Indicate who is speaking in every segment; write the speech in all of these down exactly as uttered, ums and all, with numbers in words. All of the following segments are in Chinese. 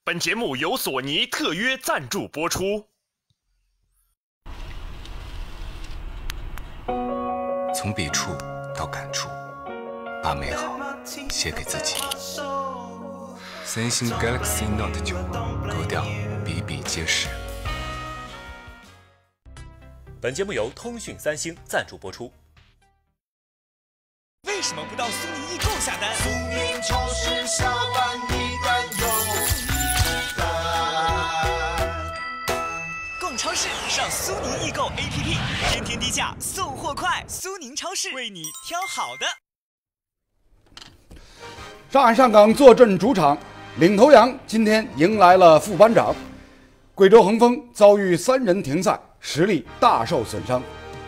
Speaker 1: 本节目由索尼特约赞助播出。
Speaker 2: 从笔触到感触，把美好写给自己。三星 Galaxy Note 九，格调比比皆是。
Speaker 3: 本节目由通讯三星赞助播出。
Speaker 4: 为什么不到苏宁易购下单？
Speaker 5: 苏宁超市下单一单有一单。
Speaker 4: 逛超市上苏宁易购 A P P， 天天低价，送货快。苏宁超市为你挑好的。
Speaker 6: 上海上港坐镇主场，领头羊今天迎来了副班长。贵州恒丰遭遇三人停赛，实力大受损伤。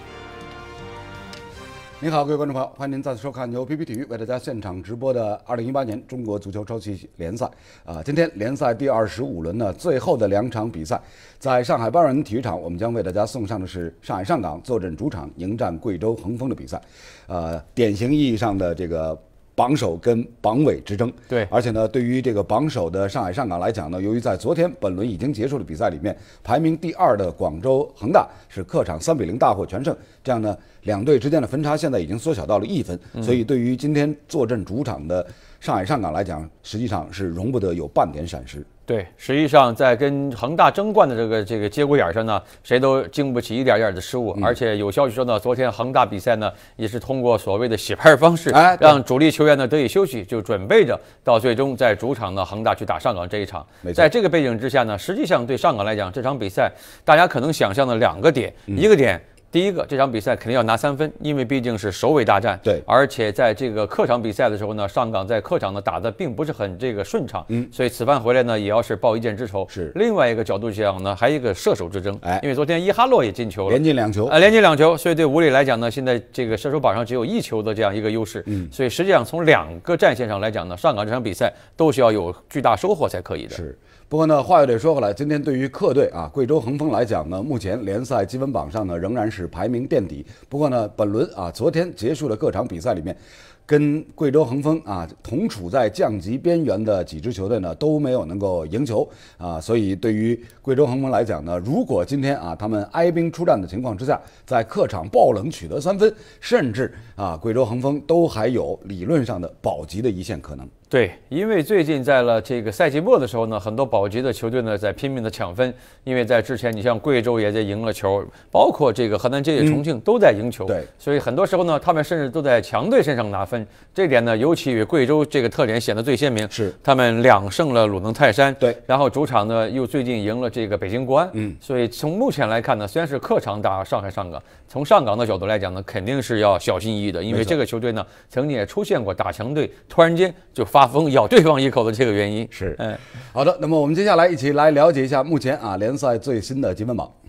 Speaker 6: 您好，各位观众朋友，欢迎您再次收看由 P P 体育为大家现场直播的二零一八年中国足球超级联赛。啊，今天联赛第二十五轮呢，最后的两场比赛，在上海巴尔人体育场，我们将为大家送上的是上海上港坐镇主场迎战贵州恒丰的比赛。呃，典型意义上的这个榜首跟榜尾之争。
Speaker 7: 对，
Speaker 6: 而且呢，对于这个榜首的上海上港来讲呢，由于在昨天本轮已经结束的比赛里面，排名第二的广州恒大是客场三比零大获全胜，这样呢，两队之间的分差现在已经缩小到了一分，
Speaker 7: 嗯、
Speaker 6: 所以对于今天坐镇主场的上海上港来讲，实际上是容不得有半点闪失。
Speaker 7: 对，实际上在跟恒大争冠的这个这个节骨眼上呢，谁都经不起一点点的失误。嗯、而且有消息说呢，昨天恒大比赛呢也是通过所谓的洗牌方式，哎、让主力球员呢得以休息，就准备着到最终在主场呢恒大去打上港这一场。在这个背景之下呢，实际上对上港来讲，这场比赛大家可能想象的两个点，嗯、一个点。第一个，这场比赛肯定要拿三分，因为毕竟是首尾大战。
Speaker 6: 对，
Speaker 7: 而且在这个客场比赛的时候呢，上港在客场呢打得并不是很这个顺畅，嗯，所以此番回来呢，也要是报一箭之仇。
Speaker 6: 是。另
Speaker 7: 外一个角度讲呢，还有一个射手之争，哎，因为昨天伊哈洛也进球了，
Speaker 6: 连进两球，
Speaker 7: 啊、呃，连进两球，所以对武磊来讲呢，现在这个射手榜上只有一球的这样一个优势，嗯，所以实际上从两个战线上来讲呢，上港这场比赛都是要有巨大收获才可以的。
Speaker 6: 是。不过呢，话又得说回来，今天对于客队啊，贵州恒丰来讲呢，目前联赛积分榜上呢仍然是排名垫底。不过呢，本轮啊，昨天结束的各场比赛里面，跟贵州恒丰啊同处在降级边缘的几支球队呢都没有能够赢球啊，所以对于贵州恒丰来讲呢，如果今天啊他们哀兵出战的情况之下，在客场爆冷取得三分，甚至啊贵州恒丰都还有理论上的保级的一线可能。
Speaker 7: 对，因为最近在了这个赛季末的时候呢，很多保级的球队呢在拼命的抢分，因为在之前你像贵州也在赢了球，包括这个河南建业、重庆都在赢球，
Speaker 6: 嗯、对，
Speaker 7: 所以很多时候呢，他们甚至都在强队身上拿分，这点呢，尤其与贵州这个特点显得最鲜明。
Speaker 6: 是，
Speaker 7: 他们两胜了鲁能泰山，
Speaker 6: 对，
Speaker 7: 然后主场呢又最近赢了这个北京国安，嗯，所以从目前来看呢，虽然是客场打上海上港，从上港的角度来讲呢，肯定是要小心翼翼的，因为这个球队呢曾经也出现过打强队突然间就发疯咬对方一口的这个原因。
Speaker 6: 是，嗯，好的，那么我们接下来一起来了解一下目前啊联赛最新的积分榜。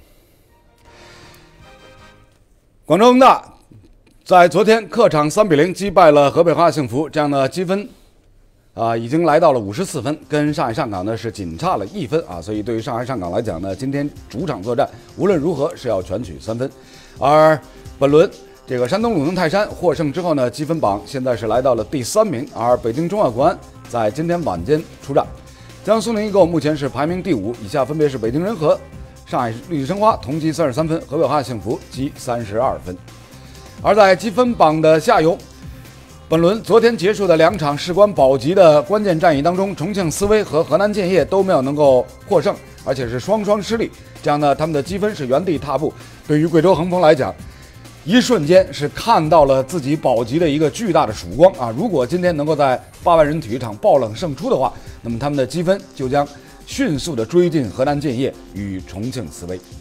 Speaker 6: 广州恒大在昨天客场三比零击败了河北华夏幸福，这样的积分啊已经来到了五十四分，跟上海上港呢是仅差了一分啊，所以对于上海上港来讲呢，今天主场作战无论如何是要全取三分。而本轮这个山东鲁能泰山获胜之后呢，积分榜现在是来到了第三名，而北京中赫国安在今天晚间出战，江苏宁易购目前是排名第五，以下分别是北京人和、上海绿地申花同积三十三分，河北华夏幸福积三十二分。而在积分榜的下游，本轮昨天结束的两场事关保级的关键战役当中，重庆斯威和河南建业都没有能够获胜，而且是双双失利，这样呢，他们的积分是原地踏步。对于贵州恒丰来讲，一瞬间是看到了自己保级的一个巨大的曙光啊！如果今天能够在八万人体育场爆冷胜出的话，那么他们的积分就将迅速的追进河南建业与重庆斯威。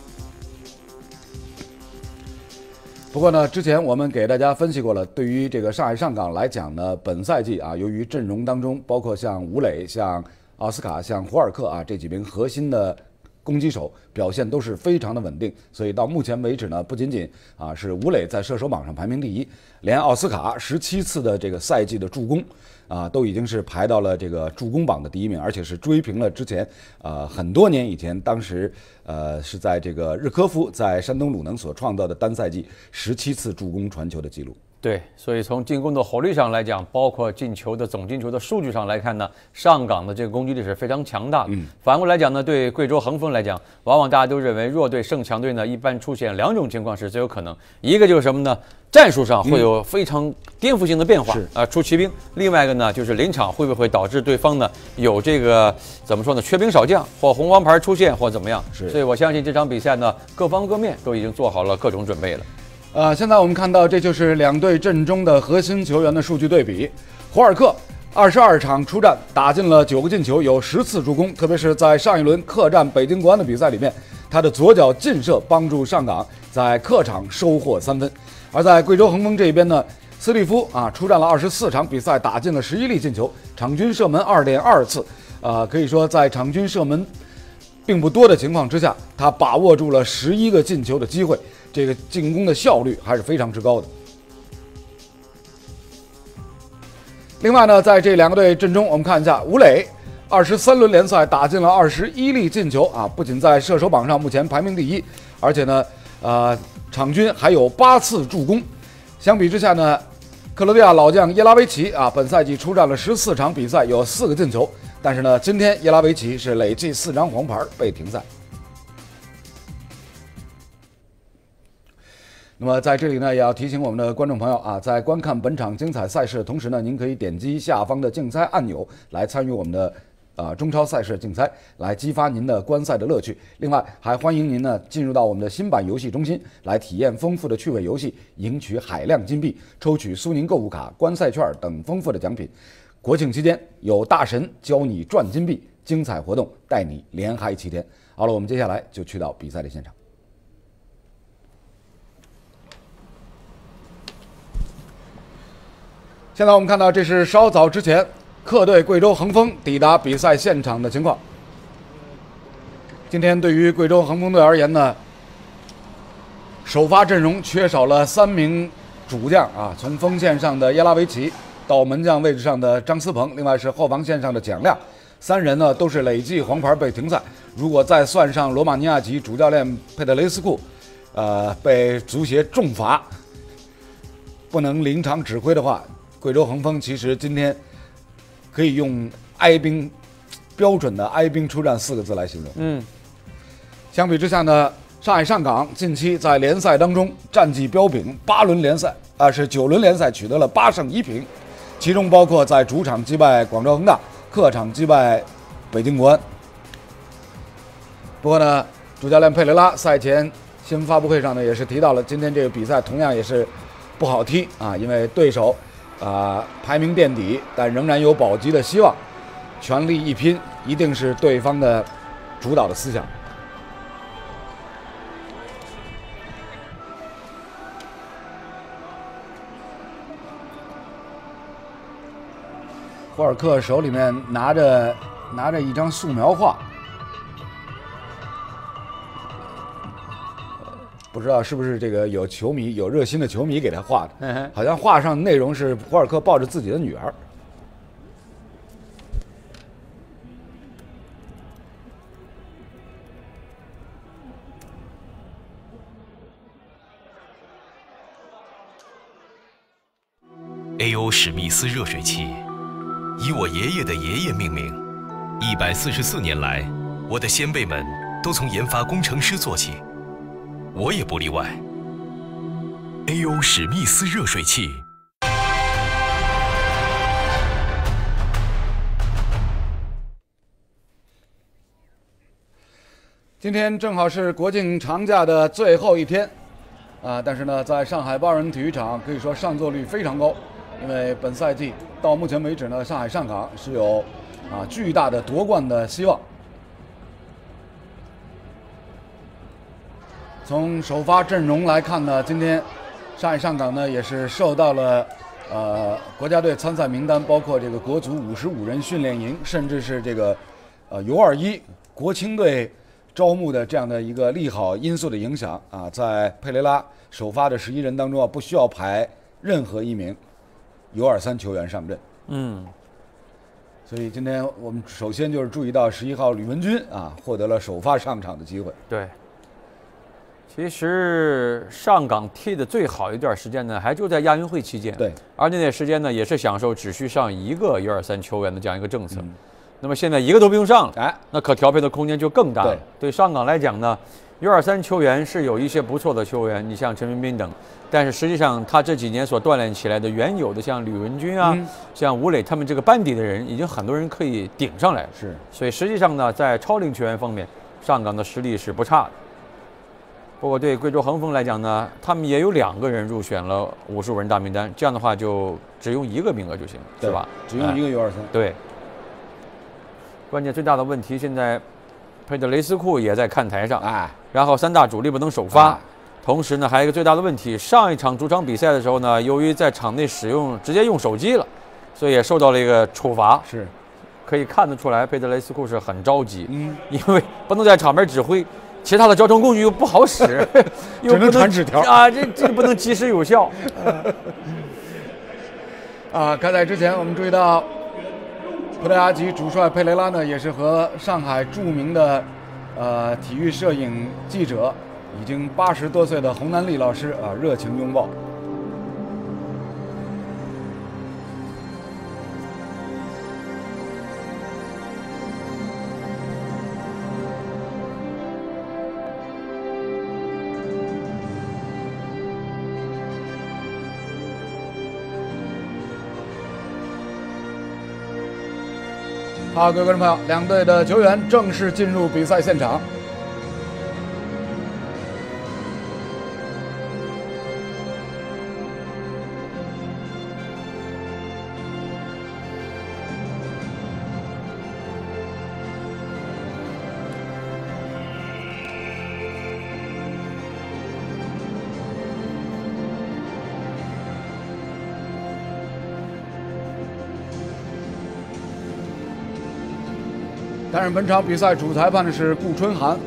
Speaker 6: 不过呢，之前我们给大家分析过了，对于这个上海上港来讲呢，本赛季啊，由于阵容当中包括像吴磊、像奥斯卡、像胡尔克啊这几名核心的攻击手表现都是非常的稳定，所以到目前为止呢，不仅仅啊是吴磊在射手榜上排名第一，连奥斯卡十七次的这个赛季的助攻啊，都已经是排到了这个助攻榜的第一名，而且是追平了之前呃很多年以前，当时呃是在这个日科夫在山东鲁能所创造的单赛季十七次助攻传球的记录。
Speaker 7: 对，所以从进攻的火力上来讲，包括进球的总进球的数据上来看呢，上港的这个攻击力是非常强大的。嗯，反过来讲呢，对贵州恒丰来讲，往往大家都认为弱队胜强队呢，一般出现两种情况是最有可能，一个就是什么呢？战术上会有非常颠覆性的变化，啊、嗯呃，出奇兵；另外一个呢，就是临场会不会导致对方呢有这个怎么说呢，缺兵少将或红黄牌出现或怎么样？是，所以我相信这场比赛呢，各方各面都已经做好了各种准备了。
Speaker 6: 呃，现在我们看到，这就是两队阵中的核心球员的数据对比。胡尔克二十二场出战，打进了九个进球，有十次助攻。特别是在上一轮客战北京国安的比赛里面，他的左脚劲射帮助上港在客场收获三分。而在贵州恒丰这边呢，斯蒂夫啊出战了二十四场比赛，打进了十一粒进球，场均射门二点二次。呃，可以说在场均射门并不多的情况之下，他把握住了十一个进球的机会。这个进攻的效率还是非常之高的。另外呢，在这两个队阵中，我们看一下吴磊，二十三轮联赛打进了二十一粒进球啊，不仅在射手榜上目前排名第一，而且呢，呃，场均还有八次助攻。相比之下呢，克罗地亚老将耶拉维奇啊，本赛季出战了十四场比赛，有四个进球，但是呢，今天耶拉维奇是累计四张黄牌被停赛。那么在这里呢，也要提醒我们的观众朋友啊，在观看本场精彩赛事的同时呢，您可以点击下方的竞猜按钮来参与我们的呃中超赛事竞猜，来激发您的观赛的乐趣。另外，还欢迎您呢进入到我们的新版游戏中心来体验丰富的趣味游戏，赢取海量金币，抽取苏宁购物卡、观赛券等丰富的奖品。国庆期间有大神教你赚金币，精彩活动带你连嗨七天。好了，我们接下来就去到比赛的现场。现在我们看到，这是稍早之前客队贵州恒丰抵达比赛现场的情况。今天对于贵州恒丰队而言呢，首发阵容缺少了三名主将啊，从锋线上的耶拉维奇到门将位置上的张思鹏，另外是后防线上的蒋亮，三人呢都是累计黄牌被停赛。如果再算上罗马尼亚籍主教练佩德雷斯库，呃，被足协重罚，不能临场指挥的话，贵州恒丰其实今天可以用哀兵标准的哀兵出战四个字来形容。嗯，相比之下呢，上海上港近期在联赛当中战绩彪炳，八轮联赛啊、呃、是九轮联赛取得了八胜一平，其中包括在主场击败广州恒大，客场击败北京国安。不过呢，主教练佩雷拉赛前新闻发布会上呢也是提到了，今天这个比赛同样也是不好踢啊，因为对手啊、呃、排名垫底，但仍然有保级的希望，全力一拼一定是对方的主导的思想。霍尔克手里面拿着拿着一张素描画，不知道是不是这个有球迷有热心的球迷给他画的，好像画上内容是霍尔克抱着自己的女儿。
Speaker 8: A O 史密斯热水器以我爷爷的爷爷命名，一百四十四年来，我的先辈们都从研发工程师做起，我也不例外。A O 史密斯热水器。
Speaker 6: 今天正好是国庆长假的最后一天，啊，但是呢，在上海包人体育场可以说上座率非常高。因为本赛季到目前为止呢，上海上港是有啊巨大的夺冠的希望。从首发阵容来看呢，今天上海上港呢也是受到了呃国家队参赛名单，包括这个国足五十五人训练营，甚至是这个呃 U 二十一国青队招募的这样的一个利好因素的影响啊，在佩雷拉首发的十一人当中啊，不需要排任何一名U 二十三球员上阵。嗯，所以今天我们首先就是注意到十一号吕文君啊获得了首发上场的机会。
Speaker 7: 对， 其实上港踢的最好一段时间呢，还就在亚运会期间。
Speaker 6: 对，
Speaker 7: 而那段时间呢，也是享受只需上一个 U 二三球员的这样一个政策。嗯、那么现在一个都不用上了，哎，那可调配的空间就更大了。对，对上港来讲呢 ，U 二三球员是有一些不错的球员，你像陈彬彬等，但是实际上他这几年所锻炼起来的原有的像吕文君啊、嗯、像吴磊他们这个班底的人，已经很多人可以顶上来。是，所以实际上呢，在超龄球员方面，上港的实力是不差的。 不过对贵州恒丰来讲呢，他们也有两个人入选了五十五人大名单，这样的话就只用一个名额就行，是吧？
Speaker 6: 只用一个 U 二三。
Speaker 7: 对。关键最大的问题，现在佩德雷斯库也在看台上，哎，然后三大主力不能首发，同时呢还有一个最大的问题，上一场主场比赛的时候呢，由于在场内使用直接用手机了，所以也受到了一个处罚。是，可以看得出来佩德雷斯库是很着急，嗯，因为不能在场边指挥。 其他的交通工具又不好使，又
Speaker 6: 只能传纸条
Speaker 7: 啊，这这不能及时有效。
Speaker 6: 啊，开赛之前我们注意到，葡萄牙籍主帅佩雷拉呢，也是和上海著名的呃体育摄影记者，已经八十多岁的洪南利老师啊热情拥抱。 好，各位观众朋友，两队的球员正式进入比赛现场。担任本场比赛主裁判的是顾春寒。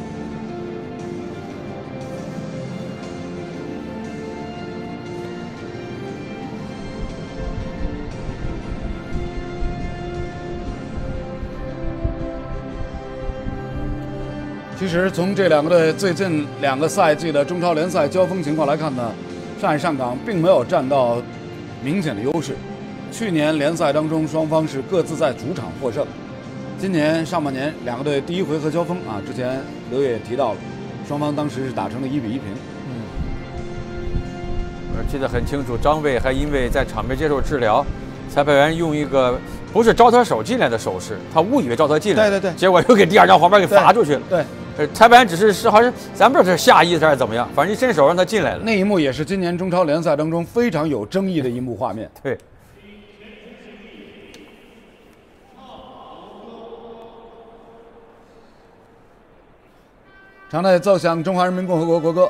Speaker 6: 其实从这两个队最近两个赛季的中超联赛交锋情况来看呢，上海上港并没有占到明显的优势。去年联赛当中，双方是各自在主场获胜。 今年上半年，两个队第一回合交锋啊，之前刘烨也提到了，双方当时是打成了一比一平。
Speaker 7: 嗯，我记得很清楚，张卫还因为在场边接受治疗，裁判员用一个不是招他手进来的手势，他误以为招他进来，
Speaker 6: 对对对，
Speaker 7: 结果又给第二张黄牌给罚出去了。
Speaker 6: 对，
Speaker 7: 对裁判员只是是好像咱不知道是下意识还是怎么样，反正一伸手让他进来了。
Speaker 6: 那一幕也是今年中超联赛当中非常有争议的一幕画面。
Speaker 7: 对。
Speaker 6: 场内奏响中华人民共和国国歌。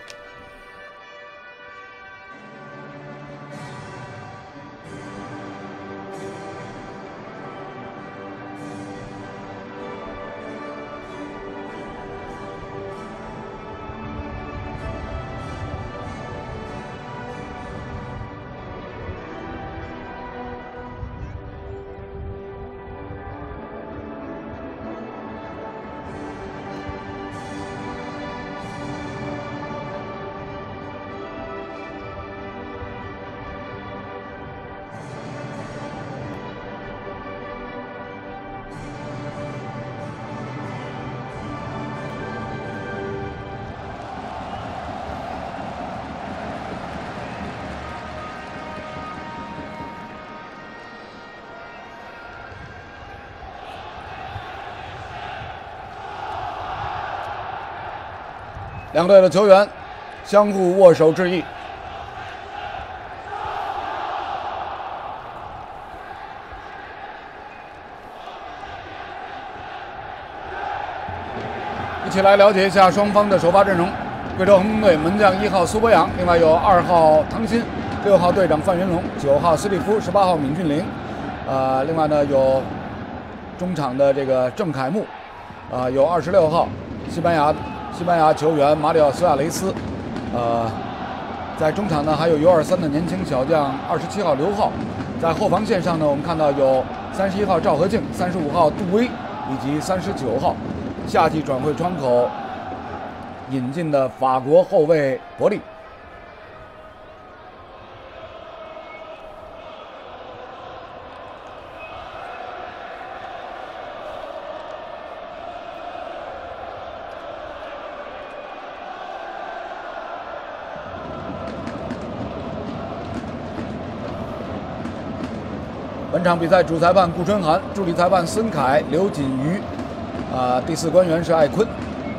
Speaker 6: 两队的球员相互握手致意。一起来了解一下双方的首发阵容。贵州恒丰队门将一号苏博阳，另外有二号汤鑫，六号队长范云龙，九号斯蒂夫，十八号闵俊凌。呃，另外呢有中场的这个郑凯木，啊、呃，有二十六号西班牙西班牙球员马里奥·苏亚雷斯，呃，在中场呢还有 U 二三的年轻小将二十七号刘浩，在后防线上呢我们看到有三十一号赵和敬、三十五号杜威以及三十九号夏季转会窗口引进的法国后卫伯利。本场比赛主裁判顾春寒，助理裁判孙凯、刘锦瑜，啊、呃，第四官员是艾坤。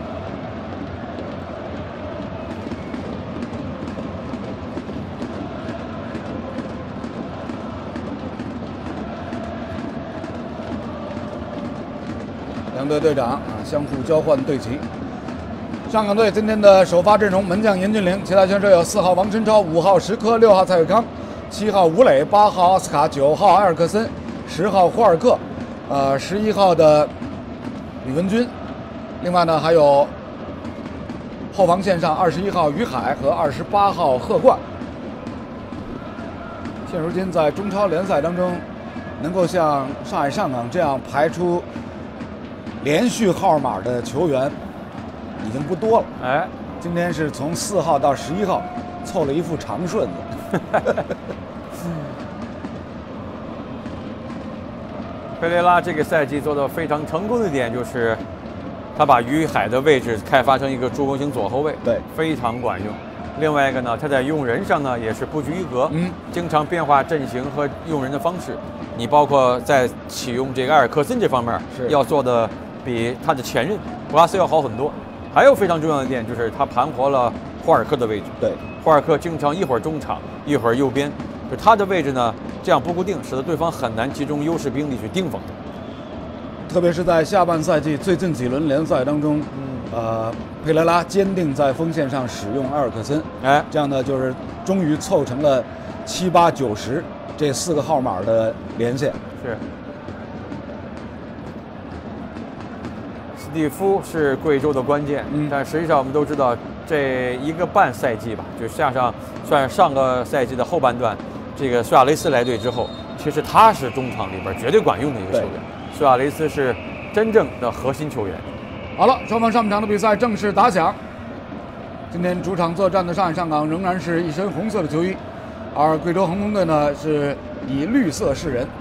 Speaker 6: 两队队长啊相互交换队旗。上港队今天的首发阵容：门将严俊凌，其他选手有四号王晨超、五号石科、六号蔡伟康。七号吴磊，八号奥斯卡，九号埃尔克森，十号霍尔克，呃，十一号的吕文君。另外呢，还有后防线上二十一号于海和二十八号贺冠。现如今在中超联赛当中，能够像上海上港这样排出连续号码的球员已经不多了。哎，今天是从四号到十一号凑了一副长顺子。
Speaker 7: 佩雷拉这个赛季做的非常成功的一点就是，他把于海的位置开发成一个助攻型左后卫，
Speaker 6: 对，
Speaker 7: 非常管用。另外一个呢，他在用人上呢也是不拘一格，嗯，经常变化阵型和用人的方式。你包括在启用这个埃尔克森这方面，是要做的比他的前任布拉斯要好很多。还有非常重要的一点就是他盘活了霍尔克的位置，
Speaker 6: 对。
Speaker 7: 霍尔克经常一会儿中场，一会儿右边，就他的位置呢，这样不固定，使得对方很难集中优势兵力去盯防他。
Speaker 6: 特别是在下半赛季最近几轮联赛当中，嗯、呃，佩雷拉坚定在锋线上使用埃尔克森，哎，这样呢，就是终于凑成了七八九十这四个号码的连线。
Speaker 7: 是。斯蒂夫是贵州的关键，嗯、但实际上我们都知道。这一个半赛季吧，就加上算上个赛季的后半段，这个苏亚雷斯来队之后，其实他是中场里边绝对管用的一个球员。苏亚雷斯是真正的核心球员。
Speaker 6: 好了，双方上半场的比赛正式打响。今天主场作战的上海上港仍然是一身红色的球衣，而贵州恒丰队呢是以绿色示人。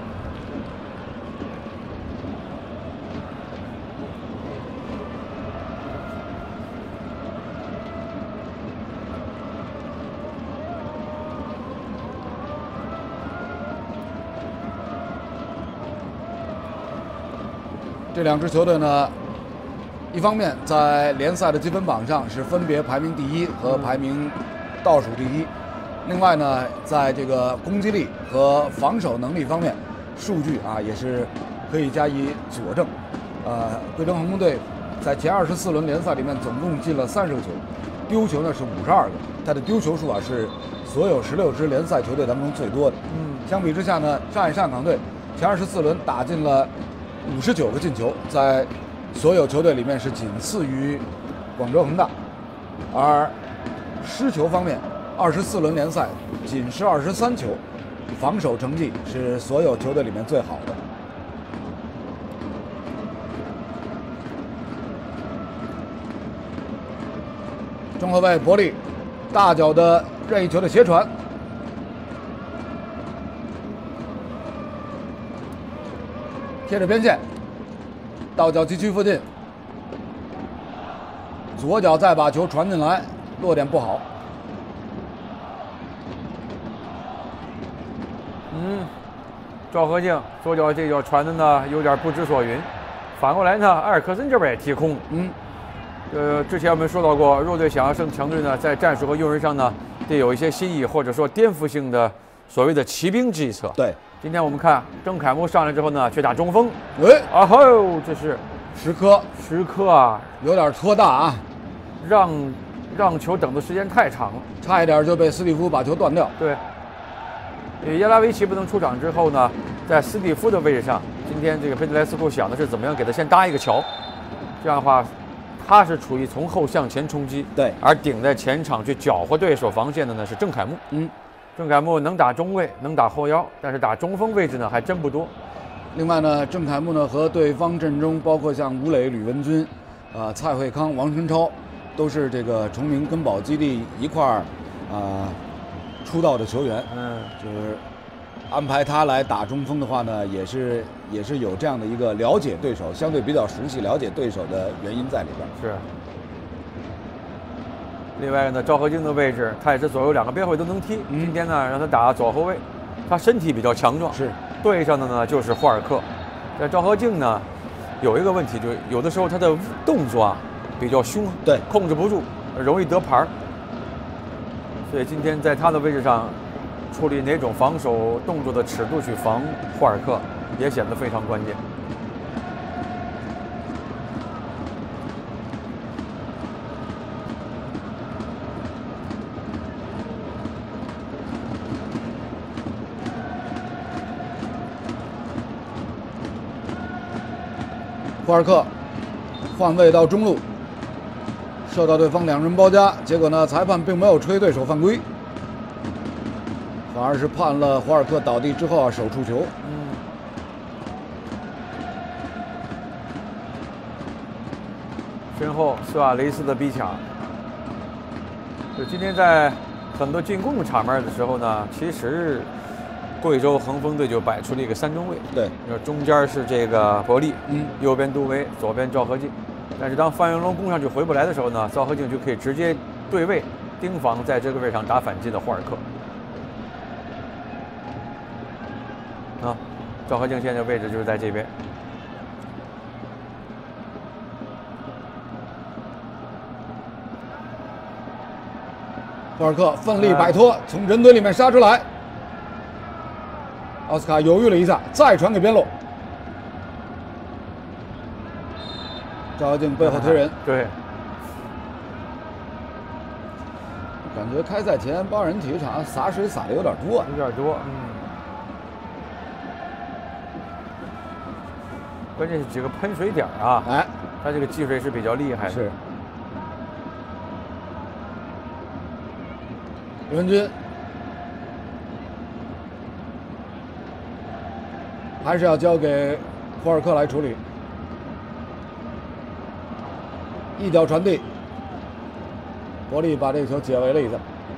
Speaker 6: 这两支球队呢，一方面在联赛的积分榜上是分别排名第一和排名倒数第一，另外呢，在这个攻击力和防守能力方面，数据啊也是可以加以佐证。呃，贵州恒丰队在前二十四轮联赛里面总共进了三十个球，丢球呢是五十二个，他的丢球数啊是所有十六支联赛球队当中最多的。嗯，相比之下呢，上海上港队前二十四轮打进了五十九个进球，在所有球队里面是仅次于广州恒大，而失球方面，二十四轮联赛仅失二十三球，防守成绩是所有球队里面最好的。中后卫伯利大脚的任意球的斜传，贴着边线，到角禁区附近，左脚再把球传进来，落点不好。
Speaker 7: 嗯，赵和静左脚这脚传的呢有点不知所云，反过来呢，埃尔克森这边也踢空。嗯，呃，之前我们说到过，弱队想要胜强队呢，在战术和用人上呢，得有一些新意或者说颠覆性的所谓的骑兵计策。
Speaker 6: 对。
Speaker 7: 今天我们看郑凯木上来之后呢，却打中锋。哎，啊吼，这是
Speaker 6: 石科，
Speaker 7: 石科啊，
Speaker 6: 有点拖大啊，
Speaker 7: 让让球等的时间太长了，
Speaker 6: 差一点就被斯蒂夫把球断掉。
Speaker 7: 对，耶拉维奇不能出场之后呢，在斯蒂夫的位置上，今天这个佩德莱斯库想的是怎么样给他先搭一个桥，这样的话，他是处于从后向前冲击，
Speaker 6: 对，
Speaker 7: 而顶在前场去搅和对手防线的呢是郑凯木。嗯。郑凯木能打中卫，能打后腰，但是打中锋位置呢还真不多。
Speaker 6: 另外呢，郑凯木呢和对方阵中包括像吴磊、吕文君、啊、呃、蔡慧康、王晨超都是这个崇明跟宝基地一块儿啊、呃、出道的球员，
Speaker 7: 嗯，
Speaker 6: 就是安排他来打中锋的话呢，也是也是有这样的一个了解对手，相对比较熟悉了解对手的原因在里边。
Speaker 7: 是。另外呢，赵和敬的位置，他也是左右两个边后卫都能踢。嗯、今天呢，让他打左后卫，他身体比较强壮。
Speaker 6: 是。对
Speaker 7: 上的呢就是霍尔克，但赵和敬呢有一个问题，就是有的时候他的动作啊比较凶，
Speaker 6: 对，
Speaker 7: 控制不住，容易得牌。所以今天在他的位置上处理哪种防守动作的尺度去防霍尔克，也显得非常关键。
Speaker 6: 霍尔克换位到中路，受到对方两人包夹，结果呢，裁判并没有吹对手犯规，反而是判了霍尔克倒地之后啊手触球。
Speaker 7: 嗯。身后苏亚雷斯的逼抢。就今天在很多进攻场面的时候呢，其实。贵州恒丰队就摆出了一个三中卫，
Speaker 6: 对，
Speaker 7: 中间是这个伯利，
Speaker 6: 嗯，
Speaker 7: 右边杜威，左边赵和敬。但是当范云龙攻上去回不来的时候呢，赵和敬就可以直接对位盯防在这个位置上打反击的霍尔克。啊，赵和敬现在位置就是在这边。
Speaker 6: 霍尔克奋力摆脱，从人堆里面杀出来。奥斯卡犹豫了一下，再传给边路。赵和敬背后推人，
Speaker 7: 对。
Speaker 6: 感觉开赛前帮人体育场洒水洒的有点多，
Speaker 7: 有点多，嗯。关键是几个喷水点啊，
Speaker 6: 哎，
Speaker 7: 他这个积水是比较厉害的。
Speaker 6: 是。刘文军。还是要交给霍尔克来处理，一脚传递，伯利把这个球解围了一下。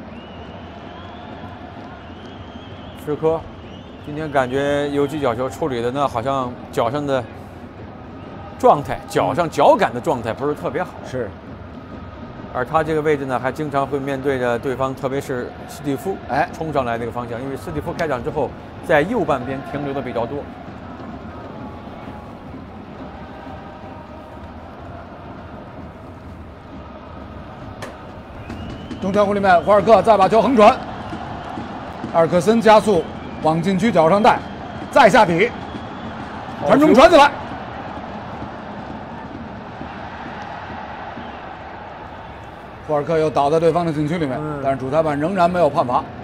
Speaker 7: 石科今天感觉有几脚球处理的呢，好像脚上的状态，脚上脚感的状态不是特别好。
Speaker 6: 是。
Speaker 7: 而他这个位置呢，还经常会面对着对方，特别是斯蒂夫，
Speaker 6: 哎，
Speaker 7: 冲上来那个方向，因为斯蒂夫开场之后在右半边停留的比较多。
Speaker 6: 中圈弧里面，霍尔克再把球横传，埃尔克森加速往禁区脚上带，再下底，传中传起来。霍尔克又倒在对方的禁区里面，嗯、但是主裁判仍然没有判罚。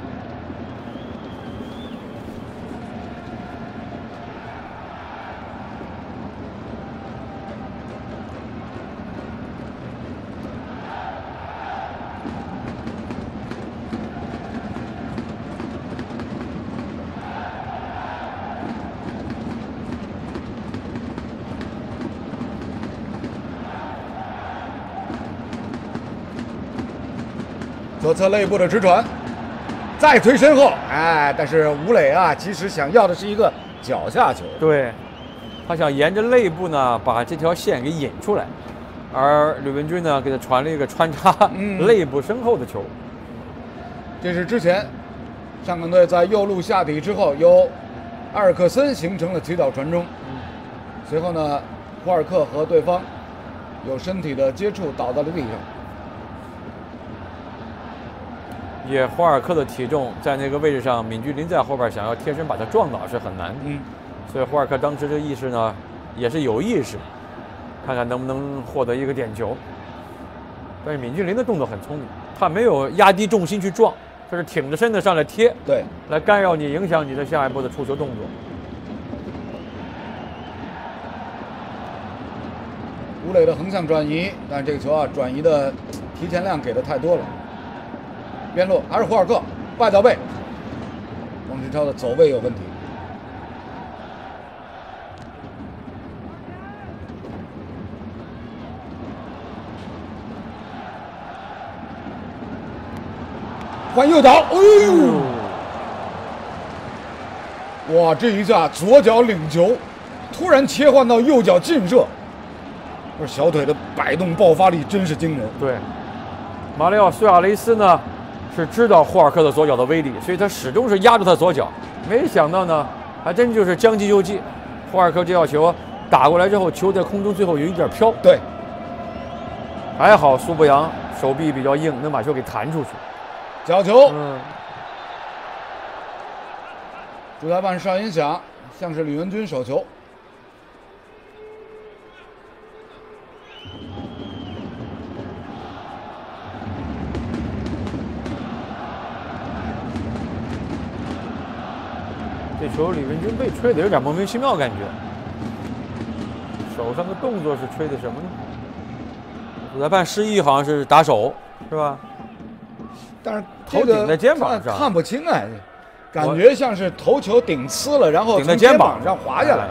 Speaker 6: 左侧肋部的直传，再推身后，哎，但是吴磊啊，其实想要的是一个脚下球。
Speaker 7: 对，他想沿着肋部呢把这条线给引出来，而吕文君呢给他传了一个穿插肋部身后的球。嗯、
Speaker 6: 这是之前上港队在右路下底之后，由埃尔克森形成了起脚传中，嗯、随后呢，霍尔克和对方有身体的接触，倒在了地上。
Speaker 7: 也霍尔克的体重在那个位置上，闵居林在后边想要贴身把他撞倒是很难的。嗯，所以霍尔克当时的意识呢，也是有意识，看看能不能获得一个点球。但是闵居林的动作很聪明，他没有压低重心去撞，他是挺着身子上来贴，
Speaker 6: 对，
Speaker 7: 来干扰你，影响你的下一步的出球动作。
Speaker 6: 吴磊的横向转移，但是这个球啊，转移的提前量给的太多了。边路还是霍尔克外脚背，王志超的走位有问题。 换右脚，哎呦！哇，这一下左脚领球，突然切换到右脚劲射，这小腿的摆动爆发力真是惊人。
Speaker 7: 对，马里奥·苏亚雷斯呢是知道霍尔克的左脚的威力，所以他始终是压住他左脚。没想到呢，还真就是将计就计，霍尔克这脚球打过来之后，球在空中最后有一点飘。
Speaker 6: 对，
Speaker 7: 还好苏博扬手臂比较硬，能把球给弹出去。
Speaker 6: 角球。
Speaker 7: 嗯。
Speaker 6: 主裁判哨音响，像是李文军手球。
Speaker 7: 这球李文军被吹的有点莫名其妙感觉，手上的动作是吹的什么呢？主裁判示意好像是打手，是吧？
Speaker 6: 但是
Speaker 7: 头顶在肩膀上，
Speaker 6: 看不清哎。感觉像是头球顶呲了，然后
Speaker 7: 顶在肩膀
Speaker 6: 上滑下来。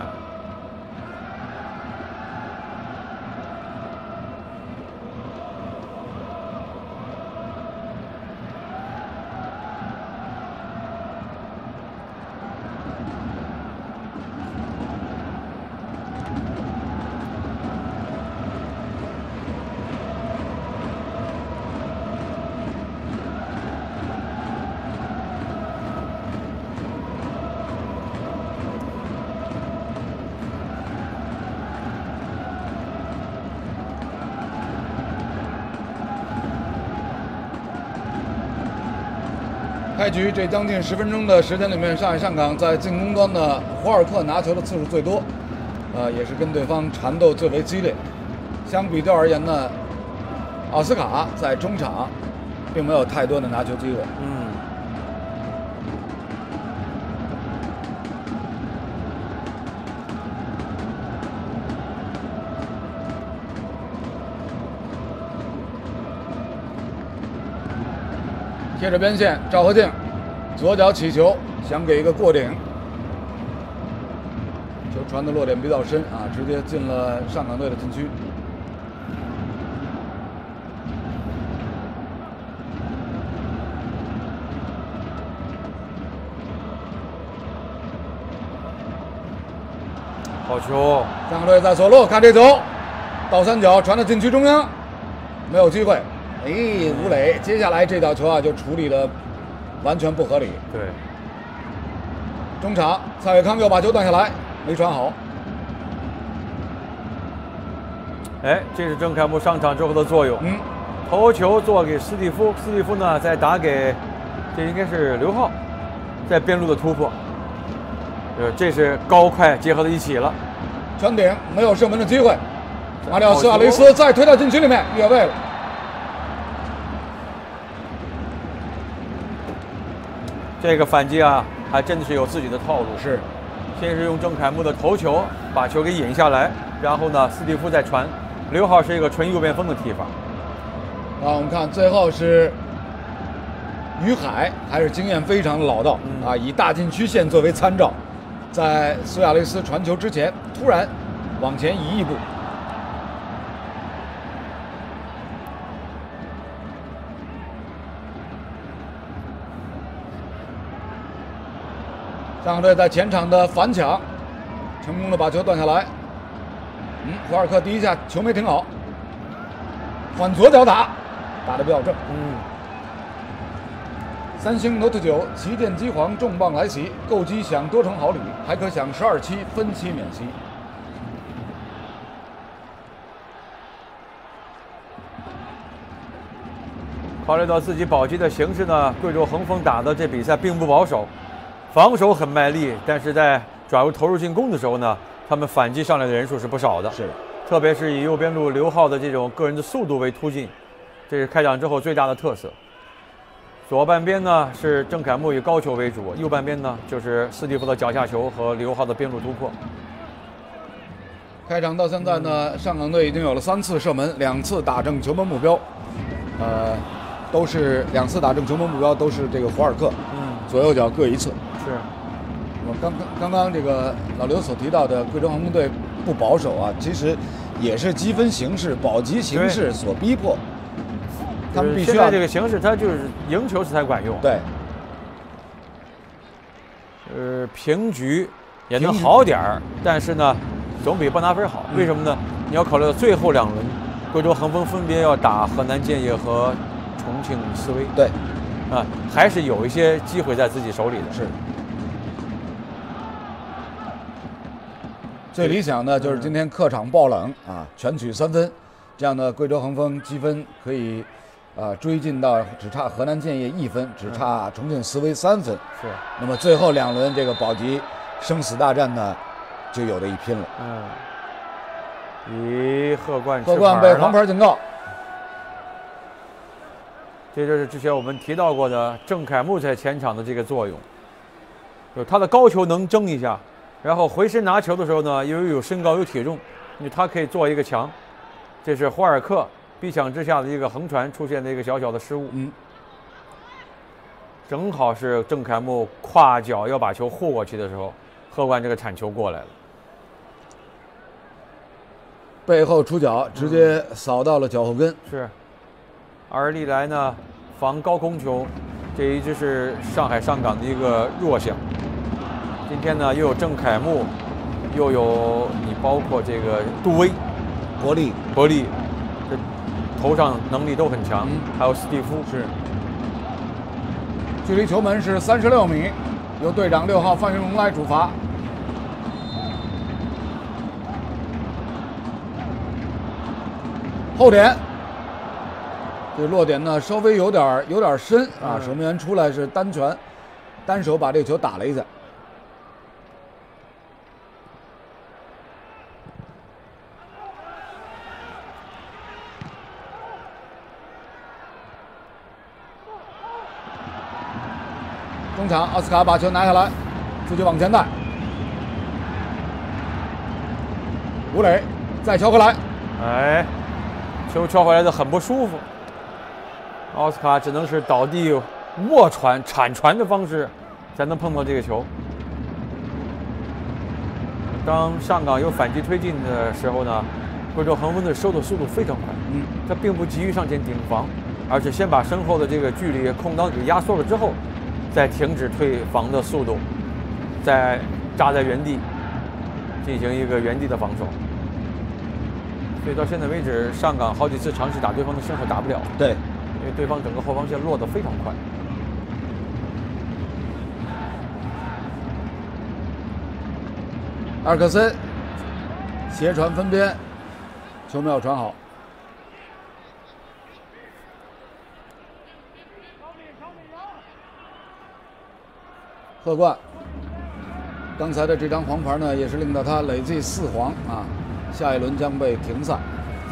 Speaker 6: 开局这将近十分钟的时间里面，上海上港在进攻端的霍尔克拿球的次数最多，呃，也是跟对方缠斗最为激烈。相比较而言呢，奥斯卡在中场并没有太多的拿球机会。
Speaker 7: 嗯。
Speaker 6: 贴着边线，赵和敬左脚起球，想给一个过顶，球传的落点比较深啊，直接进了上港队的禁区。
Speaker 7: 好球！
Speaker 6: 上港队在左路看这走，倒三角传到禁区中央，没有机会。哎，吴磊，接下来这脚球啊，就处理的完全不合理。
Speaker 7: 对，
Speaker 6: 中场蔡伟康又把球断下来，没传好。
Speaker 7: 哎，这是郑凯木上场之后的作用。
Speaker 6: 嗯，
Speaker 7: 头球做给斯蒂夫，斯蒂夫呢再打给，这应该是刘浩，在边路的突破。呃，这是高快结合在一起了。
Speaker 6: 传顶没有射门的机会，马里奥·苏亚雷斯再推到禁区里面越位了。
Speaker 7: 这个反击啊，还真的是有自己的套路。
Speaker 6: 是，
Speaker 7: 先是用郑凯木的头球把球给引下来，然后呢，斯蒂夫再传。刘浩是一个纯右边锋的踢法。
Speaker 6: 啊，我们看最后是于海，还是经验非常老道、嗯、啊，以大禁区线作为参照，在苏亚雷斯传球之前，突然往前移一步。上港队在前场的反抢，成功的把球断下来。嗯，胡尔克第一下球没停好，换左脚打，打得比较正。
Speaker 7: 嗯。
Speaker 6: 三星 Note 九旗舰机皇重磅来袭，购机享多重好礼，还可享十二期分期免息。
Speaker 7: 考虑到自己保级的形势呢，贵州恒丰打的这比赛并不保守。防守很卖力，但是在转入投入进攻的时候呢，他们反击上来的人数是不少的。
Speaker 6: 是，
Speaker 7: 特别是以右边路刘浩的这种个人的速度为突进，这是开场之后最大的特色。左半边呢是郑凯木以高球为主，右半边呢就是斯蒂夫的脚下球和刘浩的边路突破。
Speaker 6: 开场到现在呢，上港队已经有了三次射门，两次打正球门目标，呃，都是两次打正球门目标都是这个胡尔克，嗯，左右脚各一次。
Speaker 7: 是，
Speaker 6: 我刚刚刚刚这个老刘所提到的贵州恒丰队不保守啊，其实也是积分形势、保级形势所逼迫。 他们必须
Speaker 7: 现在这个形势，他就是赢球才管用。
Speaker 6: 对。
Speaker 7: 呃，平局也能好点儿，但是呢，总比不拿分好。为什么呢？你要考虑到最后两轮，贵州恒丰分别要打河南建业和重庆斯威。
Speaker 6: 对。
Speaker 7: 啊，还是有一些机会在自己手里的。
Speaker 6: 是。最理想的就是今天客场爆冷啊，全取三分，这样呢，贵州恒丰积分可以啊追进到只差河南建业一分，只差重庆斯威三分。
Speaker 7: 是。
Speaker 6: 那么最后两轮这个保级生死大战呢，就有的一拼了。
Speaker 7: 嗯。咦，贺冠
Speaker 6: 贺冠被黄牌警告。
Speaker 7: 这就是之前我们提到过的郑凯木在前场的这个作用，就他的高球能争一下，然后回身拿球的时候呢，由于有身高有体重，他可以做一个墙。这是霍尔克逼抢之下的一个横传出现的一个小小的失误，
Speaker 6: 嗯，
Speaker 7: 正好是郑凯木跨脚要把球护过去的时候，贺冠这个铲球过来了，
Speaker 6: 背后出脚直接扫到了脚后跟。
Speaker 7: 是。而历来呢，防高空球，这一直是上海上港的一个弱项。今天呢，又有郑凯木，又有你包括这个杜威、
Speaker 6: 伯利、
Speaker 7: 伯利，这头上能力都很强，嗯、还有斯蒂夫。
Speaker 6: 是。距离球门是三十六米，由队长六号范云龙来主罚。后点。这落点呢稍微有点有点深啊，守门员出来是单拳，单手把这个球打了一下。中场奥斯卡把球拿下来，自己往前带。吴磊再敲回来，
Speaker 7: 哎，球敲回来的很不舒服。奥斯卡只能是倒地卧传、铲传的方式，才能碰到这个球。当上港有反击推进的时候呢，贵州恒丰队收的速度非常快，嗯，他并不急于上前顶防，而是先把身后的这个距离空当给压缩了之后，再停止退防的速度，再扎在原地进行一个原地的防守。所以到现在为止，上港好几次尝试打对方的身后打不了。
Speaker 6: 对。
Speaker 7: 因为对方整个后防线落得非常快。
Speaker 6: 阿尔克森斜传分边，球没有传好。贺冠刚才的这张黄牌呢，也是令到他累计四黄啊，下一轮将被停赛。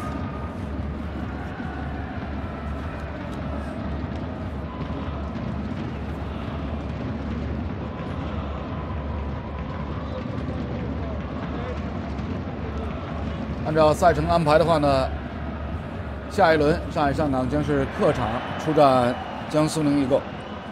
Speaker 6: 按照赛程安排的话呢，下一轮上海上港将是客场出战江苏宁易购。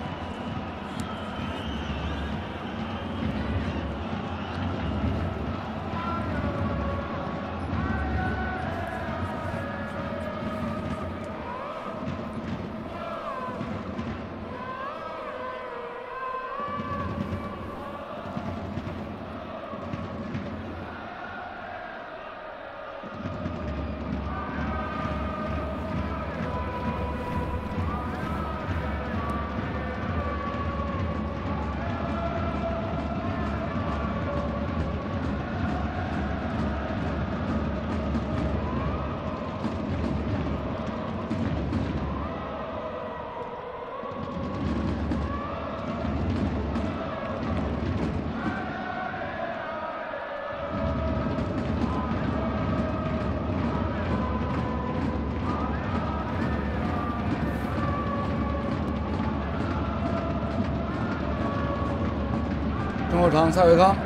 Speaker 6: 中后场蔡伟康，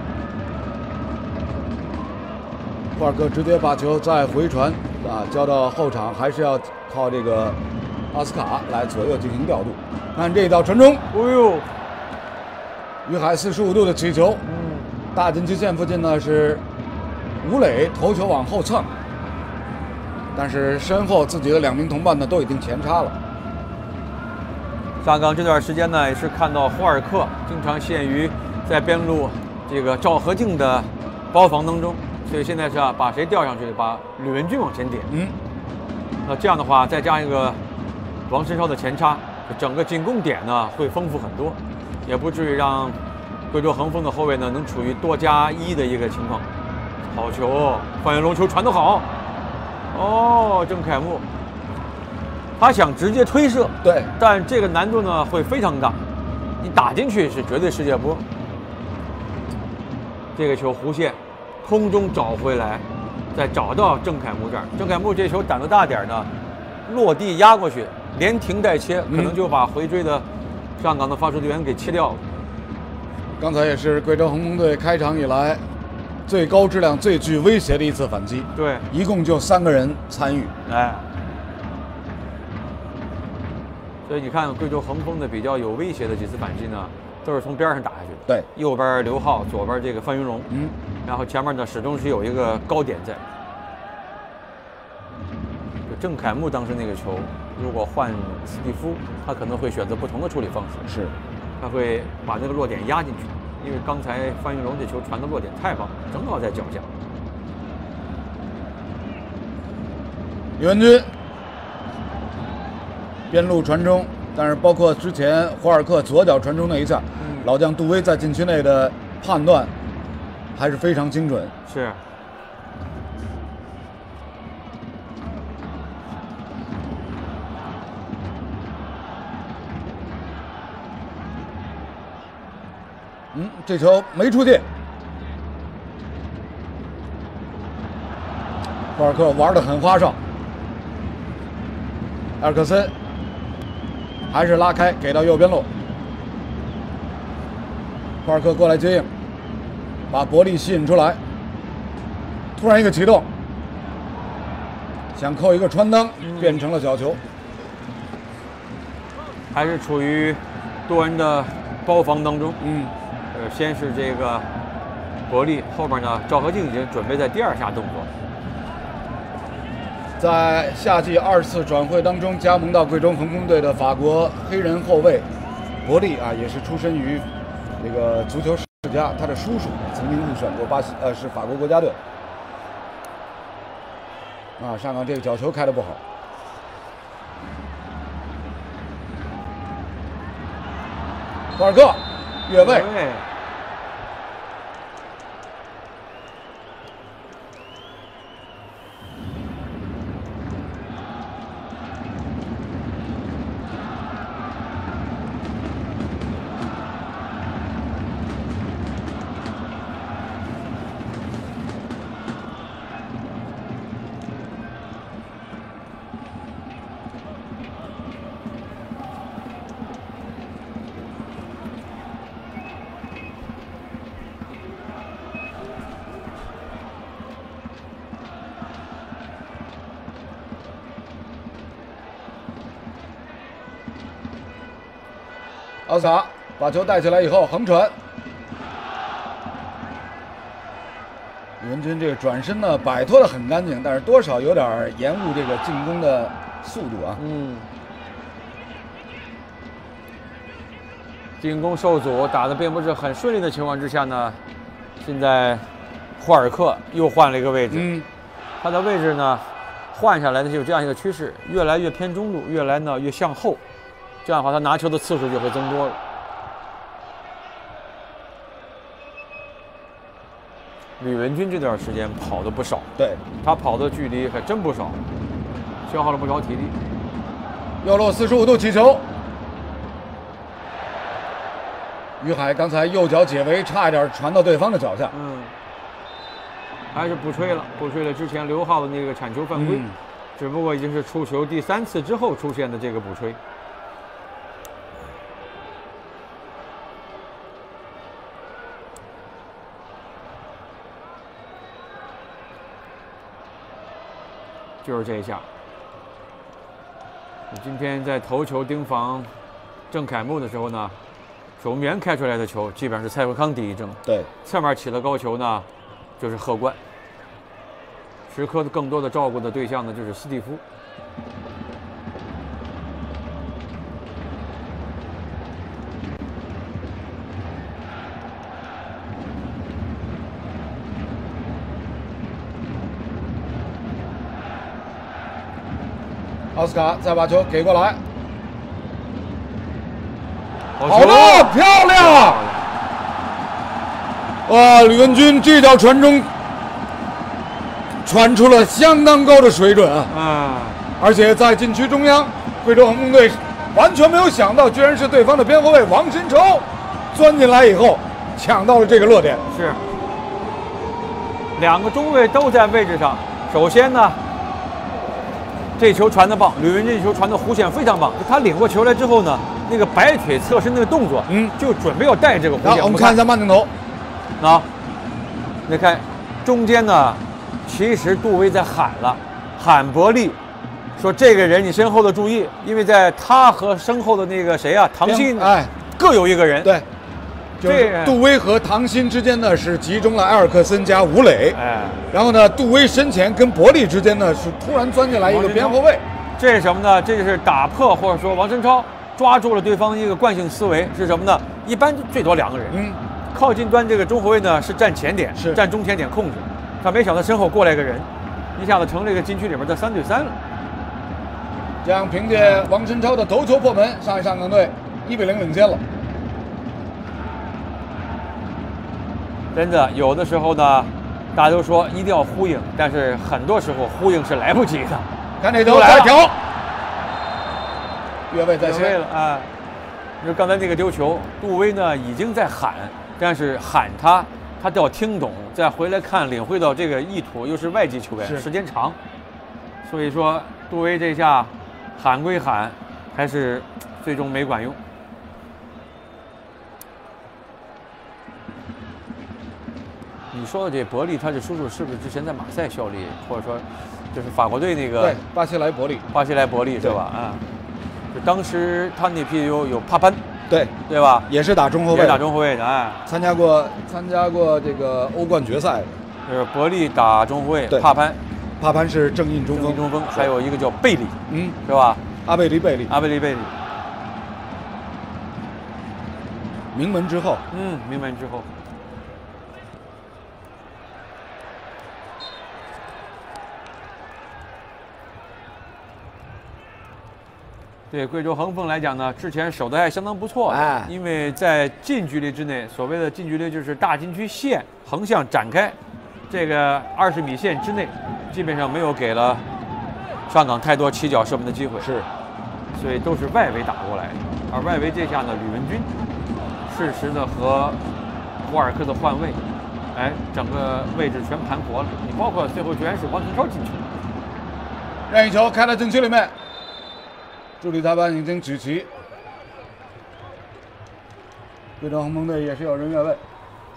Speaker 6: 霍尔克直接把球再回传啊，交到后场，还是要靠这个奥斯卡来左右进行调度。看这一道传中，
Speaker 7: 哎呦，
Speaker 6: 于海四十五度的起球，嗯，大禁区线附近呢是吴磊头球往后蹭， 但是身后自己的两名同伴呢都已经前插了。
Speaker 7: 上港这段时间呢，也是看到胡尔克经常陷于在边路这个赵和敬的包防当中，所以现在是啊，把谁调上去，把吕文君往前点。
Speaker 6: 嗯，
Speaker 7: 那这样的话，再加一个王申超的前插，整个进攻点呢会丰富很多，也不至于让贵州恒丰的后卫呢能处于多加一的一个情况。好球，范云龙球传得好。哦，郑凯木。他想直接推射，
Speaker 6: 对，
Speaker 7: 但这个难度呢会非常大，你打进去是绝对世界波。这个球弧线，空中找回来，再找到郑凯木这儿。郑凯木这球胆子大点呢，落地压过去，连停带切，可能就把回追的上港的发球队员给切掉了。
Speaker 6: 刚才也是贵州恒丰队开场以来最高质量、最具威胁的一次反击。
Speaker 7: 对，一
Speaker 6: 共就三个人参与。
Speaker 7: 哎。所以你看，贵州恒丰的比较有威胁的几次反击呢，都是从边上打下去的。
Speaker 6: 对，
Speaker 7: 右边刘浩，左边这个范云龙，嗯，然后前面呢始终是有一个高点在。就郑凯木当时那个球，如果换斯蒂夫，他可能会选择不同的处理方式。
Speaker 6: 是，
Speaker 7: 他会把那个落点压进去，因为刚才范云龙这球传的落点太棒，正好在脚下。
Speaker 6: 李文军。边路传中，但是包括之前胡尔克左脚传中那一下，嗯、老将杜威在禁区内的判断还是非常精准。
Speaker 7: 是。
Speaker 6: 嗯，这球没出界。胡尔克玩得很花哨。埃尔克森。还是拉开给到右边路，库尔克过来接应，把伯利吸引出来，突然一个启动，想扣一个穿裆，变成了角球。
Speaker 7: 还是处于多人的包防当中。
Speaker 6: 嗯，
Speaker 7: 呃，先是这个伯利，后边呢赵和敬已经准备在第二下动作。
Speaker 6: 在夏季二次转会当中加盟到贵州恒丰队的法国黑人后卫伯利啊，也是出身于这个足球世家，他的叔叔曾经入选过巴西呃是法国国家队。啊，上港这个角球开得不好。库尔克越位。奥斯卡把球带起来以后横传，李文军这个转身呢摆脱的很干净，但是多少有点延误这个进攻的速度啊。
Speaker 7: 嗯，进攻受阻，打得并不是很顺利的情况之下呢，现在霍尔克又换了一个位置。
Speaker 6: 嗯，
Speaker 7: 他的位置呢换下来的就有这样一个趋势，越来越偏中路，越来呢越向后。这样的话，他拿球的次数就会增多了。吕文君这段时间跑的不少，
Speaker 6: 对
Speaker 7: 他跑的距离还真不少，消耗了不少体力。
Speaker 6: 右路四十五度起球，于海刚才右脚解围，差一点传到对方的脚下。
Speaker 7: 嗯，还是补吹了，补吹了之前刘浩的那个铲球犯规，嗯、只不过已经是出球第三次之后出现的这个补吹。就是这一下。今天在头球盯防郑凯木的时候呢，守门员开出来的球基本上是蔡慧康第一正。
Speaker 6: 对，
Speaker 7: 侧面起了高球呢，就是贺冠。 时刻更多的照顾的对象呢就是斯蒂夫。
Speaker 6: 奥斯卡再把球给过来，
Speaker 7: 好
Speaker 6: 了，漂亮！哇，吕文君这条传中传出了相当高的水准啊！
Speaker 7: 啊，
Speaker 6: 而且在禁区中央，贵州恒丰队完全没有想到，居然是对方的边后卫王申超钻进来以后抢到了这个落点。
Speaker 7: 是，两个中卫都在位置上。首先呢，这球传得棒，吕文君这球传的弧线非常棒。他领过球来之后呢，那个摆腿侧身那个动作，
Speaker 6: 嗯，
Speaker 7: 就准备要带这个弧线。
Speaker 6: 我们看一下慢镜头，
Speaker 7: 啊，你看中间呢，其实杜威在喊了，喊伯利，说这个人你身后的注意，因为在他和身后的那个谁啊，唐鑫，
Speaker 6: 哎，
Speaker 7: 各有一个人。
Speaker 6: 对。就是杜威和唐鑫之间呢是集中了埃尔克森加吴磊，
Speaker 7: 哎，
Speaker 6: 然后呢，杜威身前跟伯利之间呢是突然钻进来一个边后卫，
Speaker 7: 这是什么呢？这就是打破或者说王申超抓住了对方一个惯性思维是什么呢？一般最多两个人，
Speaker 6: 嗯，
Speaker 7: 靠近端这个中后卫呢是站前点，
Speaker 6: 是
Speaker 7: 站中前点控制，他没想到身后过来一个人，一下子成这个禁区里面的三对三了。
Speaker 6: 这样凭借王申超的头球破门，上海上港队一比零领先了。
Speaker 7: 真的，有的时候呢，大家都说一定要呼应，但是很多时候呼应是来不及的。
Speaker 6: 看这球再调，越位在先
Speaker 7: 了啊！你说刚才那个丢球，杜威呢已经在喊，但是喊他，他都要听懂，再回来看，领会到这个意图，又是外籍球员，时间长，所以说杜威这下喊归喊，还是最终没管用。你说的这伯利，他这叔叔是不是之前在马赛效力，或者说就是法国队那个？
Speaker 6: 对，巴西莱伯利，
Speaker 7: 巴西莱伯利是吧？啊，就当时他那批有有帕潘，
Speaker 6: 对
Speaker 7: 对吧？
Speaker 6: 也是打中后卫，
Speaker 7: 也打中后卫的，哎，
Speaker 6: 参加过参加过这个欧冠决赛，
Speaker 7: 就是伯利打中后卫，帕潘，
Speaker 6: 帕潘是正印中锋，
Speaker 7: 正印中锋，还有一个叫贝利，
Speaker 6: 嗯，
Speaker 7: 是吧？
Speaker 6: 阿贝利贝利，
Speaker 7: 阿贝利贝利，
Speaker 6: 名门之后，
Speaker 7: 嗯，名门之后。对贵州恒丰来讲呢，之前守得还相当不错，
Speaker 6: 哎，
Speaker 7: 因为在近距离之内，所谓的近距离就是大禁区线横向展开，这个二十米线之内，基本上没有给了上港太多起脚射门的机会，
Speaker 6: 是，
Speaker 7: 所以都是外围打过来，而外围这下呢，吕文君适时的和胡尔克的换位，哎，整个位置全盘活了，你包括最后居然是王申超进球，
Speaker 6: 任意球开到禁区里面。助理裁判已经举旗，贵州恒丰队也是有人越位。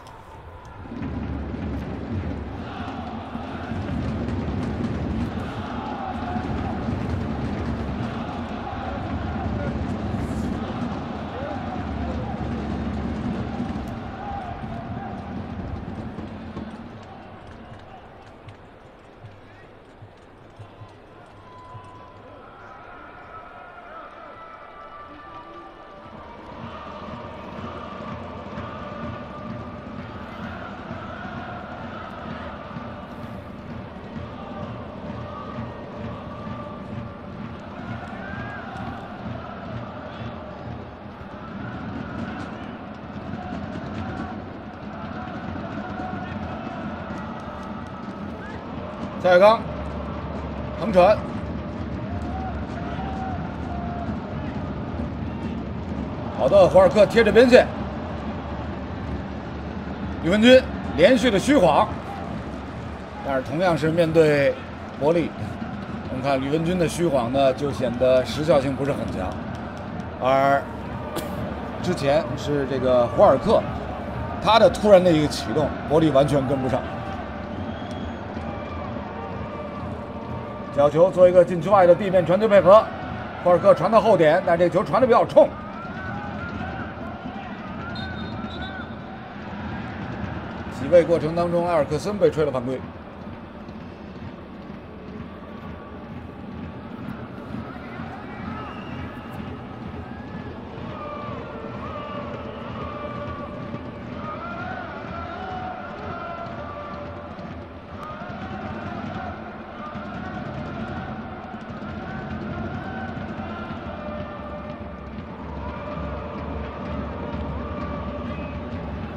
Speaker 6: 蔡海刚横传，好的，胡尔克贴着边线，吕文君连续的虚晃，但是同样是面对伯利，我们看吕文君的虚晃呢，就显得时效性不是很强，而之前是这个胡尔克，他的突然的一个启动，伯利完全跟不上。角球做一个禁区外的地面传球配合，霍尔克传到后点，但这球传的比较冲。洗位过程当中，埃尔克森被吹了犯规。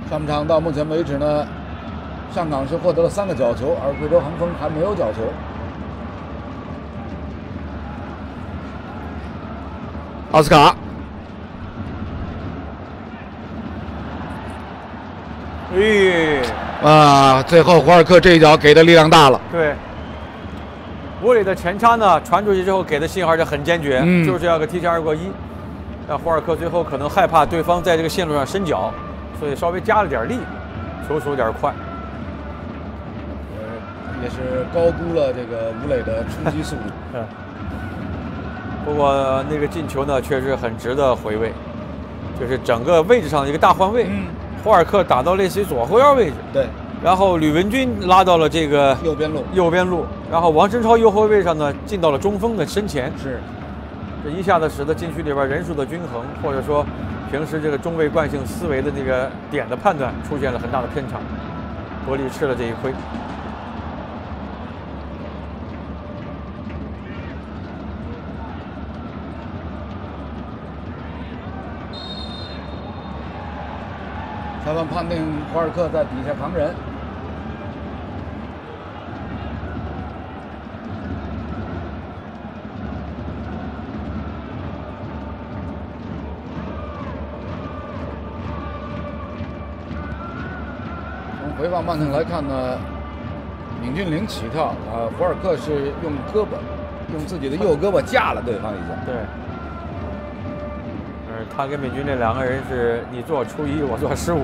Speaker 6: 上半场到目前为止呢，上港是获得了三个角球，而贵州恒丰还没有角球。奥斯卡，
Speaker 7: 咦，
Speaker 6: 啊，最后胡尔克这一脚给的力量大了。
Speaker 7: 对，吴磊的前插呢传出去之后给的信号就很坚决，嗯、就是要个提前二过一。但胡尔克最后可能害怕对方在这个线路上伸脚，所以稍微加了点力，球速有点快。
Speaker 6: 呃，也是高估了这个吴磊的冲击速度。
Speaker 7: 嗯。不过那个进球呢，确实很值得回味，就是整个位置上的一个大换位。嗯。胡尔克打到类似于左后腰位置，
Speaker 6: 对。
Speaker 7: 然后吕文君拉到了这个
Speaker 6: 右边路，
Speaker 7: 右边路。然后王申超右后卫上呢，进到了中锋的身前。
Speaker 6: 是。
Speaker 7: 这一下子使得禁区里边人数的均衡，或者说平时这个中卫惯性思维的那个点的判断出现了很大的偏差，伯利吃了这一亏。
Speaker 6: 裁判判定胡尔克在底下扛人。从回放慢镜来看呢，闵俊凌起跳，啊，胡尔克是用胳膊，用自己的右胳膊架了对方一下。
Speaker 7: 对。他跟闵俊这两个人是你做初一，我做十五。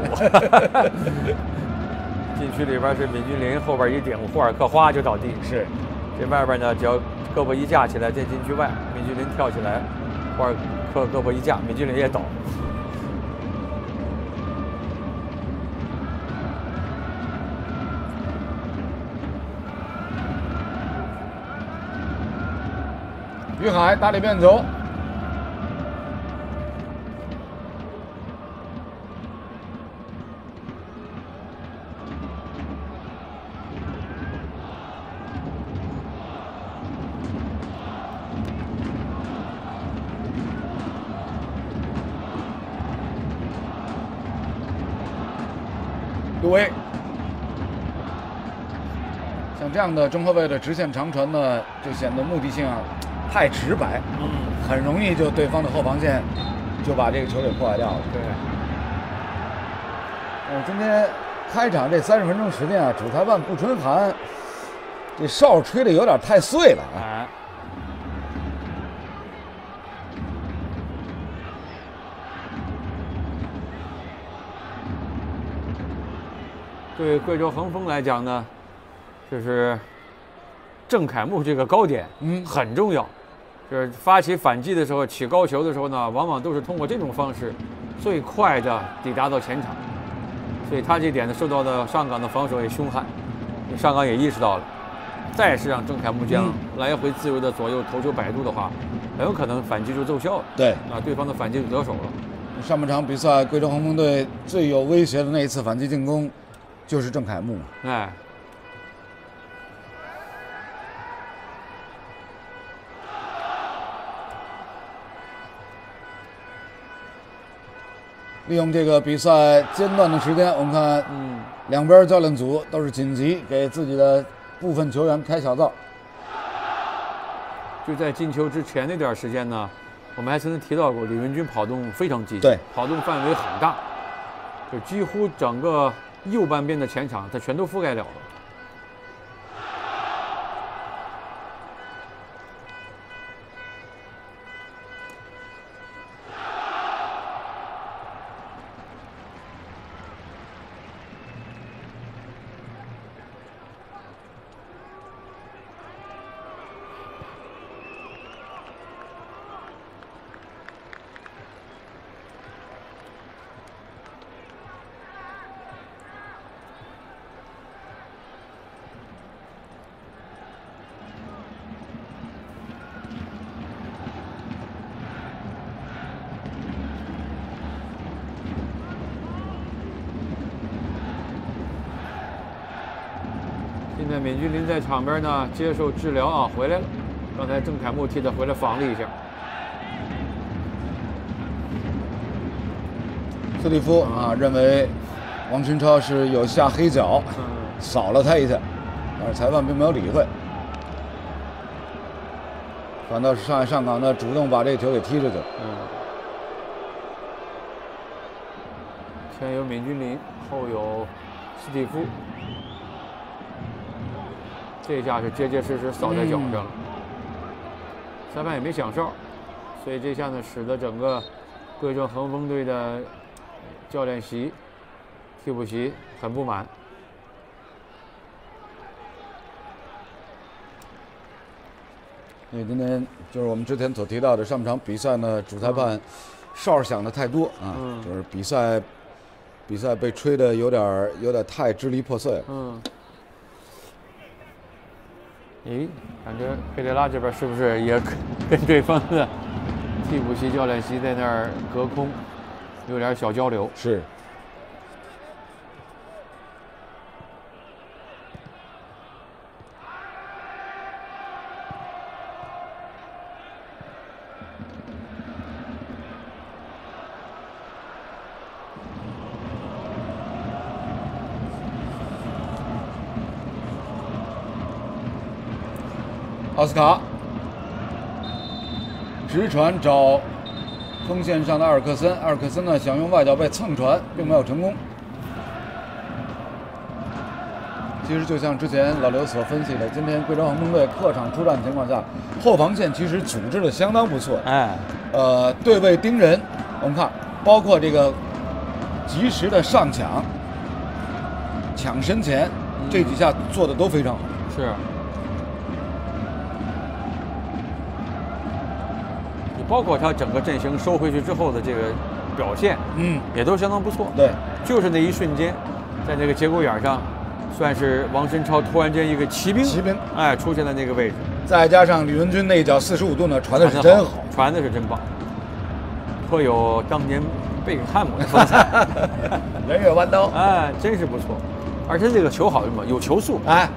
Speaker 7: 禁区里边是闵俊凌，后边一顶，胡尔克哗就倒地。
Speaker 6: 是，
Speaker 7: 这外边呢，只要胳膊一架起来，在禁区外，闵俊凌跳起来，胡尔克胳膊一架，闵俊凌也倒。
Speaker 6: 于海打里变球。杜威，像这样的中后卫的直线长传呢，就显得目的性啊太直白，嗯，很容易就对方的后防线就把这个球给破坏掉了。
Speaker 7: 对。
Speaker 6: 呃，今天开场这三十分钟时间啊，主裁判顾春寒这哨吹的有点太碎了啊。
Speaker 7: 哎对贵州恒丰来讲呢，就是郑凯木这个高点，嗯，很重要。就是发起反击的时候，起高球的时候呢，往往都是通过这种方式，最快的抵达到前场。所以他这点呢，受到的上港的防守也凶悍，上港也意识到了，再是让郑凯木这样来回自由的左右投球摆渡的话，很有可能反击就奏效了。
Speaker 6: 对，
Speaker 7: 啊，对方的反击就得手了。
Speaker 6: 上半场比赛，贵州恒丰队最有威胁的那一次反击进攻。就是郑凯木，
Speaker 7: 哎，
Speaker 6: 利用这个比赛间断的时间，我们看，嗯，两边教练组都是紧急给自己的部分球员开小灶。
Speaker 7: 就在进球之前那段时间呢，我们还曾经提到过，李文君跑动非常积极，
Speaker 6: 对，
Speaker 7: 跑动范围很大，就几乎整个右半边的前场，他全都覆盖了了。现在闵俊凌在场边呢，接受治疗啊，回来了。刚才郑凯木替他回来防了一下。
Speaker 6: 斯蒂夫啊，认为王申超是有下黑脚，扫了他一下，但是裁判并没有理会，反倒是上海上港呢主动把这个球给踢出去。
Speaker 7: 嗯。前有闵君林，后有斯蒂夫，这下是结结实实扫在脚上了。嗯、裁判也没响哨，所以这下呢，使得整个贵州恒丰队的教练席、替补席很不满。
Speaker 6: 因为今天就是我们之前所提到的上半场比赛呢，主裁判哨响的太多啊，嗯、就是比赛。比赛被吹的有点有点太支离破碎了。
Speaker 7: 嗯。咦，感觉佩雷拉这边是不是也跟对方的替补席、教练席在那儿隔空有点小交流？
Speaker 6: 是。奥斯卡直传找锋线上的阿尔克森，阿尔克森呢想用外脚背蹭传，并没有成功。其实就像之前老刘所分析的，今天贵州恒丰队客场出战的情况下，后防线其实组织的相当不错。
Speaker 7: 哎，
Speaker 6: 呃，对位盯人，我们看，包括这个及时的上抢、抢身前，这几下做的都非常好。
Speaker 7: 是。包括他整个阵型收回去之后的这个表现，
Speaker 6: 嗯，
Speaker 7: 也都相当不错。
Speaker 6: 对，
Speaker 7: 就是那一瞬间，在那个节骨眼上，算是王申超突然间一个骑兵，
Speaker 6: 骑兵，
Speaker 7: 哎，出现在那个位置。
Speaker 6: 再加上吕文君那一脚四十五度呢，传的是真好，
Speaker 7: 传的是真棒，颇有当年贝克汉姆的风采。
Speaker 6: 人月弯刀，
Speaker 7: 哎，真是不错。而且这个球好什么？有球速，
Speaker 6: 哎。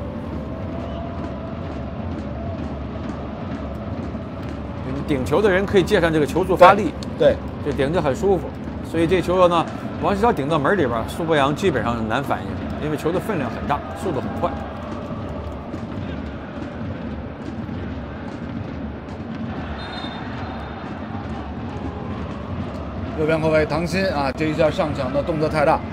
Speaker 7: 顶球的人可以借上这个球速发力，
Speaker 6: 对，
Speaker 7: 就顶着很舒服。所以这球呢，王申超顶到门里边，苏博阳基本上难反应，因为球的分量很大，速度很快。
Speaker 6: 右边后卫唐鑫啊，这一下上抢的动作太大。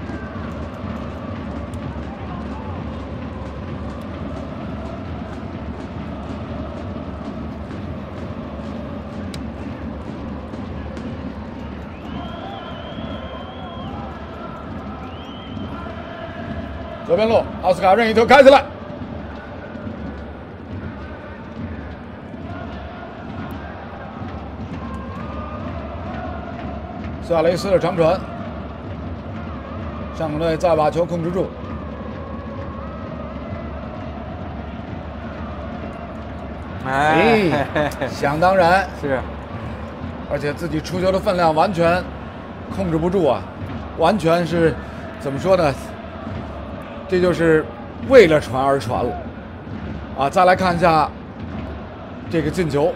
Speaker 6: 左边路，奥斯卡任意球开起来，苏亚雷斯的长传，上港队再把球控制住。
Speaker 7: 哎，
Speaker 6: 想当然
Speaker 7: 是，
Speaker 6: 而且自己出球的分量完全控制不住啊，完全是怎么说呢？这就是为了传而传了，啊！再来看一下这个进球，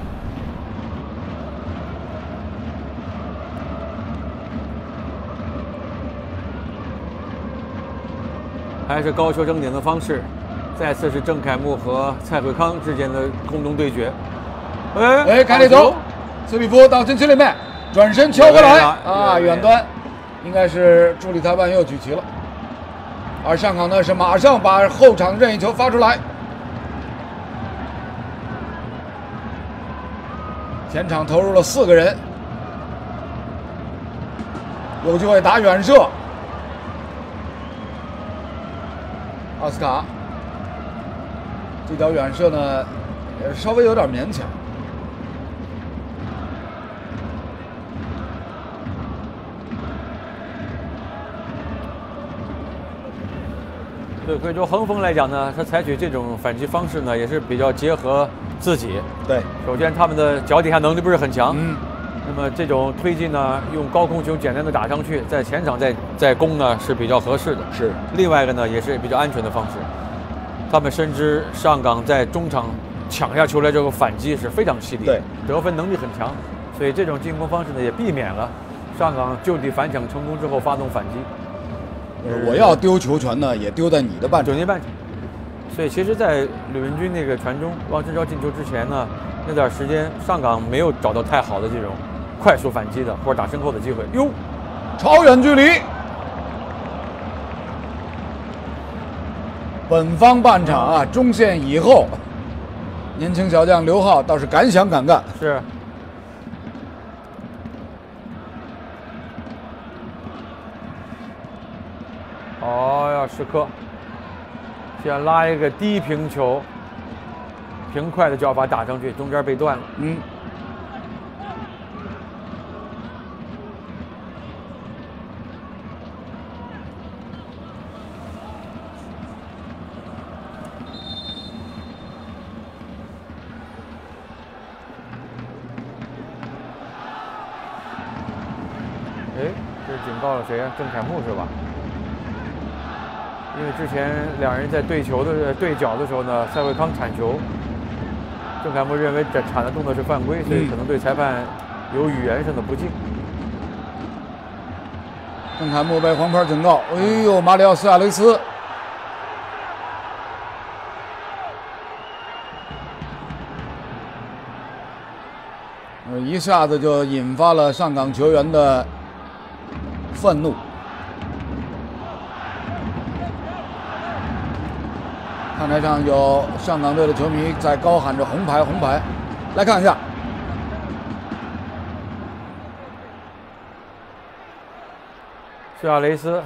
Speaker 7: 还是高球争顶的方式，再次是郑凯木和蔡慧康之间的空中对决。哎
Speaker 6: 哎，看这球，斯蒂夫到禁区里面转身敲过来啊，远端，应该是助理裁判又举旗了。而上港呢是马上把后场任意球发出来，前场投入了四个人，有机会打远射。奥斯卡这脚远射呢，也稍微有点勉强。
Speaker 7: 对贵州恒丰来讲呢，他采取这种反击方式呢，也是比较结合自己。
Speaker 6: 对，
Speaker 7: 首先他们的脚底下能力不是很强，
Speaker 6: 嗯，
Speaker 7: 那么这种推进呢，用高空球简单的打上去，在前场再再攻呢是比较合适的。
Speaker 6: 是。
Speaker 7: 另外一个呢，也是比较安全的方式。他们深知上港在中场抢下球来之后反击是非常犀利，
Speaker 6: 对，
Speaker 7: 得分能力很强，所以这种进攻方式呢，也避免了上港就地反抢成功之后发动反击。
Speaker 6: 我要丢球权呢，也丢在你的半场。
Speaker 7: 九年半场。所以其实，在吕文君那个传中，汪晨超进球之前呢，那段时间上港没有找到太好的这种快速反击的或者打身后的机会。哟，
Speaker 6: 超远距离。本方半场啊，中线以后，年轻小将刘浩倒是敢想敢干。
Speaker 7: 是。哦呀，时刻，先拉一个低平球，平快的脚法打上去，中间被断了。
Speaker 6: 嗯。
Speaker 7: 哎，这是警告了谁呀、啊？郑凯木是吧？因为之前两人在对球的对角的时候呢，蔡慧康铲球，郑凯木认为这铲的动作是犯规，所以可能对裁判有语言上的不敬。
Speaker 6: 郑凯木被黄牌警告，哎呦，马里奥·斯亚雷斯，呃，一下子就引发了上港球员的愤怒。看台上有上港队的球迷在高喊着红牌红牌，来看一下。
Speaker 7: 苏亚雷斯，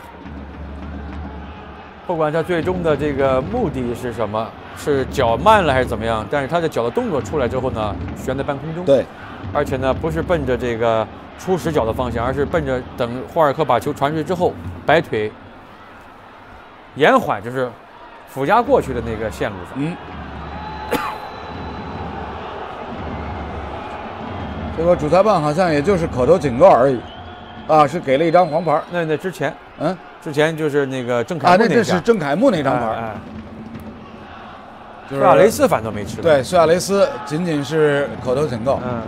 Speaker 7: 不管他最终的这个目的是什么，是脚慢了还是怎么样，但是他的脚的动作出来之后呢，悬在半空中。
Speaker 6: 对，
Speaker 7: 而且呢，不是奔着这个出实脚的方向，而是奔着等霍尔克把球传出去之后，摆腿延缓，就是附加过去的那个线路上。
Speaker 6: 嗯。结果主裁判好像也就是口头警告而已，啊，是给了一张黄牌。
Speaker 7: 那那之前，
Speaker 6: 嗯，
Speaker 7: 之前就是那个郑凯木
Speaker 6: 啊，
Speaker 7: 那
Speaker 6: 那这是郑凯木那张牌。
Speaker 7: 哎哎
Speaker 6: 就是
Speaker 7: 苏亚雷斯反倒没吃。
Speaker 6: 对，苏亚雷斯仅仅是口头警告。
Speaker 7: 嗯。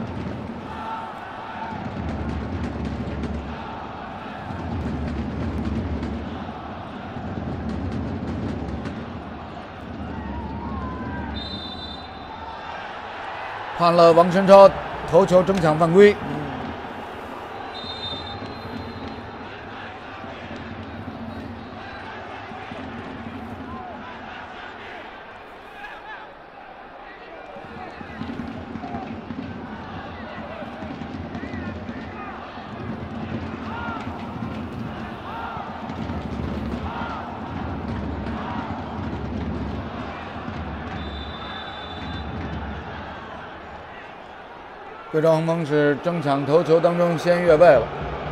Speaker 6: 判了王晨超头球争抢犯规。贵州恒丰是争抢头球当中先越位了。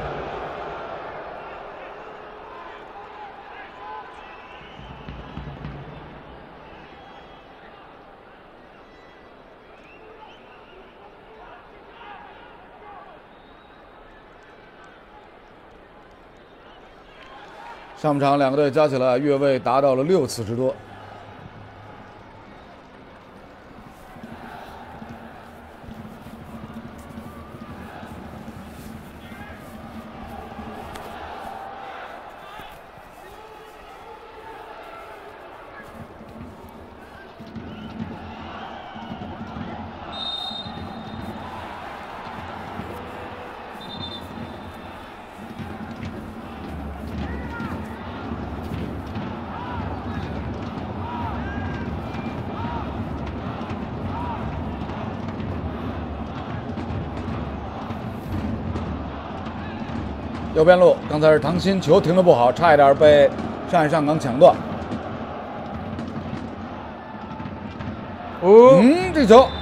Speaker 6: 上半场两个队加起来越位达到了六次之多。右边路，刚才是唐鑫球停得不好，差一点被上海上港抢断。
Speaker 7: 哦，
Speaker 6: 嗯，这球，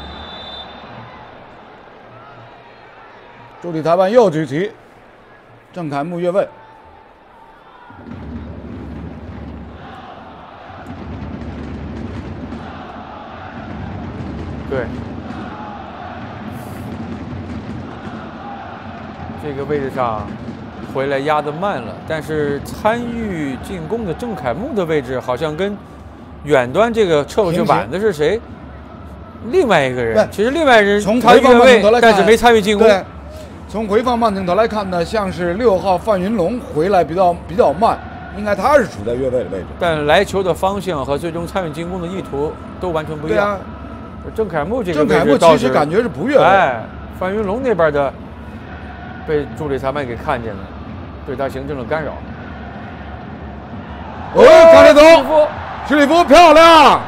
Speaker 6: 助理裁判又举旗，郑凯木越位。
Speaker 7: 对，这个位置上回来压得慢了，但是参与进攻的郑凯木的位置好像跟远端这个撤过去晚的是谁？另外一个人。其实另外一人
Speaker 6: 从
Speaker 7: 他越位，但是没参与进攻。
Speaker 6: 对，从回放慢镜头来看呢，像是六号范云龙回来比较比较慢， 应该他是处在越位的位置，
Speaker 7: 但来球的方向和最终参与进攻的意图都完全不一样。
Speaker 6: 啊、
Speaker 7: 郑凯木这个
Speaker 6: 郑凯木其实感觉是不越位，
Speaker 7: 哎，范云龙那边的被助理裁判给看见了，对他形成了干扰。
Speaker 6: 哦，看得懂，史蒂夫漂亮，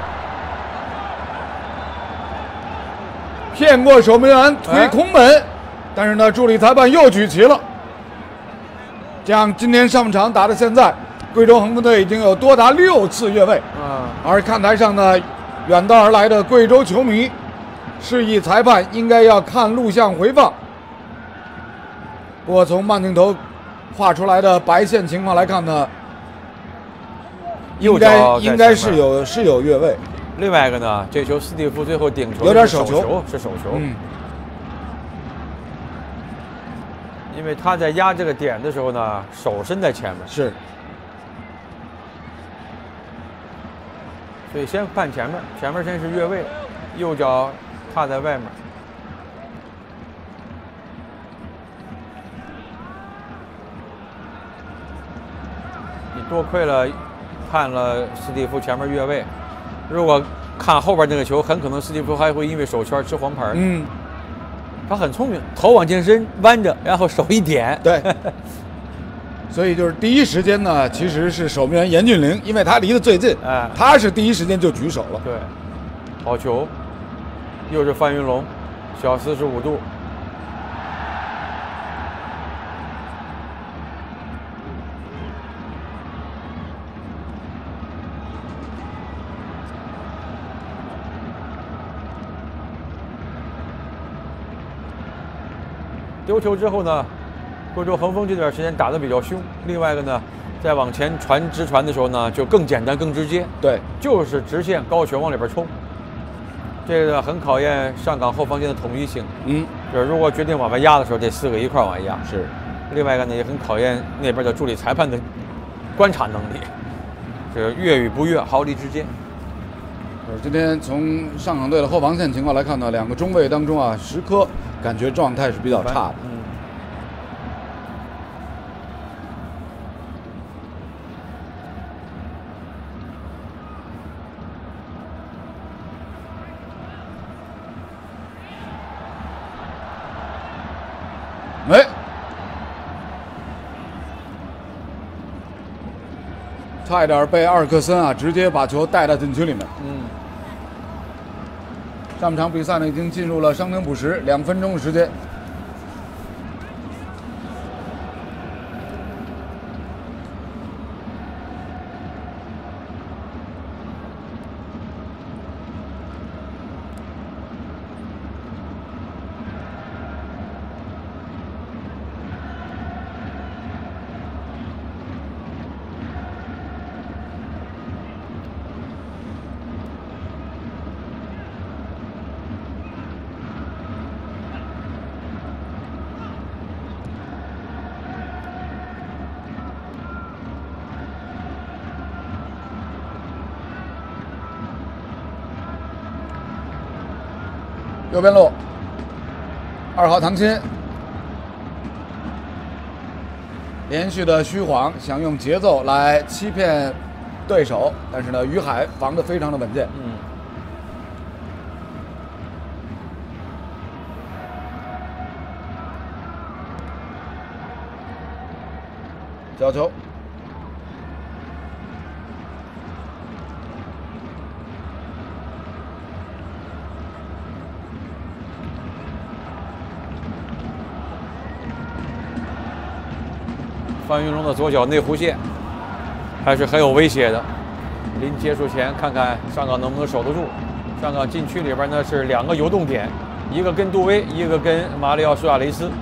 Speaker 6: 骗过守门员推空门，哎、但是呢，助理裁判又举旗了。这样，今天上半场打到现在，贵州恒丰队已经有多达六次越位。
Speaker 7: 啊，
Speaker 6: 而看台上呢，远道而来的贵州球迷示意裁判应该要看录像回放。不过从慢镜头画出来的白线情况来看呢，应该应该是有是有越位。
Speaker 7: 另外一个呢，这球斯蒂夫最后顶球
Speaker 6: 有点
Speaker 7: 手
Speaker 6: 球，
Speaker 7: 是手球。
Speaker 6: 嗯。
Speaker 7: 因为他在压这个点的时候呢，手伸在前面，
Speaker 6: 是，
Speaker 7: 所以先看前面，前面先是越位，右脚踏在外面。你多亏了判了斯蒂夫前面越位，如果看后边那个球，很可能斯蒂夫还会因为手圈吃黄牌。
Speaker 6: 嗯。
Speaker 7: 他很聪明，头往前伸，弯着，然后手一点。
Speaker 6: 对，所以就是第一时间呢，其实是守门员严俊凌，因为他离得最近，
Speaker 7: 哎，
Speaker 6: 他是第一时间就举手了。
Speaker 7: 对，好球，又是范云龙，小四十五度。丢球之后呢，贵州恒丰这段时间打得比较凶。另外一个呢，在往前传直传的时候呢，就更简单、更直接。
Speaker 6: 对，
Speaker 7: 就是直线高球往里边冲。这个很考验上港后防线的统一性。
Speaker 6: 嗯，
Speaker 7: 就是如果决定往外压的时候，得四个一块往外压。
Speaker 6: 是。
Speaker 7: 另外一个呢，也很考验那边的助理裁判的观察能力。这个越与不越，毫厘之间。
Speaker 6: 今天从上港队的后防线情况来看呢，两个中卫当中啊，石科感觉状态是比较差的。
Speaker 7: 嗯。
Speaker 6: 哎，差一点被阿尔克森啊直接把球带到禁区里面。
Speaker 7: 嗯。
Speaker 6: 上半场比赛呢已经进入了伤停补时，两分钟的时间。右边路，二号唐鑫连续的虚晃，想用节奏来欺骗对手，但是呢，于海防得非常的稳健。
Speaker 7: 嗯。
Speaker 6: 角球。
Speaker 7: 范云龙的左脚内弧线还是很有威胁的。临结束前看看上港能不能守得住。上港禁区里边呢是两个游动点，一个跟杜威，一个跟马里奥·苏亚雷斯。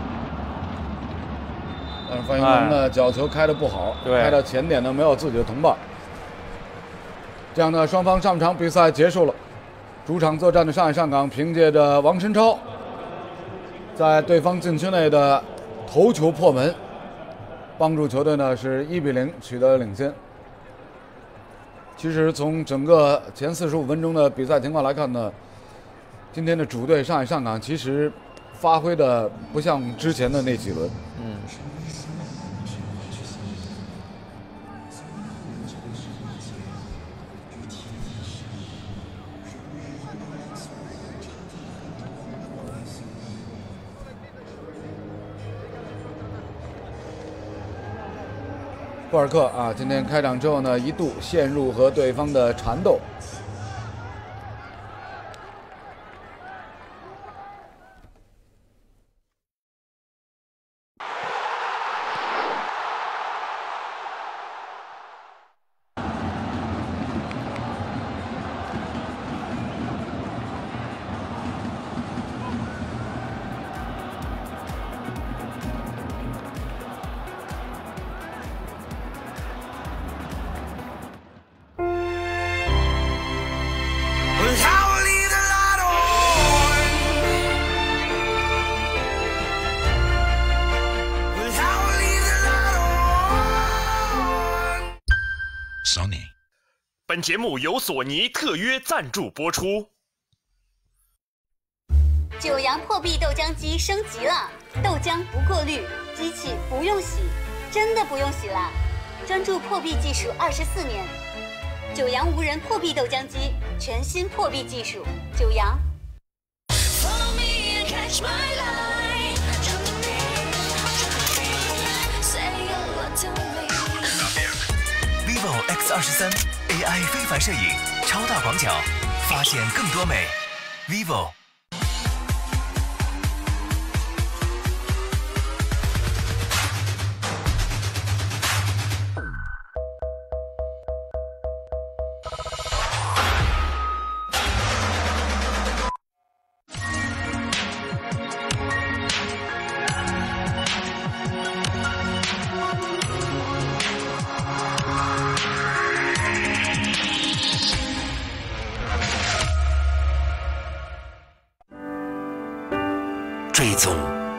Speaker 6: 但是范云龙呢角球开得不好，
Speaker 7: 对，
Speaker 6: 开到前点呢没有自己的同伴。这样呢，双方上场比赛结束了。主场作战的上海上港凭借着王申超在对方禁区内的头球破门，帮助球队呢是一比零取得领先。其实从整个前四十五分钟的比赛情况来看呢，今天的主队上海上港其实发挥的不像之前的那几轮。
Speaker 7: 嗯。
Speaker 6: 布尔克啊，今天开场之后呢，一度陷入和对方的缠斗。
Speaker 1: 本节目由索尼特约赞助播出。
Speaker 9: 九阳破壁豆浆机升级了，豆浆不过滤，机器不用洗，真的不用洗啦！专注破壁技术二十四年，九阳无人破壁豆浆机，全新破壁技术，九阳。
Speaker 8: vivo X 二十三 A I 非凡摄影，超大广角，发现更多美。vivo。追踪、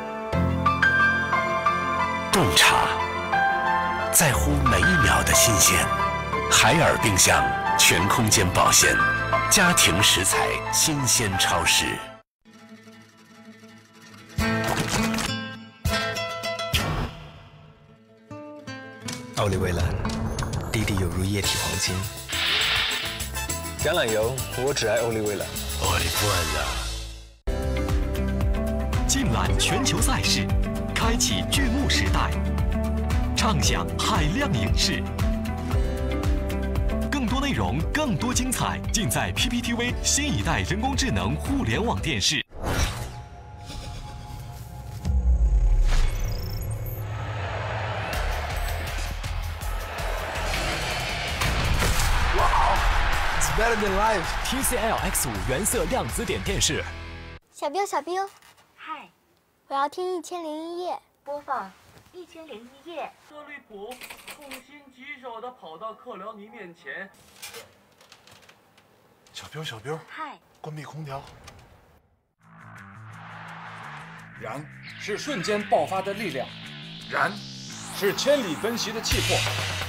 Speaker 8: 洞察，在乎每一秒的新鲜。海尔冰箱全空间保鲜，家庭食材新鲜超市。
Speaker 10: 奥利威兰，滴滴犹如液体黄金。橄榄油，我只爱奥利威兰。
Speaker 8: 奥利威兰。
Speaker 11: 尽览全球赛事，开启剧目时代，畅享海量影视。更多内容，更多精彩，尽在 P P T V 新一代人工智能互联网电视。
Speaker 10: 哇 ，It's better than life。
Speaker 11: T C L X 五原色量子点电视。
Speaker 12: 小彪，小彪。
Speaker 13: 嗨，
Speaker 12: 我要听一千零一夜，
Speaker 13: 播放一千零一夜。
Speaker 14: 特利普痛心疾首地跑到克辽尼面前。
Speaker 15: 小彪，小彪，
Speaker 13: 嗨，
Speaker 15: 关闭空调。
Speaker 16: 燃是瞬间爆发的力量，
Speaker 15: 燃
Speaker 16: 是千里奔袭的气魄，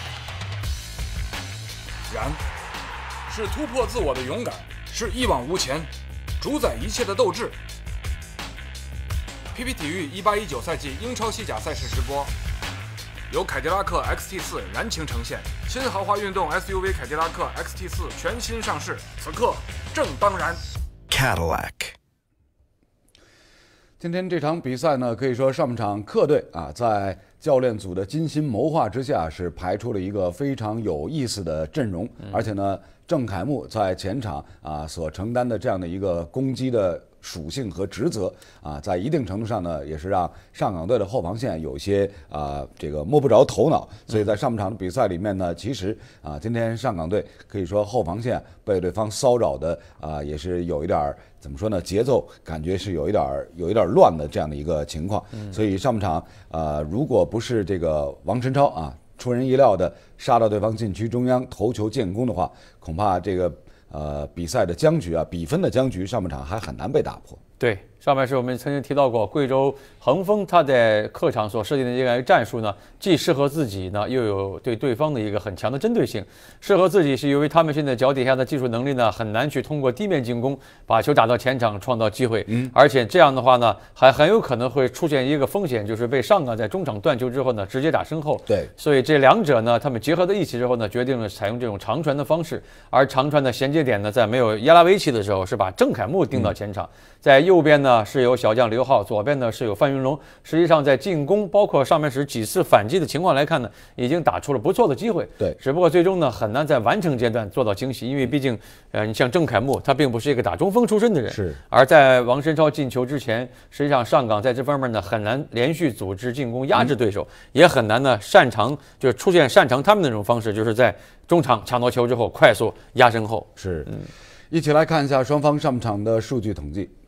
Speaker 16: 燃是突破自我的勇敢，是一往无前、主宰一切的斗志。P P 体育一八一九赛季英超西甲赛事直播，由凯迪拉克 X T 四燃情呈现。新豪华运动 S U V 凯迪拉克 X T 四全新上市，此刻正当燃。
Speaker 8: Cadillac。
Speaker 6: 今天这场比赛呢，可以说上半场客队啊，在教练组的精心谋划之下，是排出了一个非常有意思的阵容，嗯、而且呢，郑凯木在前场啊所承担的这样的一个攻击的属性和职责啊，在一定程度上呢，也是让上港队的后防线有些啊这个摸不着头脑。所以在上半场的比赛里面呢，其实啊，今天上港队可以说后防线被对方骚扰的啊，也是有一点怎么说呢，节奏感觉是有一点有一点乱的这样的一个情况。所以上半场呃，如果不是这个王晨超啊出人意料的杀到对方禁区中央头球建功的话，恐怕这个。呃，比赛的僵局啊，比分的僵局，上半场还很难被打破。
Speaker 7: 对，上半时我们曾经提到过，贵州恒丰他在客场所设计的这个战术呢，既适合自己呢，又有对对方的一个很强的针对性。适合自己是由于他们现在脚底下的技术能力呢，很难去通过地面进攻把球打到前场创造机会，嗯，而且这样的话呢，还很有可能会出现一个风险，就是被上港在中场断球之后呢，直接打身后。
Speaker 6: 对，
Speaker 7: 所以这两者呢，他们结合在一起之后呢，决定了采用这种长传的方式，而长传的衔接点呢，在没有亚拉维奇的时候，是把郑凯木盯到前场，嗯、在右边呢。 呢是有小将刘浩，左边呢是有范云龙。实际上在进攻，包括上半时几次反击的情况来看呢，已经打出了不错的机会。
Speaker 6: 对，
Speaker 7: 只不过最终呢很难在完成阶段做到惊喜，因为毕竟，呃，你像郑凯木，他并不是一个打中锋出身的人。
Speaker 6: 是。
Speaker 7: 而在王申超进球之前，实际上上港在这方面呢很难连续组织进攻压制对手，嗯、也很难呢擅长就是出现擅长他们那种方式，就是在中场抢到球之后快速压身后。
Speaker 6: 是。嗯。一起来看一下双方上半场的数据统计。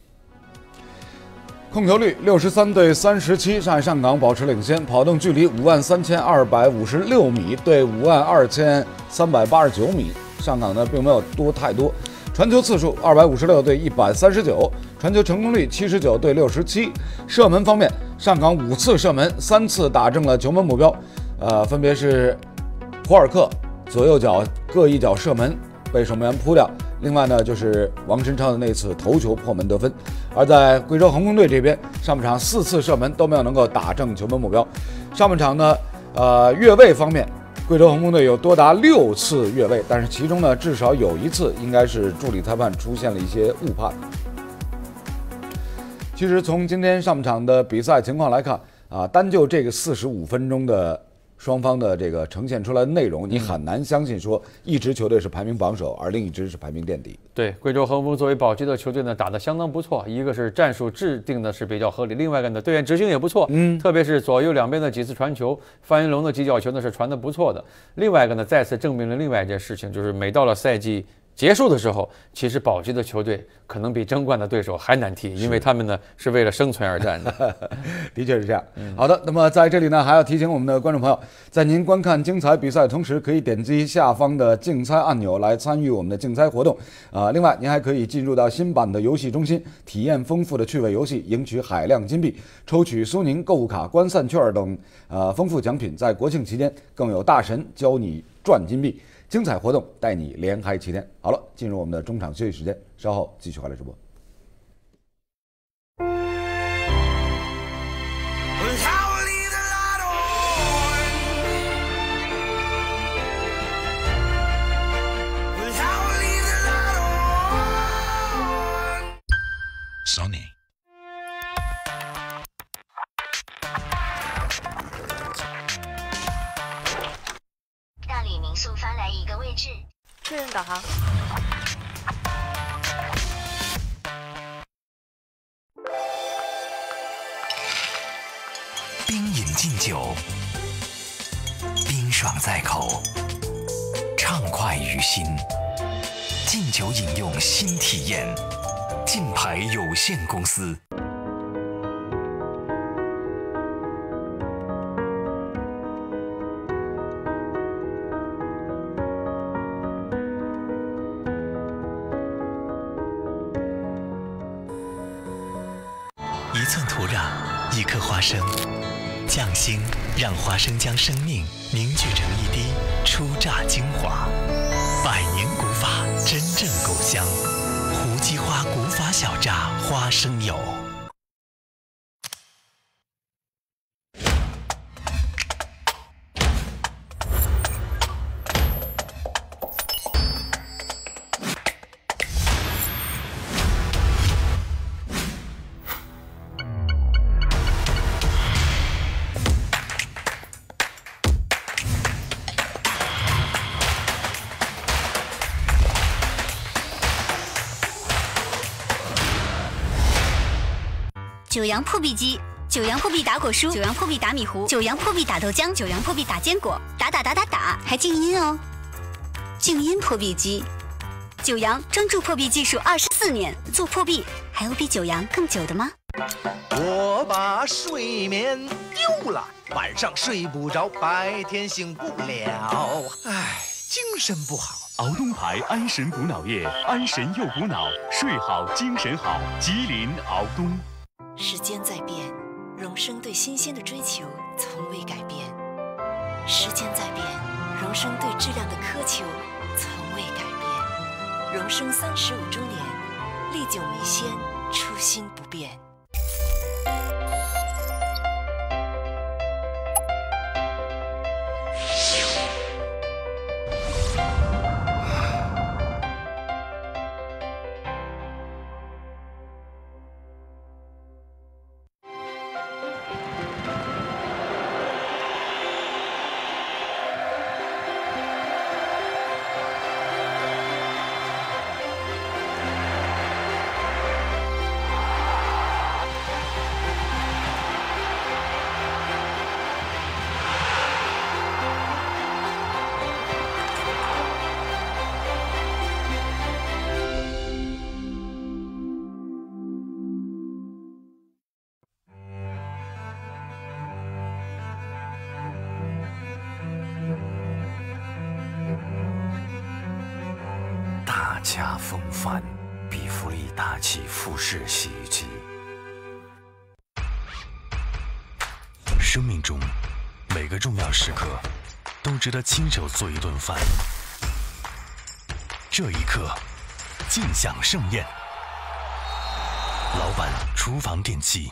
Speaker 6: 控球率六十三对三十七，上海上港保持领先。跑动距离五万三千二百五十六米对五万二千三百八十九米，上港呢并没有多太多。传球次数二百五十六对一百三十九，传球成功率七十九对六十七。射门方面，上港五次射门，三次打正了球门目标，呃，分别是普尔克左右脚各一脚射门被守门员扑掉。另外呢，就是王申超的那次头球破门得分。而在贵州航空队这边，上半场四次射门都没有能够打正球门目标。上半场呢，呃，越位方面，贵州航空队有多达六次越位，但是其中呢，至少有一次应该是助理裁判出现了一些误判。其实从今天上半场的比赛情况来看啊，单就这个四十五分钟的双方的这个呈现出来的内容，你很难相信说一支球队是排名榜首，而另一支是排名垫底。
Speaker 7: 对，贵州恒丰作为保级的球队呢，打得相当不错。一个是战术制定的是比较合理，另外一个呢，队员执行也不错。嗯，特别是左右两边的几次传球，范云龙的几脚球呢是传得不错的。另外一个呢，再次证明了另外一件事情，就是每到了赛季结束的时候，其实保级的球队可能比争冠的对手还难踢，因为他们呢是为了生存而战的。
Speaker 6: 的确是这样。嗯、好的，那么在这里呢，还要提醒我们的观众朋友，在您观看精彩比赛的同时，可以点击下方的竞猜按钮来参与我们的竞猜活动。啊、呃，另外您还可以进入到新版的游戏中心，体验丰富的趣味游戏，赢取海量金币，抽取苏宁购物卡、观赛券等呃丰富奖品。在国庆期间，更有大神教你赚金币。精彩活动带你连嗨七天。好了，进入我们的中场休息时间，稍后继续回来直播。
Speaker 17: Sony。
Speaker 18: 民宿发来一个位置，
Speaker 13: 确认导航。
Speaker 17: 冰饮敬酒，冰爽在口，畅快于心。敬酒饮用新体验，金牌有限公司。一寸土壤，一颗花生，匠心让花生将生命凝聚成一滴初榨精华。百年古法，真正故乡。胡姬花古法小榨花生油。
Speaker 9: 九阳破壁机，九阳破壁打果蔬，九阳破壁打米糊，九阳破壁打豆浆，九阳破壁打坚果，打打打打打，还静音哦。静音破壁机，九阳专注破壁技术二十四年，做破壁还有比九阳更久的吗？
Speaker 5: 我把睡眠丢了，晚上睡不着，白天醒不了，唉，精神不好。
Speaker 11: 熬东牌安神补脑液，安神又补脑，睡好精神好。吉林熬东。
Speaker 19: 时间在变，荣生对新鲜的追求从未改变。时间在变，荣生对质量的苛求从未改变。荣生三十五周年，历久弥鲜，初心不变。
Speaker 18: 家风范，比弗利大气富士洗衣机。生命中每个重要时刻，都值得亲手做一顿饭。这一刻，尽享盛宴。老板厨房电器。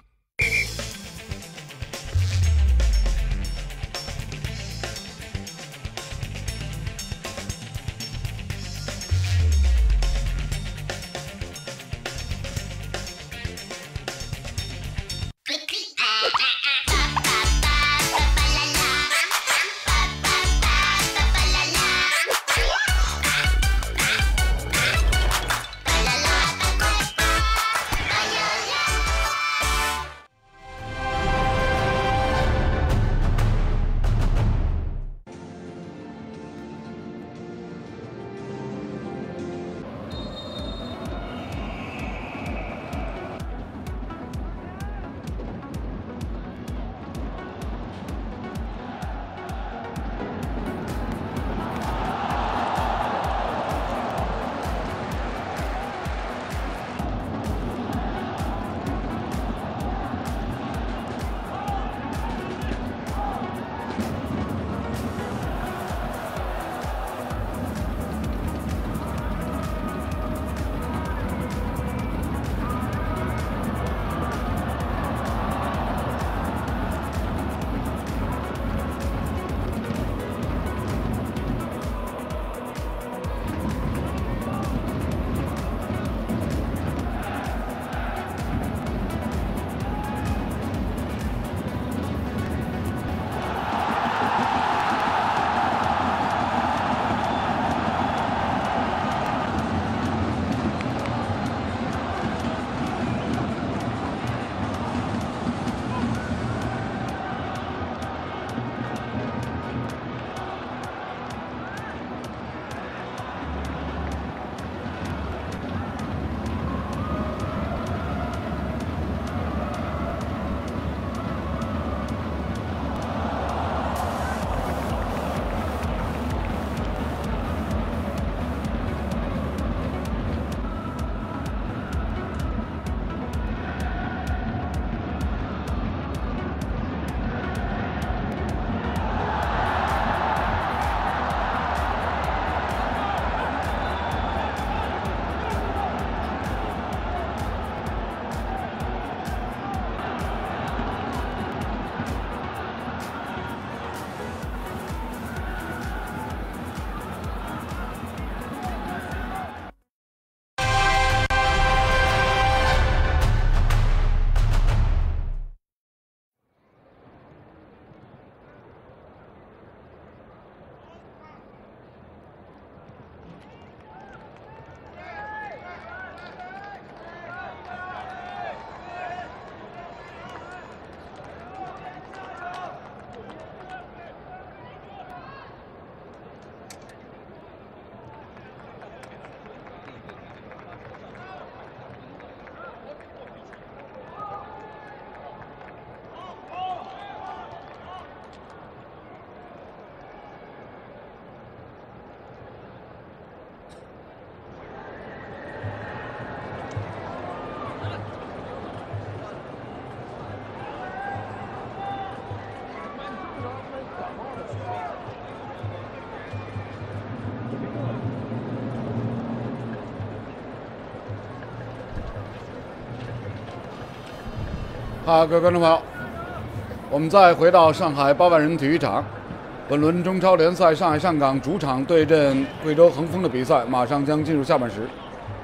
Speaker 6: 好，各位观众朋友，我们再回到上海八万人体育场，本轮中超联赛上海上港主场对阵贵州恒丰的比赛马上将进入下半时。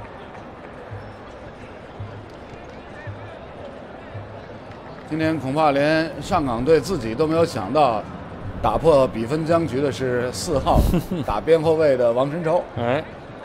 Speaker 6: 今天恐怕连上港队自己都没有想到，打破比分僵局的是四号打边后卫的王申超。
Speaker 7: 哎，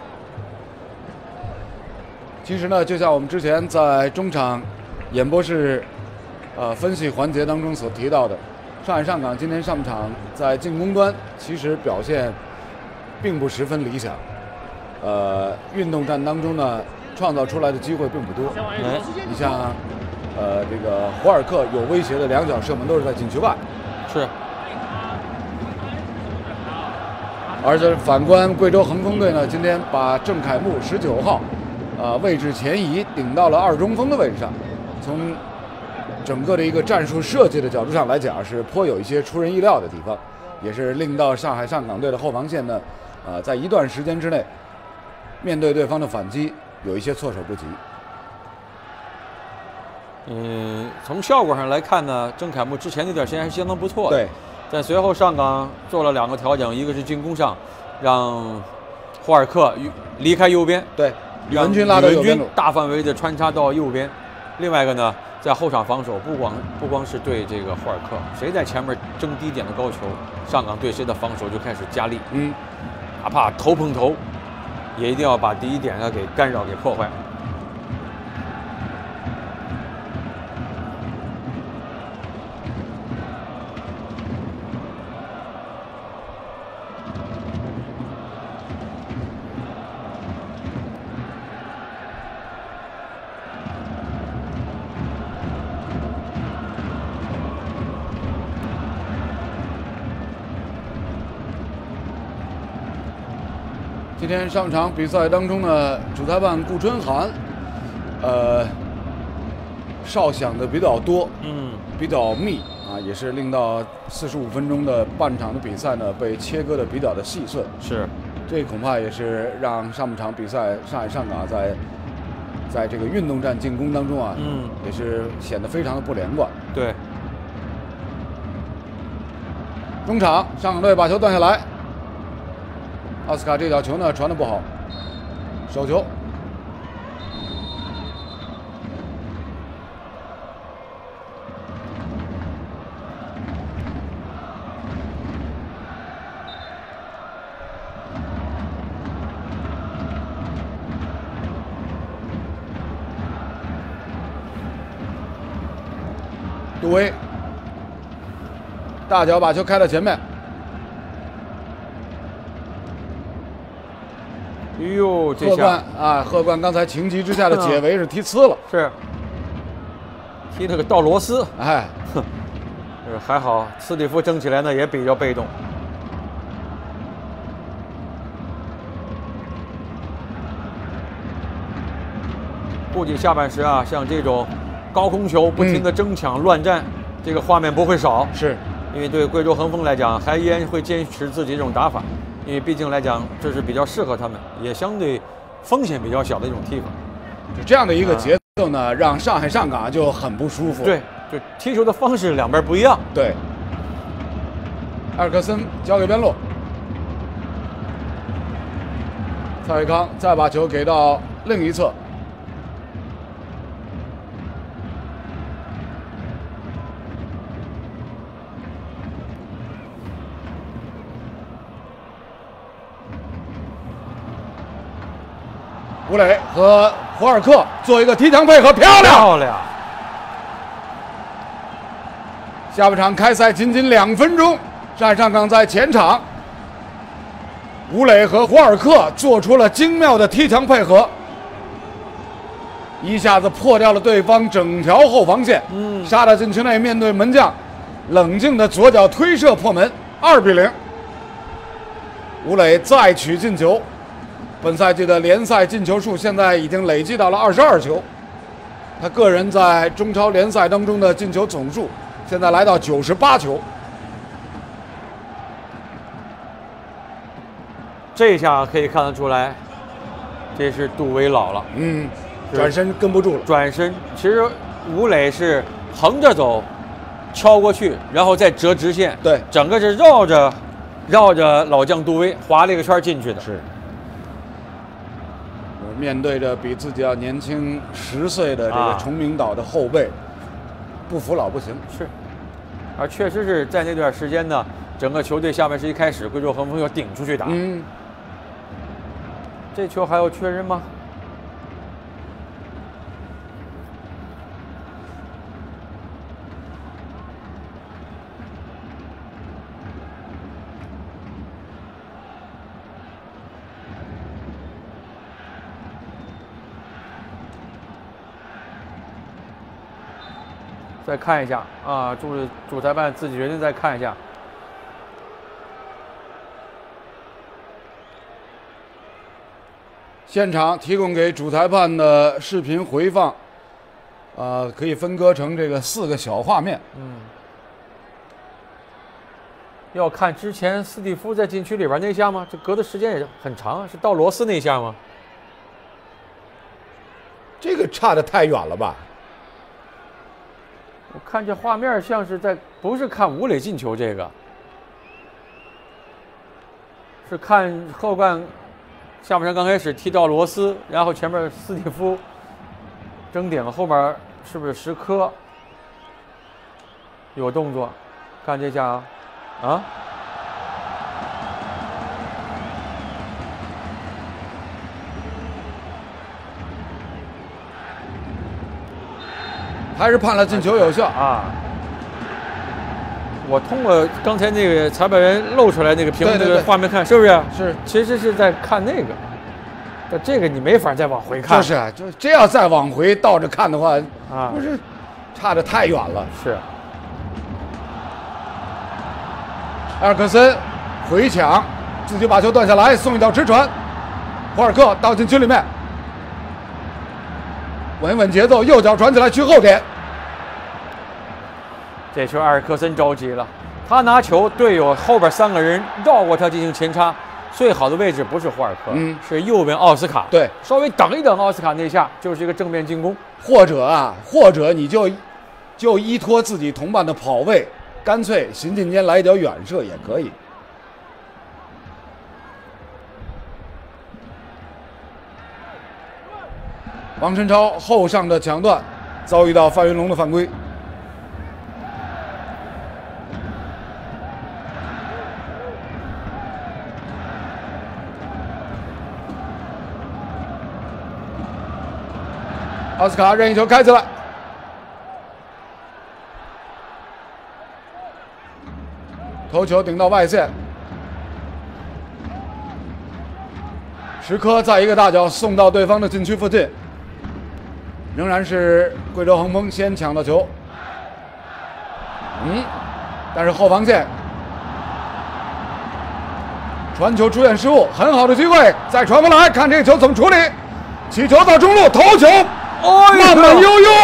Speaker 6: 其实呢，就像我们之前在中场演播室呃分析环节当中所提到的，上海上港今天上场在进攻端其实表现并不十分理想，呃，运动战当中呢创造出来的机会并不多。
Speaker 7: 哎，
Speaker 6: 你像呃这个胡尔克有威胁的两脚射门都是在禁区外。
Speaker 7: 是。
Speaker 6: 而且反观贵州恒丰队呢，今天把郑凯木十九号，呃位置前移顶到了二中锋的位置上，从整个的一个战术设计的角度上来讲，是颇有一些出人意料的地方，也是令到上海上港队的后防线呢，呃在一段时间之内，面对对方的反击有一些措手不及。
Speaker 7: 嗯，从效果上来看呢，郑凯木之前那段时间还是相当不错的。
Speaker 6: 对。
Speaker 7: 但随后上港做了两个调整，一个是进攻上，让霍尔克离开右边，
Speaker 6: 对，
Speaker 7: 宇文
Speaker 6: 军拉到右边，
Speaker 7: 大范围的穿插到右边。另外一个呢，在后场防守，不光不光是对这个霍尔克，谁在前面争低点的高球，上港对谁的防守就开始加力。
Speaker 6: 嗯，
Speaker 7: 哪怕头碰头，也一定要把第一点要给干扰、给破坏。
Speaker 6: 今天上场比赛当中呢，主裁判顾春寒，呃，哨响的比较多，
Speaker 7: 嗯，
Speaker 6: 比较密啊，也是令到四十五分钟的半场的比赛呢被切割的比较的细碎。
Speaker 7: 是，
Speaker 6: 这恐怕也是让上半场比赛上海上港在在这个运动战进攻当中啊，
Speaker 7: 嗯，
Speaker 6: 也是显得非常的不连贯。
Speaker 7: 对。
Speaker 6: 中场上港队把球断下来。奥斯卡这脚球呢传得不好，手球。杜威大脚把球开到前面。
Speaker 7: 哎呦，这
Speaker 6: 下贺冠啊，贺冠刚才情急之下的解围是踢呲了，
Speaker 7: 是踢了个倒螺丝，
Speaker 6: 哎，
Speaker 7: 哼，还好，斯蒂夫争起来呢也比较被动。估计下半时啊，像这种高空球不停的争抢、嗯、乱战，这个画面不会少，
Speaker 6: 是
Speaker 7: 因为对贵州恒丰来讲，还依然会坚持自己这种打法。因为毕竟来讲，这是比较适合他们，也相对风险比较小的一种踢法。
Speaker 6: 就这样的一个节奏呢，啊、让上海上港就很不舒服。
Speaker 7: 对，就踢球的方式两边不一样。
Speaker 6: 对。埃尔克森交给边路，蔡伟康再把球给到另一侧。吴磊和胡尔克做一个踢墙配合，漂亮！
Speaker 7: 漂亮！
Speaker 6: 下半场开赛仅仅两分钟，上海上港在前场，吴磊和胡尔克做出了精妙的踢墙配合，一下子破掉了对方整条后防线。嗯，杀到禁区内，面对门将，冷静的左脚推射破门，二比零。吴磊再取进球。本赛季的联赛进球数现在已经累计到了二十二球，他个人在中超联赛当中的进球总数现在来到九十八球。
Speaker 7: 这下可以看得出来，这是杜威老了，
Speaker 6: 嗯，转身跟不住了。
Speaker 7: 转身，其实吴磊是横着走，敲过去，然后再折直线，
Speaker 6: 对，
Speaker 7: 整个是绕着绕着老将杜威划了一个圈进去的。
Speaker 6: 是。面对着比自己要年轻十岁的这个崇明岛的后辈，啊、不服老不行。
Speaker 7: 是，而确实是在那段时间呢，整个球队下半时一开始，贵州恒丰要顶出去打。
Speaker 6: 嗯，
Speaker 7: 这球还要确认吗？再看一下啊，主主裁判自己决定再看一下。
Speaker 6: 现场提供给主裁判的视频回放，啊、呃，可以分割成这个四个小画面。
Speaker 7: 嗯，要看之前斯蒂夫在禁区里边那下吗？这隔的时间也很长，是到罗斯那下吗？
Speaker 6: 这个差得太远了吧？
Speaker 7: 我看这画面像是在，不是看吴磊进球这个，是看后半下半场刚开始踢到罗斯，然后前面斯蒂夫争顶，后面是不是石科有动作？看这下啊，啊，
Speaker 6: 还是判了进球有效
Speaker 7: 啊！我通过刚才那个裁判员露出来那个屏幕那个画面看，是不是？
Speaker 6: 是，
Speaker 7: 其实是在看那个，但这个你没法再往回看。
Speaker 6: 就是啊，就这要再往回倒着看的话，
Speaker 7: 啊，
Speaker 6: 不是差得太远了。
Speaker 7: 是。
Speaker 6: 埃尔克森回抢，自己把球断下来，送一脚直传，霍尔克到禁区里面，稳稳节奏，右脚传起来去后点。
Speaker 7: 这球埃尔克森着急了，他拿球，队友后边三个人绕过他进行前插，最好的位置不是霍尔克，
Speaker 6: 嗯，
Speaker 7: 是右边奥斯卡。
Speaker 6: 对，
Speaker 7: 稍微等一等奥斯卡那下就是一个正面进攻，
Speaker 6: 或者啊，或者你就就依托自己同伴的跑位，干脆行进间来一脚远射也可以。王晨超后上的抢断，遭遇到范云龙的犯规。奥斯卡任意球开起来，头球顶到外线，石科在一个大脚送到对方的禁区附近，仍然是贵州恒丰先抢到球，嗯，但是后防线传球出现失误，很好的机会，再传不来，看这个球怎么处理，起球到中路，头球。慢慢悠悠，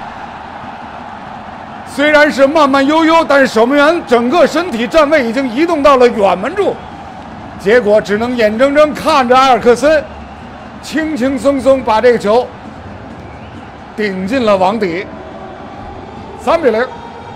Speaker 6: 虽然是慢慢悠悠，但是守门员整个身体站位已经移动到了远门处，结果只能眼睁睁看着埃尔克森轻轻松松把这个球顶进了网底，三比零，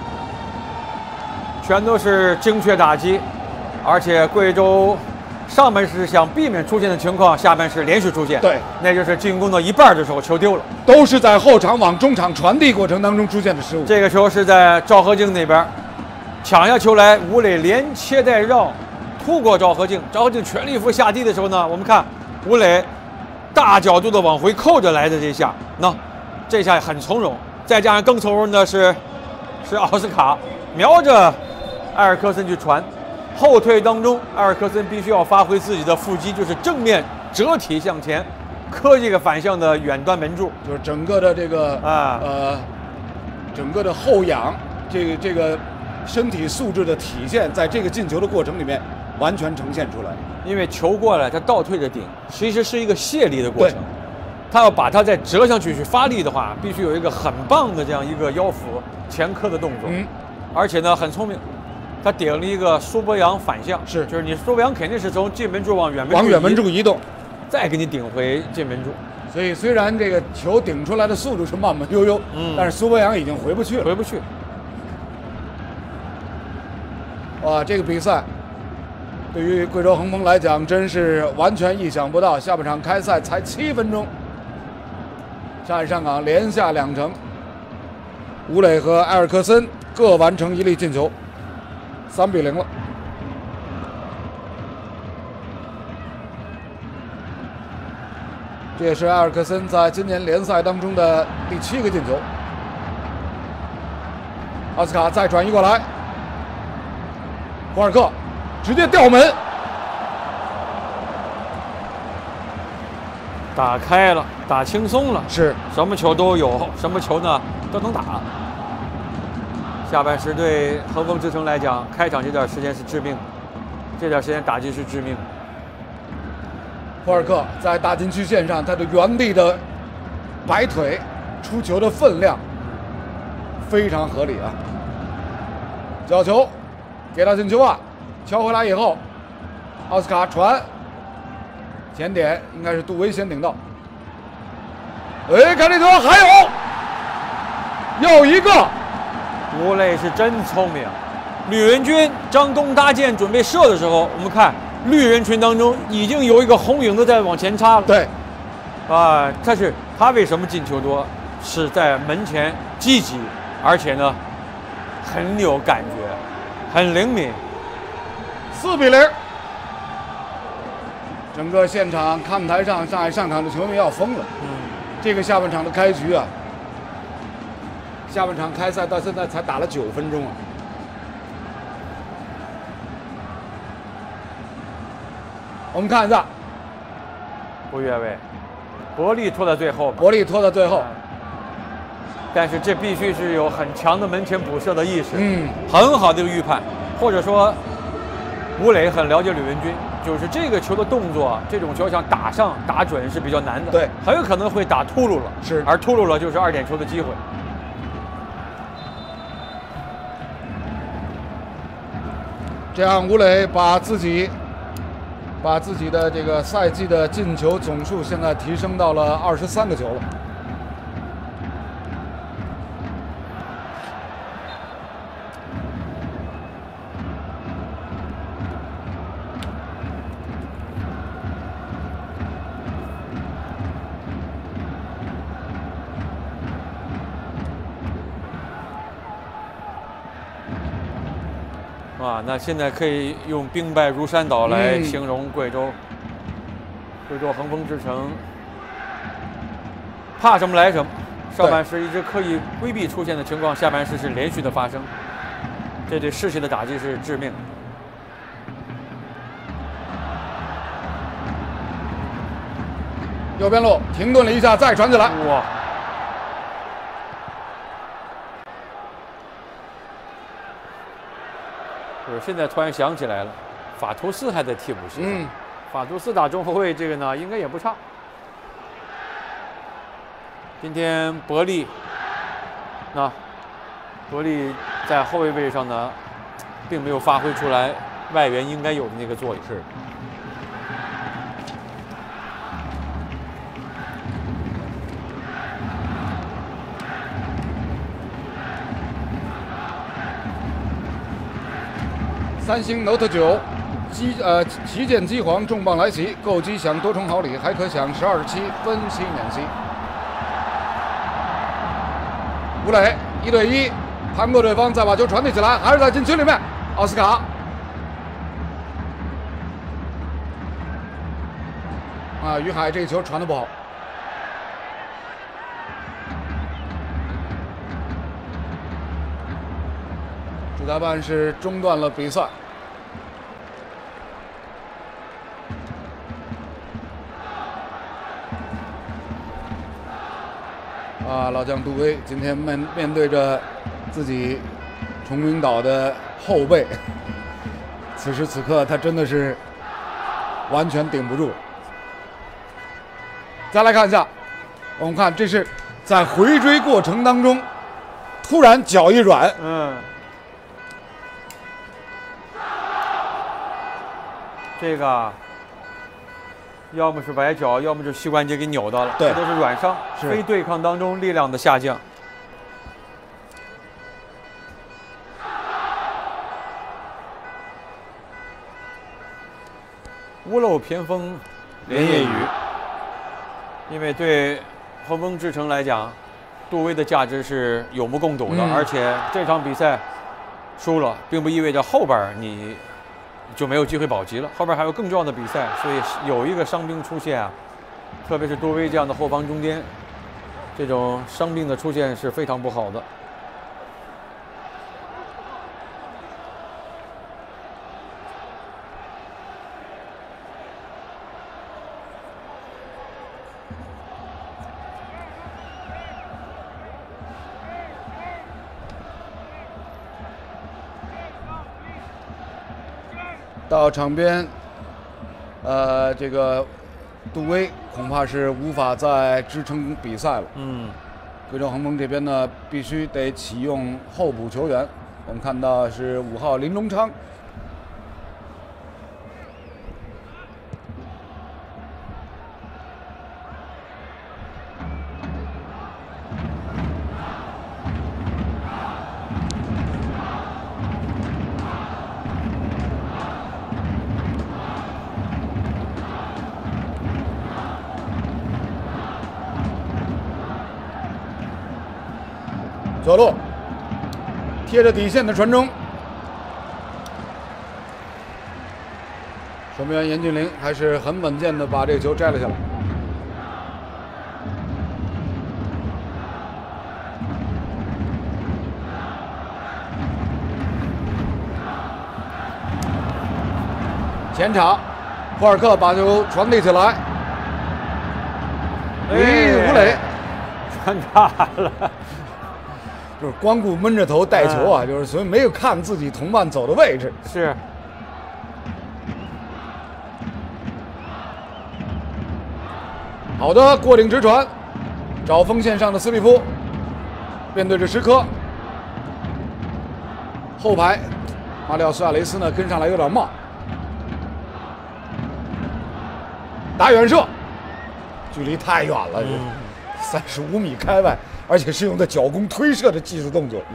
Speaker 7: 全都是精确打击，而且贵州上半时想避免出现的情况，下半时连续出现。
Speaker 6: 对，
Speaker 7: 那就是进攻到一半的时候球丢了，
Speaker 6: 都是在后场往中场传递过程当中出现的失误。
Speaker 7: 这个球是在赵和静那边抢下球来，吴磊连切带绕突过赵和静，赵和静全力服下地的时候呢，我们看吴磊大角度的往回扣着来的这下，那这下很从容，再加上更从容的是是奥斯卡瞄着埃尔克森去传。后退当中，埃尔克森必须要发挥自己的腹肌，就是正面折体向前，磕这个反向的远端门柱，
Speaker 6: 就是整个的这个
Speaker 7: 啊
Speaker 6: 呃，整个的后仰，这个这个身体素质的体现，在这个进球的过程里面完全呈现出来。
Speaker 7: 因为球过来，他倒退着顶，其实是一个卸力的过程。他要把它再折上去去发力的话，必须有一个很棒的这样一个腰腹前磕的动作。
Speaker 6: 嗯，
Speaker 7: 而且呢很聪明。他顶了一个苏博扬反向，
Speaker 6: 是，
Speaker 7: 就是你苏博扬肯定是从近门柱往远门柱
Speaker 6: 往远门柱移动，
Speaker 7: 再给你顶回近门柱。
Speaker 6: 所以虽然这个球顶出来的速度是慢慢悠悠，嗯，但是苏博扬已经回不去了，
Speaker 7: 回不去。
Speaker 6: 哇，这个比赛对于贵州恒丰来讲真是完全意想不到。下半场开赛才七分钟，上海上港连下两城，吴磊和埃尔克森各完成一粒进球。三比零了。这也是埃尔克森在今年联赛当中的第七个进球。奥斯卡再转移过来，霍尔克直接吊门，
Speaker 7: 打开了，打轻松了，
Speaker 6: 是
Speaker 7: 什么球都有，什么球呢都能打。下半时对恒丰之城来讲，开场这段时间是致命，这段时间打击是致命。
Speaker 6: 霍尔克在大禁区线上，他的原地的摆腿出球的分量非常合理啊！角球给到进球啊，敲回来以后，奥斯卡传前点，应该是杜威先顶到。哎，看这球还有，又一个。
Speaker 7: 吴磊是真聪明。吕文君、张东搭箭准备射的时候，我们看绿人群当中已经有一个红影子在往前插了。
Speaker 6: 对，
Speaker 7: 啊，但是他为什么进球多？是在门前积极，而且呢很有感觉，很灵敏。
Speaker 6: 四比零。整个现场看台上上海上港的球迷要疯了。嗯，这个下半场的开局啊，下半场开赛到现在才打了九分钟啊。我们看一下，
Speaker 7: 不越位，伯利拖在最后，
Speaker 6: 伯利拖在最后。
Speaker 7: 但是这必须是有很强的门前补射的意识，
Speaker 6: 嗯，
Speaker 7: 很好的预判，或者说吴磊很了解吕文君，就是这个球的动作，这种球想打上打准是比较难的，
Speaker 6: 对，
Speaker 7: 很有可能会打秃噜了，
Speaker 6: 是，
Speaker 7: 而秃噜了就是二点球的机会。
Speaker 6: 这样，吴磊把自己。把自己的这个赛季的进球总数现在提升到了二十三个球了。
Speaker 7: 啊，那现在可以用兵败如山倒来形容贵州。嗯、贵州横风之城，怕什么来什么。上半时一直刻意规避出现的情况，下半时是连续的发生，这对士气的打击是致命。
Speaker 6: 右边路停顿了一下，再传起来。
Speaker 7: 哇！我现在突然想起来了，法图斯还在替补席上。嗯，法图斯打中后卫这个呢，应该也不差。今天伯利，那伯利在后卫位上呢，并没有发挥出来外援应该有的那个作用。
Speaker 6: 是。三星 Note 九，机呃旗舰机皇重磅来袭，购机享多重好礼，还可享十二期分期免息。吴磊一对一攀过对方，再把球传递起来，还是在禁区里面。奥斯卡啊，于海这个球传得不好。主裁判是中断了比赛。啊，老将杜威今天面面对着自己崇明岛的后辈，此时此刻他真的是完全顶不住。再来看一下，我们看这是在回追过程当中，突然脚一软，
Speaker 7: 嗯。这个要么是崴脚，要么就膝关节给扭到了，
Speaker 6: 对，
Speaker 7: 这都是软伤，非对抗当中力量的下降。屋漏偏逢连夜雨，因为对横风之城来讲，杜威的价值是有目共睹的，嗯、而且这场比赛输了，并不意味着后边你就没有机会保级了，后边还有更重要的比赛，所以有一个伤兵出现啊，特别是多威这样的后防中间，这种伤病的出现是非常不好的。
Speaker 6: 到场边，呃，这个杜威恐怕是无法再支撑比赛了。
Speaker 7: 嗯，
Speaker 6: 贵州恒丰这边呢，必须得启用候补球员。我们看到是五号林中昌。左路贴着底线的传中，守门员严俊凌还是很稳健的把这个球摘了下来。前场，霍尔克把球传递起来，哎，吴磊
Speaker 7: 传差了。
Speaker 6: 就是光顾闷着头带球啊，嗯、就是所以没有看自己同伴走的位置。
Speaker 7: 是。
Speaker 6: 好的，过顶直传，找锋线上的斯利夫，面对着石科，后排马里奥·苏亚雷斯呢跟上来有点慢，打远射，距离太远了，三十五米开外。而且是用的脚弓推射的技术动作。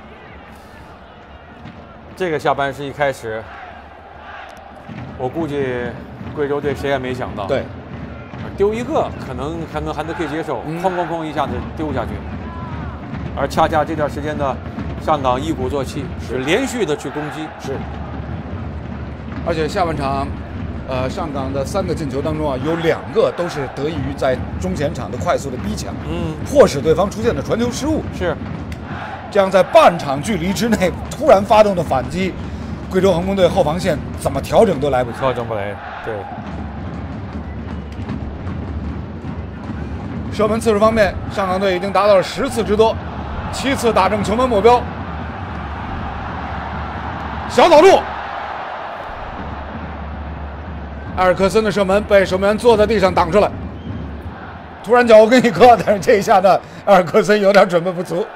Speaker 7: 这个下半时一开始，我估计贵州队谁也没想到，
Speaker 6: 对，
Speaker 7: 丢一个可能可能还能可以接受，嗯、哐哐哐一下子丢下去。而恰恰这段时间呢，上港一鼓作气，是连续的去攻击，
Speaker 6: 是。而且下半场。呃，上港的三个进球当中啊，有两个都是得益于在中前场的快速的逼抢，
Speaker 7: 嗯，
Speaker 6: 迫使对方出现的传球失误。
Speaker 7: 是，
Speaker 6: 这样在半场距离之内突然发动的反击，贵州恒丰队后防线怎么调整都来不及，
Speaker 7: 调整不来。对。
Speaker 6: 射门次数方面，上港队已经达到了十次之多，七次打正球门目标。小走路。埃尔克森的射门被守门员坐在地上挡出来，突然脚跟一磕，但是这一下呢，埃尔克森有点准备不足。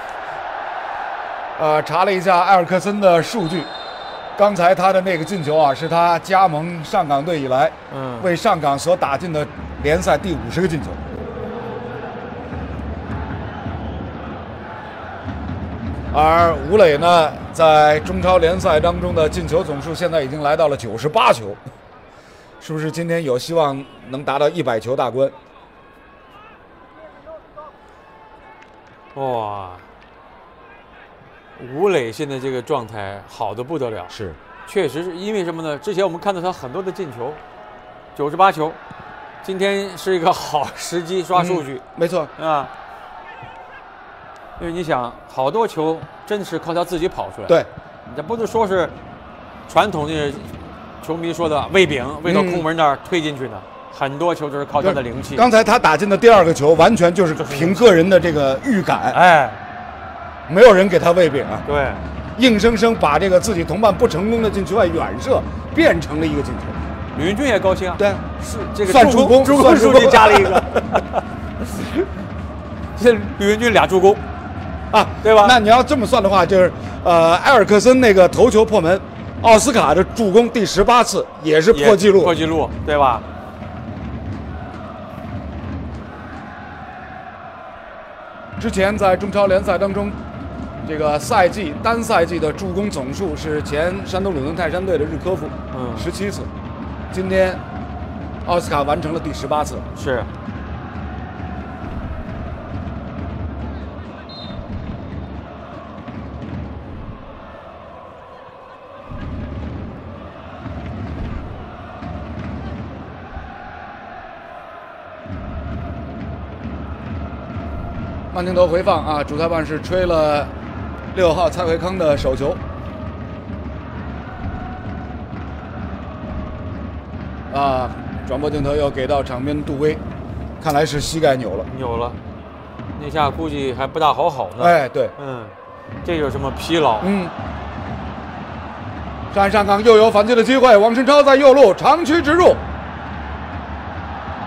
Speaker 6: 呃，查了一下埃尔克森的数据，刚才他的那个进球啊，是他加盟上港队以来，
Speaker 7: 嗯，
Speaker 6: 为上港所打进的联赛第五十个进球。而吴磊呢，在中超联赛当中的进球总数现在已经来到了九十八球。是不是今天有希望能达到一百球大关？
Speaker 7: 哇，吴磊现在这个状态好的不得了，
Speaker 6: 是，
Speaker 7: 确实是因为什么呢？之前我们看到他很多的进球，九十八球，今天是一个好时机刷数据，
Speaker 6: 嗯、没错
Speaker 7: 啊。因为你想，好多球真是靠他自己跑出来，
Speaker 6: 对，
Speaker 7: 这不是说是传统的。球迷说的喂饼喂到空门那儿推进去的，嗯、很多球都是靠他的灵气。
Speaker 6: 刚才他打进的第二个球，完全就是凭个人的这个预感，
Speaker 7: 哎，
Speaker 6: 没有人给他喂饼啊，
Speaker 7: 对，
Speaker 6: 硬生生把这个自己同伴不成功的禁区外远射变成了一个进球。
Speaker 7: 吕云军也高兴啊，
Speaker 6: 对，
Speaker 7: 是这个
Speaker 6: 算助攻，
Speaker 7: 助攻数据加了一个，这吕云军俩助攻
Speaker 6: 啊，
Speaker 7: 对吧？
Speaker 6: 那你要这么算的话，就是呃，埃尔克森那个头球破门。奥斯卡的助攻第十八次也是破纪录，
Speaker 7: 破纪录，对吧？
Speaker 6: 之前在中超联赛当中，这个赛季单赛季的助攻总数是前山东鲁能泰山队的日科夫，
Speaker 7: 嗯，
Speaker 6: 十七次。今天奥斯卡完成了第十八次，
Speaker 7: 是。
Speaker 6: 慢镜头回放啊，主裁判是吹了六号蔡慧康的手球。啊，转播镜头又给到场边杜威，看来是膝盖扭了，
Speaker 7: 扭了，那下估计还不大好好呢。
Speaker 6: 哎，对，
Speaker 7: 嗯，这有什么疲劳？
Speaker 6: 嗯。上上港又有反击的机会，王申超在右路长驱直入，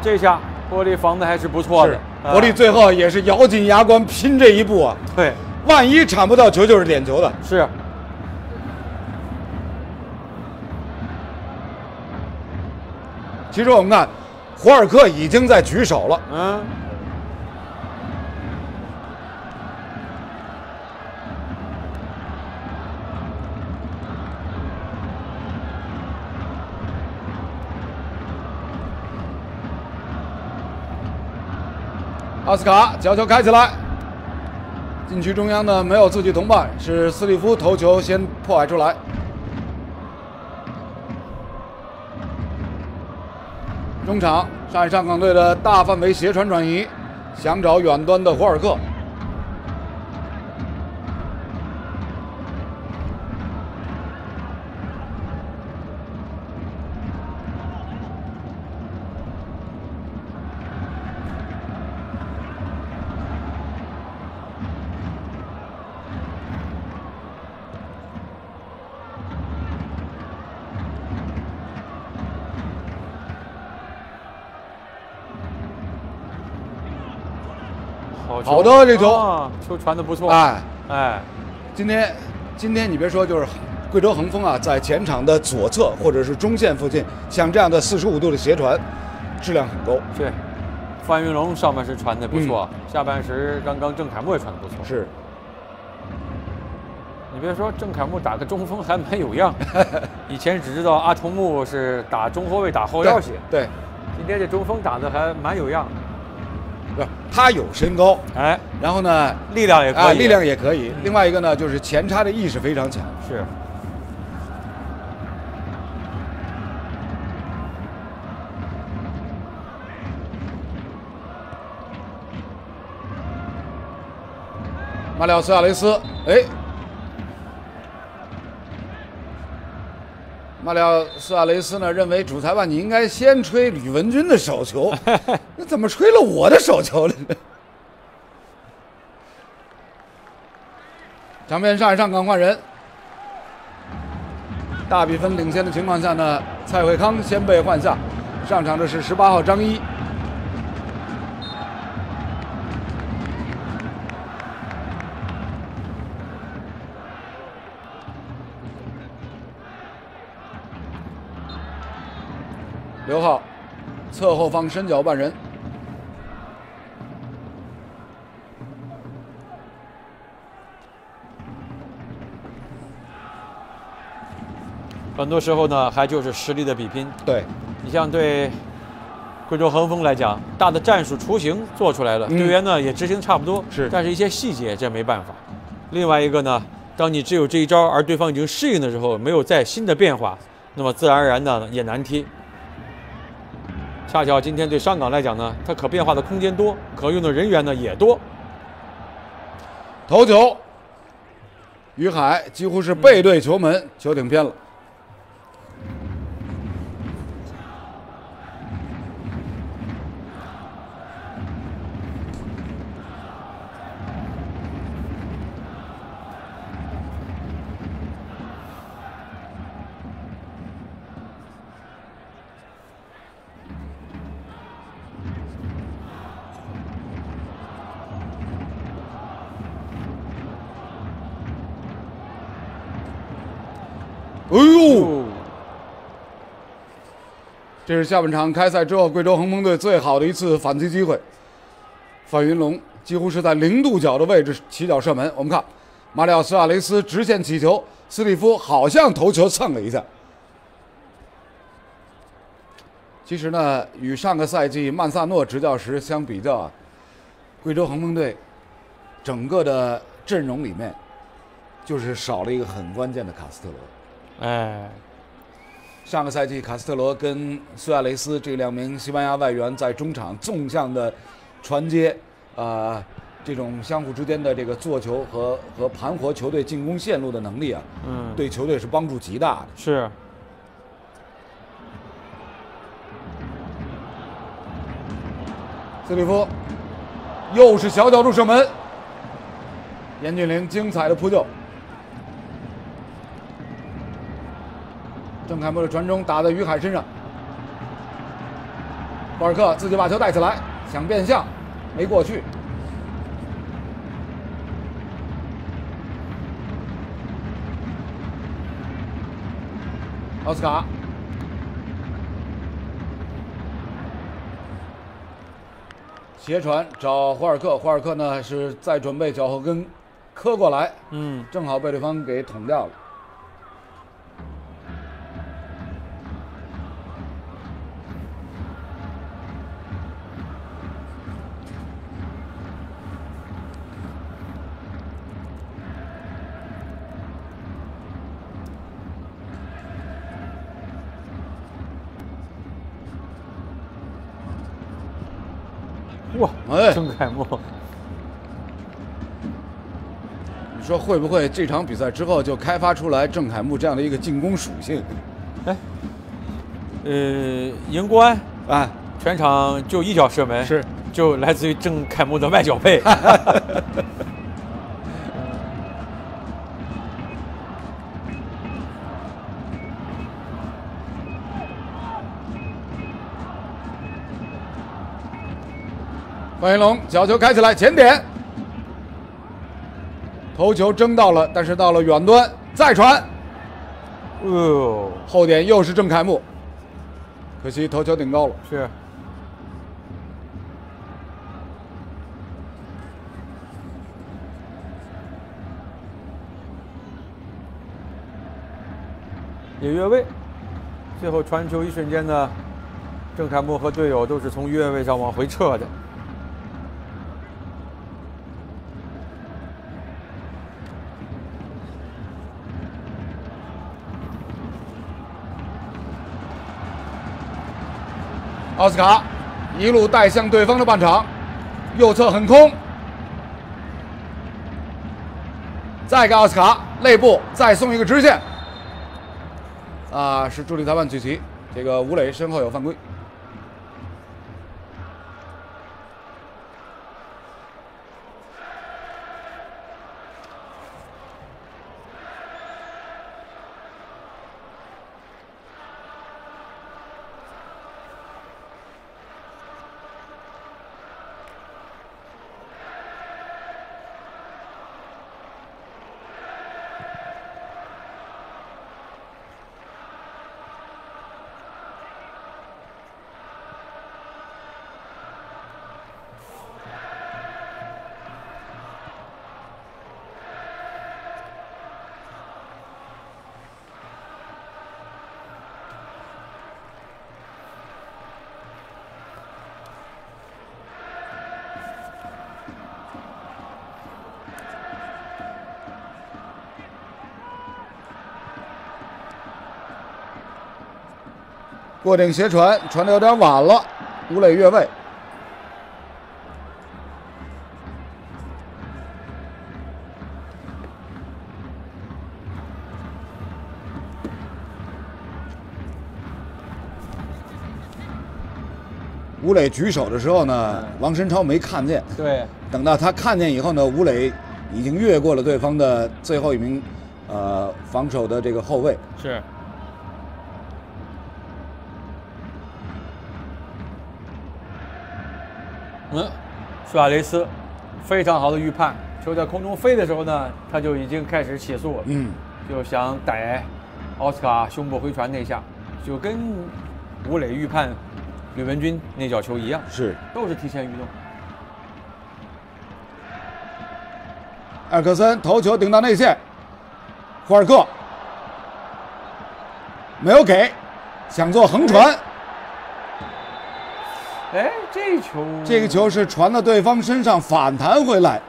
Speaker 7: 这下波利防的还是不错的。
Speaker 6: 波利最后也是咬紧牙关拼这一步啊。
Speaker 7: 对，
Speaker 6: 万一铲不到球就是点球的。
Speaker 7: 是。
Speaker 6: 其实我们看，胡尔克已经在举手了。
Speaker 7: 嗯。
Speaker 6: 奥斯卡角球开起来，禁区中央呢没有自己同伴，是斯蒂夫头球先破坏出来。中场上海上港队的大范围斜传转移，想找远端的胡尔克。好的，这球、
Speaker 7: 哦、球传的不错。
Speaker 6: 哎
Speaker 7: 哎，
Speaker 6: 今天今天你别说，就是贵州恒丰啊，在前场的左侧或者是中线附近，像这样的四十五度的斜传，质量很高。
Speaker 7: 对，范云龙上半时传的不错，嗯、下半时刚刚郑凯木也传的不错。
Speaker 6: 是。
Speaker 7: 你别说，郑凯木打个中锋还蛮有样。以前只知道阿童木是打中后卫、打后腰些。
Speaker 6: 对。
Speaker 7: 今天这中锋打的还蛮有样。
Speaker 6: 不是，他有身高，
Speaker 7: 哎，
Speaker 6: 然后呢，
Speaker 7: 力量也可以，
Speaker 6: 啊，力量也可以。嗯、另外一个呢，就是前插的意识非常强。
Speaker 7: 是。
Speaker 6: 马里奥斯亚雷斯，哎，马里奥斯亚雷斯呢认为主裁判你应该先吹吕文君的手球，那怎么吹了我的手球了？场边上海上港换人，大比分领先的情况下呢，蔡慧康先被换下，上场的是十八号张一。刘浩，侧后方伸脚半人。
Speaker 7: 很多时候呢，还就是实力的比拼。
Speaker 6: 对，
Speaker 7: 你像对贵州恒丰来讲，大的战术雏形做出来了，嗯、队员呢也执行差不多，
Speaker 6: 是，
Speaker 7: 但是一些细节这没办法。另外一个呢，当你只有这一招，而对方已经适应的时候，没有再新的变化，那么自然而然的也难踢。恰巧今天对上港来讲呢，它可变化的空间多，可用的人员呢也多。
Speaker 6: 头球，于海几乎是背对球门，嗯、球顶偏了。哎呦！这是下半场开赛之后贵州恒丰队最好的一次反击机会。范云龙几乎是在零度角的位置起脚射门。我们看，马里奥斯亚雷斯直线起球，斯蒂夫好像头球蹭了一下。其实呢，与上个赛季曼萨诺执教时相比较啊，贵州恒丰队整个的阵容里面就是少了一个很关键的卡斯特罗。
Speaker 7: 哎，
Speaker 6: 上个赛季卡斯特罗跟苏亚雷斯这两名西班牙外援在中场纵向的传接，啊、呃，这种相互之间的这个做球和和盘活球队进攻线路的能力啊，
Speaker 7: 嗯，
Speaker 6: 对球队是帮助极大的。
Speaker 7: 是。
Speaker 6: 斯蒂夫又是小角度射门，严俊凌精彩的扑救。郑凯木的传中打在于海身上， 霍尔克自己把球带起来，想变向，没过去。奥斯卡，斜传找霍尔克，霍尔克呢是在准备脚后跟磕过来，
Speaker 7: 嗯，
Speaker 6: 正好被对方给捅掉了。
Speaker 7: 哇，
Speaker 6: 哎，
Speaker 7: 郑凯木，
Speaker 6: 你说会不会这场比赛之后就开发出来郑凯木这样的一个进攻属性？
Speaker 7: 哎，呃，赢国安
Speaker 6: 啊，
Speaker 7: 全场就一脚射门，
Speaker 6: 是
Speaker 7: 就来自于郑凯木的外脚背。
Speaker 6: 范云龙角球开起来，前点，头球争到了，但是到了远端，再传，
Speaker 7: 哦，
Speaker 6: 后点又是郑凯木，可惜头球顶高了。
Speaker 7: 是。也越位，最后传球一瞬间呢，郑凯木和队友都是从越位上往回撤的。
Speaker 6: 奥斯卡一路带向对方的半场，右侧很空，再给奥斯卡肋部再送一个直线，啊，是助理裁判举旗，这个吴磊身后有犯规。过顶斜传，传的有点晚了，吴磊越位。吴磊举手的时候呢，王申超没看见。
Speaker 7: 对，
Speaker 6: 等到他看见以后呢，吴磊已经越过了对方的最后一名，呃，防守的这个后卫。
Speaker 7: 是。嗯，苏亚雷斯非常好的预判，球在空中飞的时候呢，他就已经开始起速了。
Speaker 6: 嗯，
Speaker 7: 就想逮奥斯卡胸部回传那下，就跟吴磊预判吕文君那脚球一样，
Speaker 6: 是
Speaker 7: 都是提前移动。
Speaker 6: 埃尔克森头球顶到内线，霍尔克没有给，想做横传。
Speaker 7: 哎，这球，
Speaker 6: 这个球是传到对方身上反弹回来。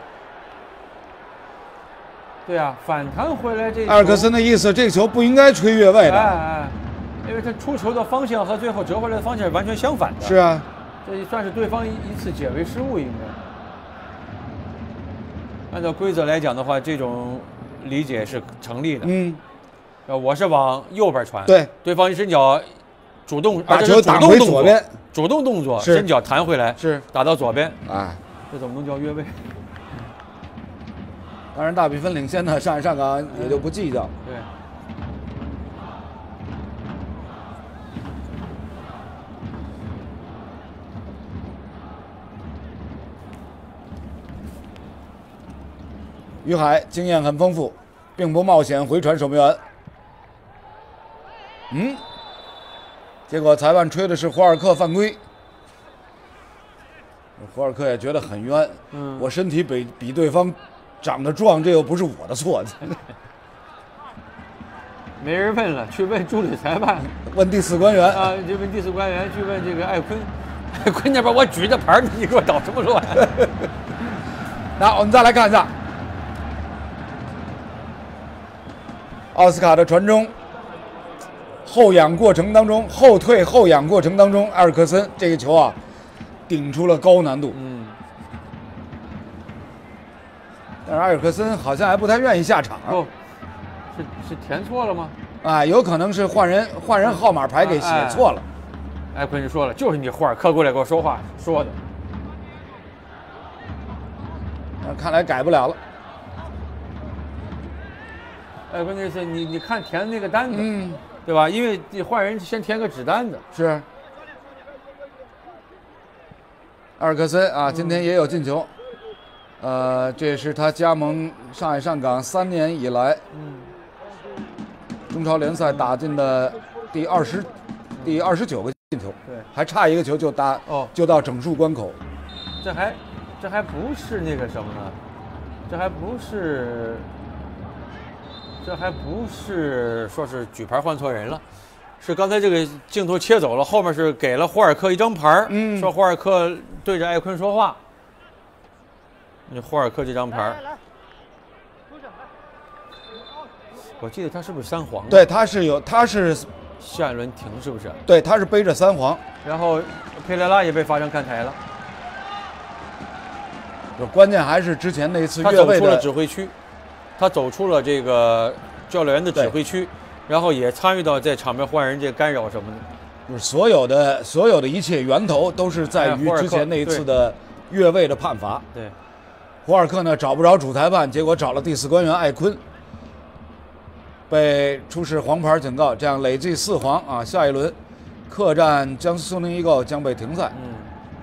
Speaker 7: 对啊，反弹回来这。
Speaker 6: 埃尔克森的意思，这个球不应该吹越位的。
Speaker 7: 哎哎，因为他出球的方向和最后折回来的方向是完全相反的。
Speaker 6: 是啊，
Speaker 7: 这算是对方一一次解围失误，应该。按照规则来讲的话，这种理解是成立的。
Speaker 6: 嗯，
Speaker 7: 呃，我是往右边传，
Speaker 6: 对，
Speaker 7: 对方一伸脚。主动
Speaker 6: 把球打回左边，
Speaker 7: 主动动作，伸脚弹回来，
Speaker 6: 是
Speaker 7: 打到左边，
Speaker 6: 哎，
Speaker 7: 这怎么能叫越位？
Speaker 6: 当然，大比分领先呢，上海上港也就不计较。
Speaker 7: 对。
Speaker 6: 于海经验很丰富，并不冒险回传守门员。嗯，结果裁判吹的是胡尔克犯规。胡尔克也觉得很冤，嗯，我身体比比对方长得壮，这又不是我的错。
Speaker 7: 没人问了，去问助理裁判，
Speaker 6: 问第四官员
Speaker 7: 啊，就问第四官员，去问这个艾坤。艾坤那边我举着牌，你给我捣什么乱？
Speaker 6: 那我们再来看一下奥斯卡的传中，后仰过程当中，后退后仰过程当中，埃尔克森这个球啊，顶出了高难度。
Speaker 7: 嗯。
Speaker 6: 但是埃尔克森好像还不太愿意下场。
Speaker 7: 不，是是填错了吗？
Speaker 6: 啊，有可能是换人换人号码牌给写错了。
Speaker 7: 艾坤就说了，就是你胡尔克过来跟我说话说的。
Speaker 6: 那看来改不了了。
Speaker 7: 艾坤这是你你看填那个单子，嗯，对吧？因为你换人先填个纸单子。
Speaker 6: 是。埃尔克森啊，今天也有进球，呃，这是他加盟上海上港三年以来，嗯，中超联赛打进的第二十、第二十九个进球，
Speaker 7: 对，
Speaker 6: 还差一个球就打哦，就到整数关口。
Speaker 7: 这还这还不是那个什么呢？这还不是，这还不是说是举牌换错人了。是刚才这个镜头切走了，后面是给了胡尔克一张牌，嗯，说胡尔克对着艾坤说话。那胡尔克这张牌，我记得他是不是三黄？
Speaker 6: 对，他是有，他是
Speaker 7: 下一轮停是不是？
Speaker 6: 对，他是背着三黄，
Speaker 7: 然后佩雷拉也被罚成看台了。
Speaker 6: 就关键还是之前那一次越位的，
Speaker 7: 他走出了指挥区，他走出了这个教练员的指挥区。然后也参与到在场边换人这干扰什么的，
Speaker 6: 就是所有的所有的一切源头都是在于之前那一次的越位的判罚。
Speaker 7: 对，
Speaker 6: 胡尔克呢找不着主裁判，结果找了第四官员艾坤，被出示黄牌警告，这样累计四黄啊！下一轮客战江苏苏宁易购将被停赛。
Speaker 7: 嗯，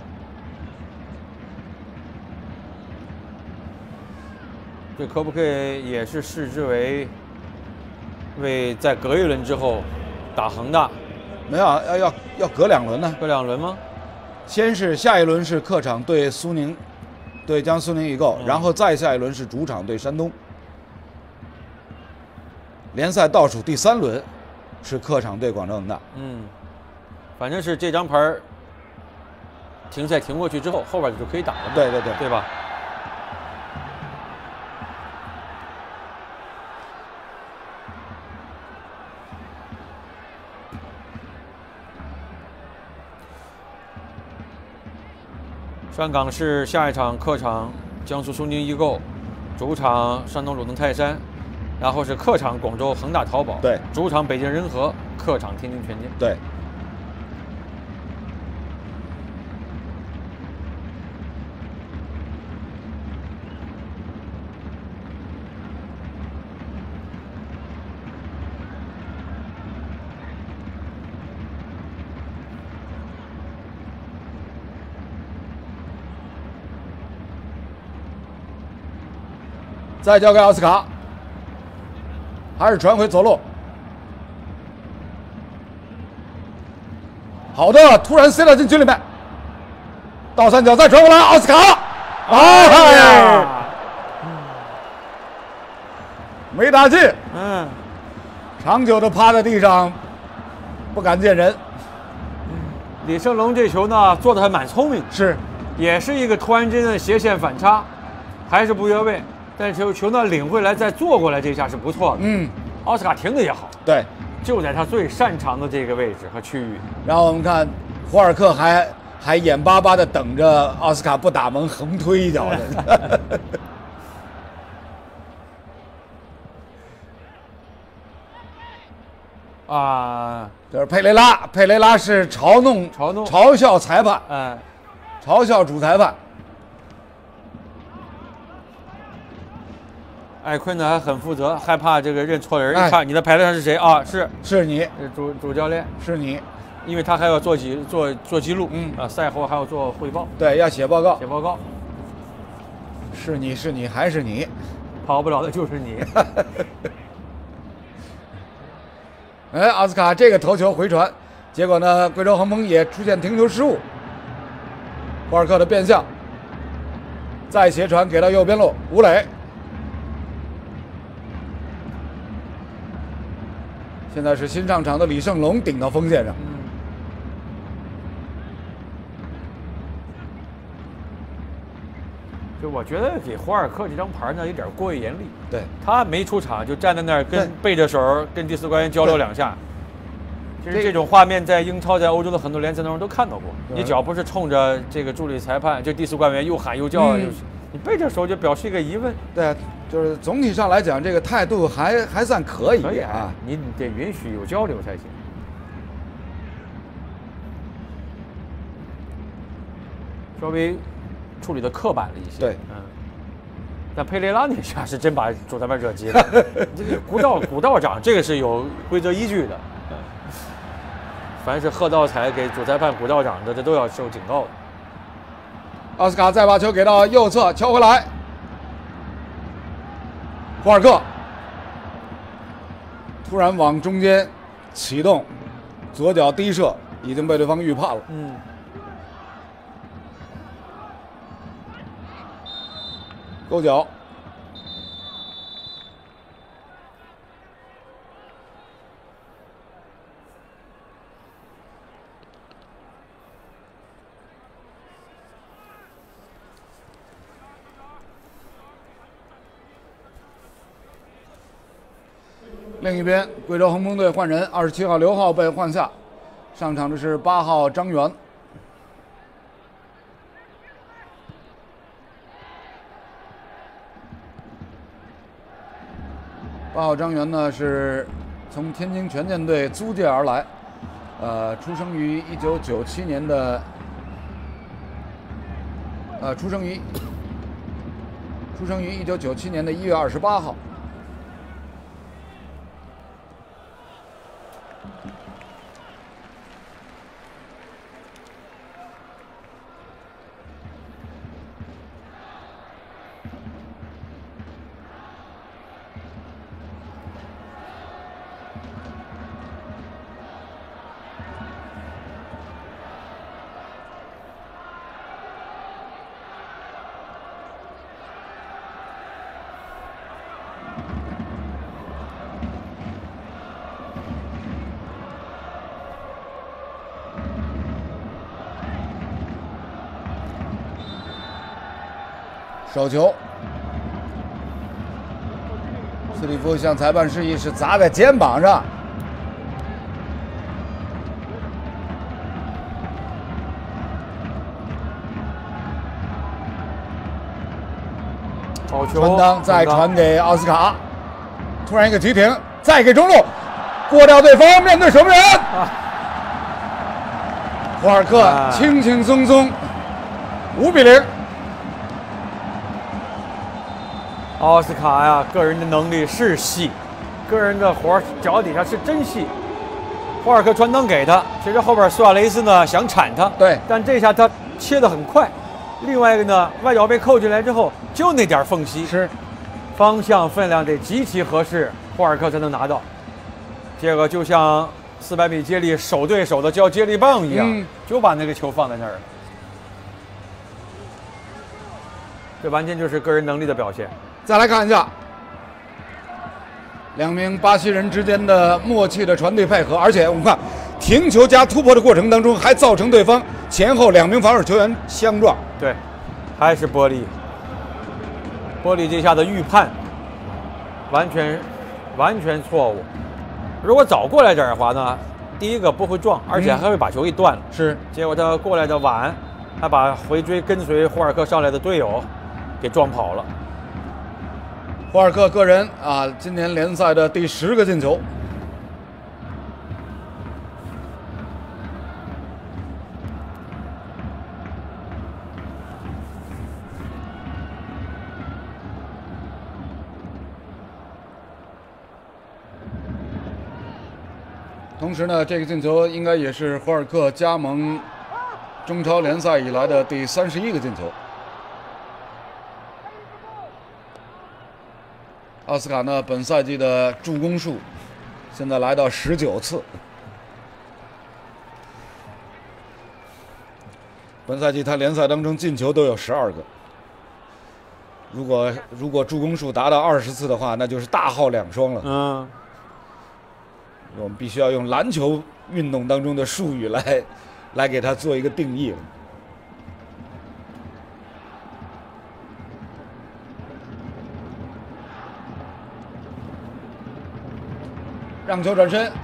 Speaker 7: 这可不可以也是视之为？为在隔一轮之后打恒大，
Speaker 6: 没有要要要隔两轮呢？
Speaker 7: 隔两轮吗？
Speaker 6: 先是下一轮是客场对苏宁，对江苏宁易购，嗯、然后再下一轮是主场对山东。联赛倒数第三轮是客场对广州恒大。
Speaker 7: 嗯，反正是这张牌停赛停过去之后，后边就可以打了。
Speaker 6: 对对对，
Speaker 7: 对吧？上港是下一场客场江苏苏宁易购，主场山东鲁能泰山，然后是客场广州恒大淘宝，
Speaker 6: 对，
Speaker 7: 主场北京人和，客场天津权健，
Speaker 6: 对。再交给奥斯卡，还是传回左路。好的，突然塞到禁区里面，倒三角再传过来，奥斯卡，哎呀，没打进，
Speaker 7: 嗯，
Speaker 6: 长久的趴在地上，不敢见人。
Speaker 7: 李胜龙这球呢做的还蛮聪明，
Speaker 6: 是，
Speaker 7: 也是一个突然间的斜线反差，还是不越位。但是球球呢领回来再做过来，这下是不错的。
Speaker 6: 嗯，
Speaker 7: 奥斯卡停的也好，
Speaker 6: 对，
Speaker 7: 就在他最擅长的这个位置和区域。
Speaker 6: 然后我们看胡尔克还还眼巴巴的等着奥斯卡不打门横推一脚的。
Speaker 7: 啊，
Speaker 6: 就是佩雷拉，佩雷拉是嘲弄、
Speaker 7: 嘲弄、
Speaker 6: 嘲笑裁判，
Speaker 7: 哎，
Speaker 6: 嘲笑主裁判。
Speaker 7: 艾坤呢还很负责，害怕这个认错人。一看你的牌子上是谁啊？是
Speaker 6: 是你，
Speaker 7: 是主主教练，
Speaker 6: 是你，
Speaker 7: 因为他还要做记做做记录，嗯啊，赛后还要做汇报，
Speaker 6: 对，要写报告，
Speaker 7: 写报告。
Speaker 6: 是你是你还是你？
Speaker 7: 跑不了的就是你。
Speaker 6: 哎，奥斯卡这个头球回传，结果呢，贵州恒丰也出现停球失误。霍尔克的变向，再斜传给到右边路，吴磊。现在是新上场的李胜龙顶到锋线上。
Speaker 7: 嗯就我觉得给霍尔克这张牌呢有点过于严厉。
Speaker 6: 对，
Speaker 7: 他没出场就站在那儿跟背着手跟第四官员交流两下。其实这种画面在英超、在欧洲的很多联赛当中都看到过。你只要不是冲着这个助理裁判，就第四官员又喊又叫，嗯、你背着手就表示一个疑问。
Speaker 6: 对，就是总体上来讲，这个态度还还算可以。
Speaker 7: 可以啊，你得允许有交流才行。稍微处理的刻板了一些。
Speaker 6: 对，
Speaker 7: 嗯。但佩雷拉那下是真把主裁判惹急了。这个古道古道长，这个是有规则依据的。凡是喝倒彩给主裁判古道长的，这都要受警告的。
Speaker 6: 奥斯卡再把球给到右侧，敲回来。霍尔克突然往中间启动，左脚低射，已经被对方预判了。
Speaker 7: 嗯。
Speaker 6: 勾脚。另一边，贵州恒丰队换人，二十七号刘浩被换下，上场的是八号张元。八号张元呢是从天津权健队租借而来，呃，出生于一九九七年的，呃，出生于出生于一九九七年的一月二十八号。手球，斯里夫向裁判示意是砸在肩膀上。
Speaker 7: 好球！
Speaker 6: 传裆再传给奥斯卡，突然一个急停，再给中路，过掉对方，面对守门员。啊、霍尔克啊、轻轻松松，五比零。
Speaker 7: 奥斯卡呀，个人的能力是细，个人的活脚底下是真细。霍尔克传裆给他，其实后边苏亚雷斯呢想铲他，
Speaker 6: 对，
Speaker 7: 但这下他切得很快。另外一个呢，外脚被扣进来之后，就那点缝隙，
Speaker 6: 是
Speaker 7: 方向分量得极其合适，霍尔克才能拿到。结果就像四百米接力手对手的叫接力棒一样，嗯、就把那个球放在那儿了。这完全就是个人能力的表现。
Speaker 6: 再来看一下两名巴西人之间的默契的传递配合，而且我们看停球加突破的过程当中，还造成对方前后两名防守球员相撞。
Speaker 7: 对，还是波利，波利这下的预判完全完全错误。如果早过来点的话呢，第一个不会撞，而且还会把球给断了。
Speaker 6: 嗯、是，
Speaker 7: 结果他过来的晚，还把回追跟随霍尔克上来的队友给撞跑了。
Speaker 6: 霍尔克个人啊，今年联赛的第十个进球。同时呢，这个进球应该也是霍尔克加盟中超联赛以来的第三十一个进球。 奥斯卡呢，本赛季的助攻数现在来到十九次。本赛季他联赛当中进球都有十二个。如果如果助攻数达到二十次的话，那就是大号两双了。
Speaker 7: 嗯，
Speaker 6: 我们必须要用篮球运动当中的术语来来给他做一个定义了。让球转身，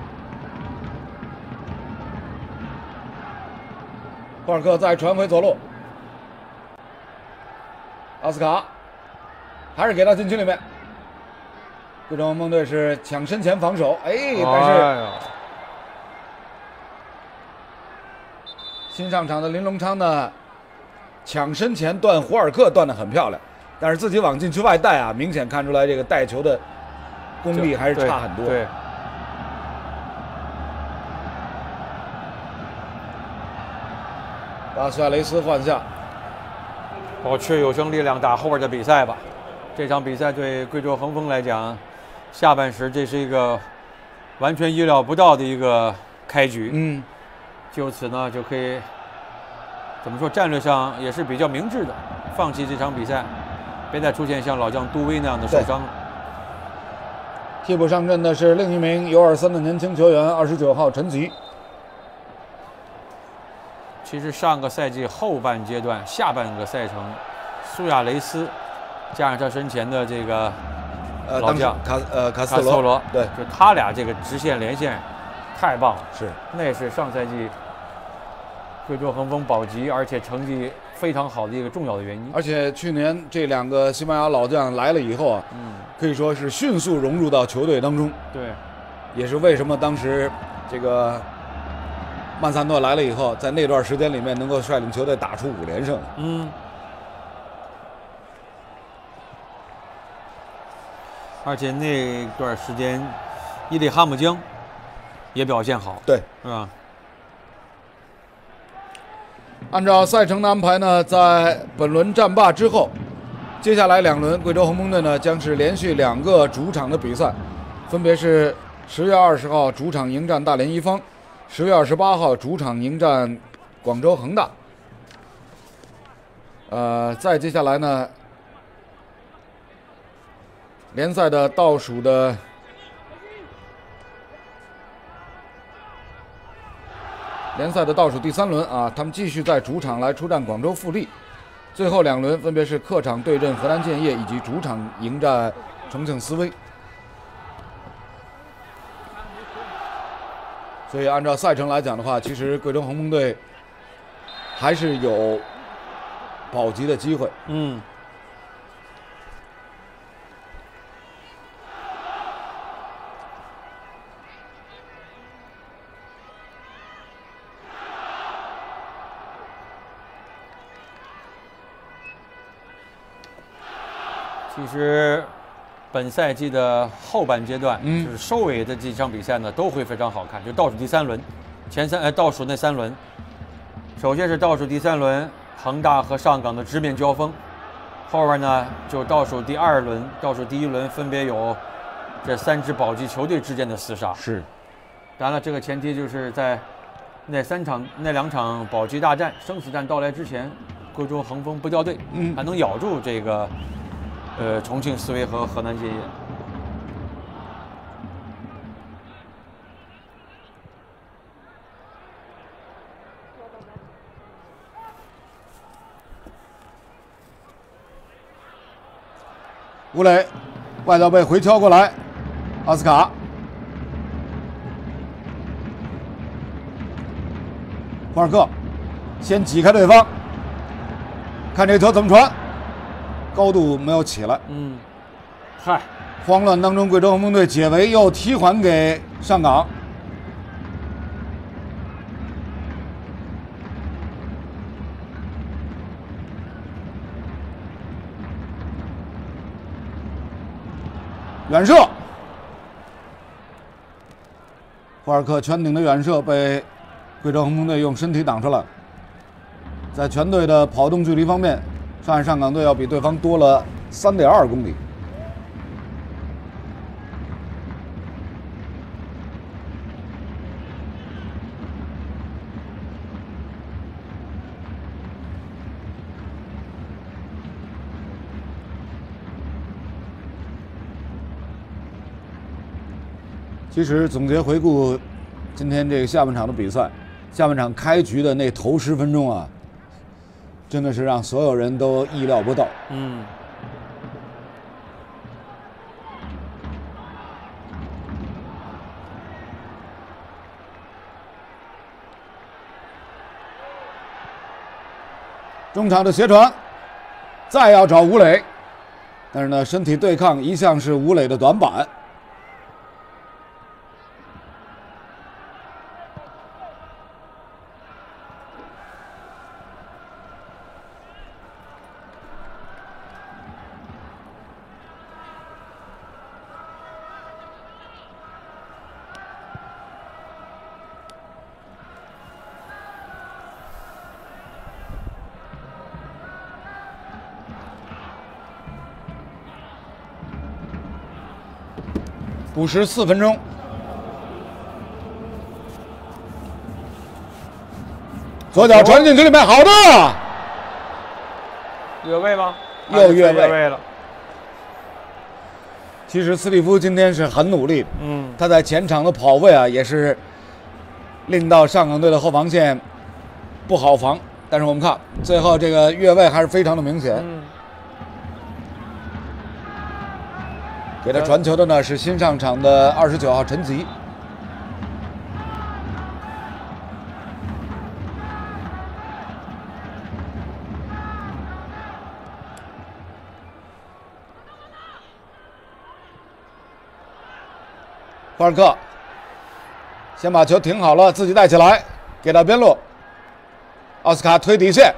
Speaker 6: 霍尔克再传回左路，奥斯卡还是给他禁区里面。贵州梦队是抢身前防守，哎，但是、哎、新上场的林龙昌呢，抢身前断胡尔克断得很漂亮，但是自己往禁区外带啊，明显看出来这个带球的功力还是差很多。
Speaker 7: 对。对
Speaker 6: 把苏亚雷斯换下，
Speaker 7: 保持有生力量打后边的比赛吧。这场比赛对贵州恒丰来讲，下半时这是一个完全意料不到的一个开局。
Speaker 6: 嗯，
Speaker 7: 就此呢就可以怎么说，战略上也是比较明智的，放弃这场比赛，别再出现像老将杜威那样的受伤了。
Speaker 6: 替补上阵的是另一名 U 二三的年轻球员，二十九号陈吉。
Speaker 7: 其实上个赛季后半阶段、下半个赛程，苏亚雷斯加上他身前的这个老将
Speaker 6: 卡呃卡斯
Speaker 7: 特罗，罗
Speaker 6: 对，
Speaker 7: 就他俩这个直线连线太棒了，
Speaker 6: 是，
Speaker 7: 那是上赛季贵州恒丰保级，而且成绩非常好的一个重要的原因。
Speaker 6: 而且去年这两个西班牙老将来了以后啊，
Speaker 7: 嗯，
Speaker 6: 可以说是迅速融入到球队当中。
Speaker 7: 对，
Speaker 6: 也是为什么当时这个曼萨诺来了以后，在那段时间里面能够率领球队打出五连胜。
Speaker 7: 嗯，而且那段时间，伊利哈木江也表现好，
Speaker 6: 对，
Speaker 7: 是吧？
Speaker 6: 按照赛程的安排呢，在本轮战罢之后，接下来两轮贵州恒丰队呢将是连续两个主场的比赛，分别是十月二十号主场迎战大连一方，十月二十八号主场迎战广州恒大。呃，再接下来呢，联赛的倒数的联赛的倒数第三轮啊，他们继续在主场来出战广州富力。最后两轮分别是客场对阵河南建业，以及主场迎战重庆斯威。所以按照赛程来讲的话，其实贵州恒丰队还是有保级的机会。
Speaker 7: 嗯。其实，本赛季的后半阶段，嗯，就是收尾的几场比赛呢，都会非常好看。就倒数第三轮，前三呃倒数那三轮，首先是倒数第三轮，恒大和上港的直面交锋，后边呢就倒数第二轮、倒数第一轮分别有这三支保级球队之间的厮杀。
Speaker 6: 是，
Speaker 7: 当然了，这个前提就是在那三场、那两场保级大战、生死战到来之前，贵州恒丰不掉队，嗯，还能咬住这个。呃，重庆斯威和河南建业。
Speaker 6: 吴磊，外脚背回敲过来，奥斯卡，霍尔克，先挤开对方，看这球怎么传。高度没有起来，
Speaker 7: 嗯，嗨，
Speaker 6: 慌乱当中，贵州恒丰队解围，又踢还给上港。远射，霍尔克全顶的远射被贵州恒丰队用身体挡出来。在全队的跑动距离方面，上海上港队要比对方多了三点二公里。 其实总结回顾今天这个下半场的比赛，下半场开局的那头十分钟啊，真的是让所有人都意料不到。
Speaker 7: 嗯。
Speaker 6: 中场的斜传，再要找吴磊，但是呢，身体对抗一向是吴磊的短板。补时四分钟，左脚传进去里面，好的，
Speaker 7: 越位吗？
Speaker 6: 又越位
Speaker 7: 位了。
Speaker 6: 其实斯蒂夫今天是很努力，
Speaker 7: 嗯，
Speaker 6: 他在前场的跑位啊，也是令到上港队的后防线不好防。但是我们看最后这个越位还是非常的明显。
Speaker 7: 嗯，
Speaker 6: 给他传球的呢是新上场的二十九号陈吉。霍尔克先把球停好了，自己带起来，给到边路，奥斯卡推底线。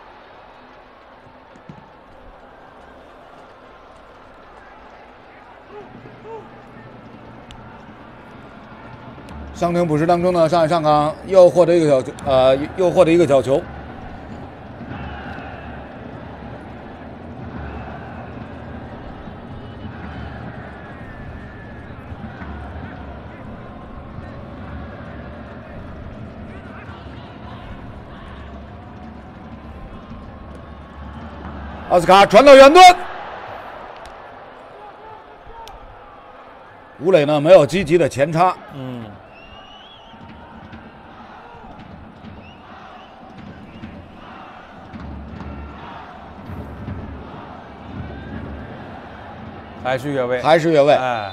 Speaker 6: 伤停补时当中呢，上海上港又获得一个角球，呃，又获得一个角球。奥斯卡传到远端，吴磊呢没有积极的前插，
Speaker 7: 嗯。还是越位，
Speaker 6: 还是越位，
Speaker 7: 哎，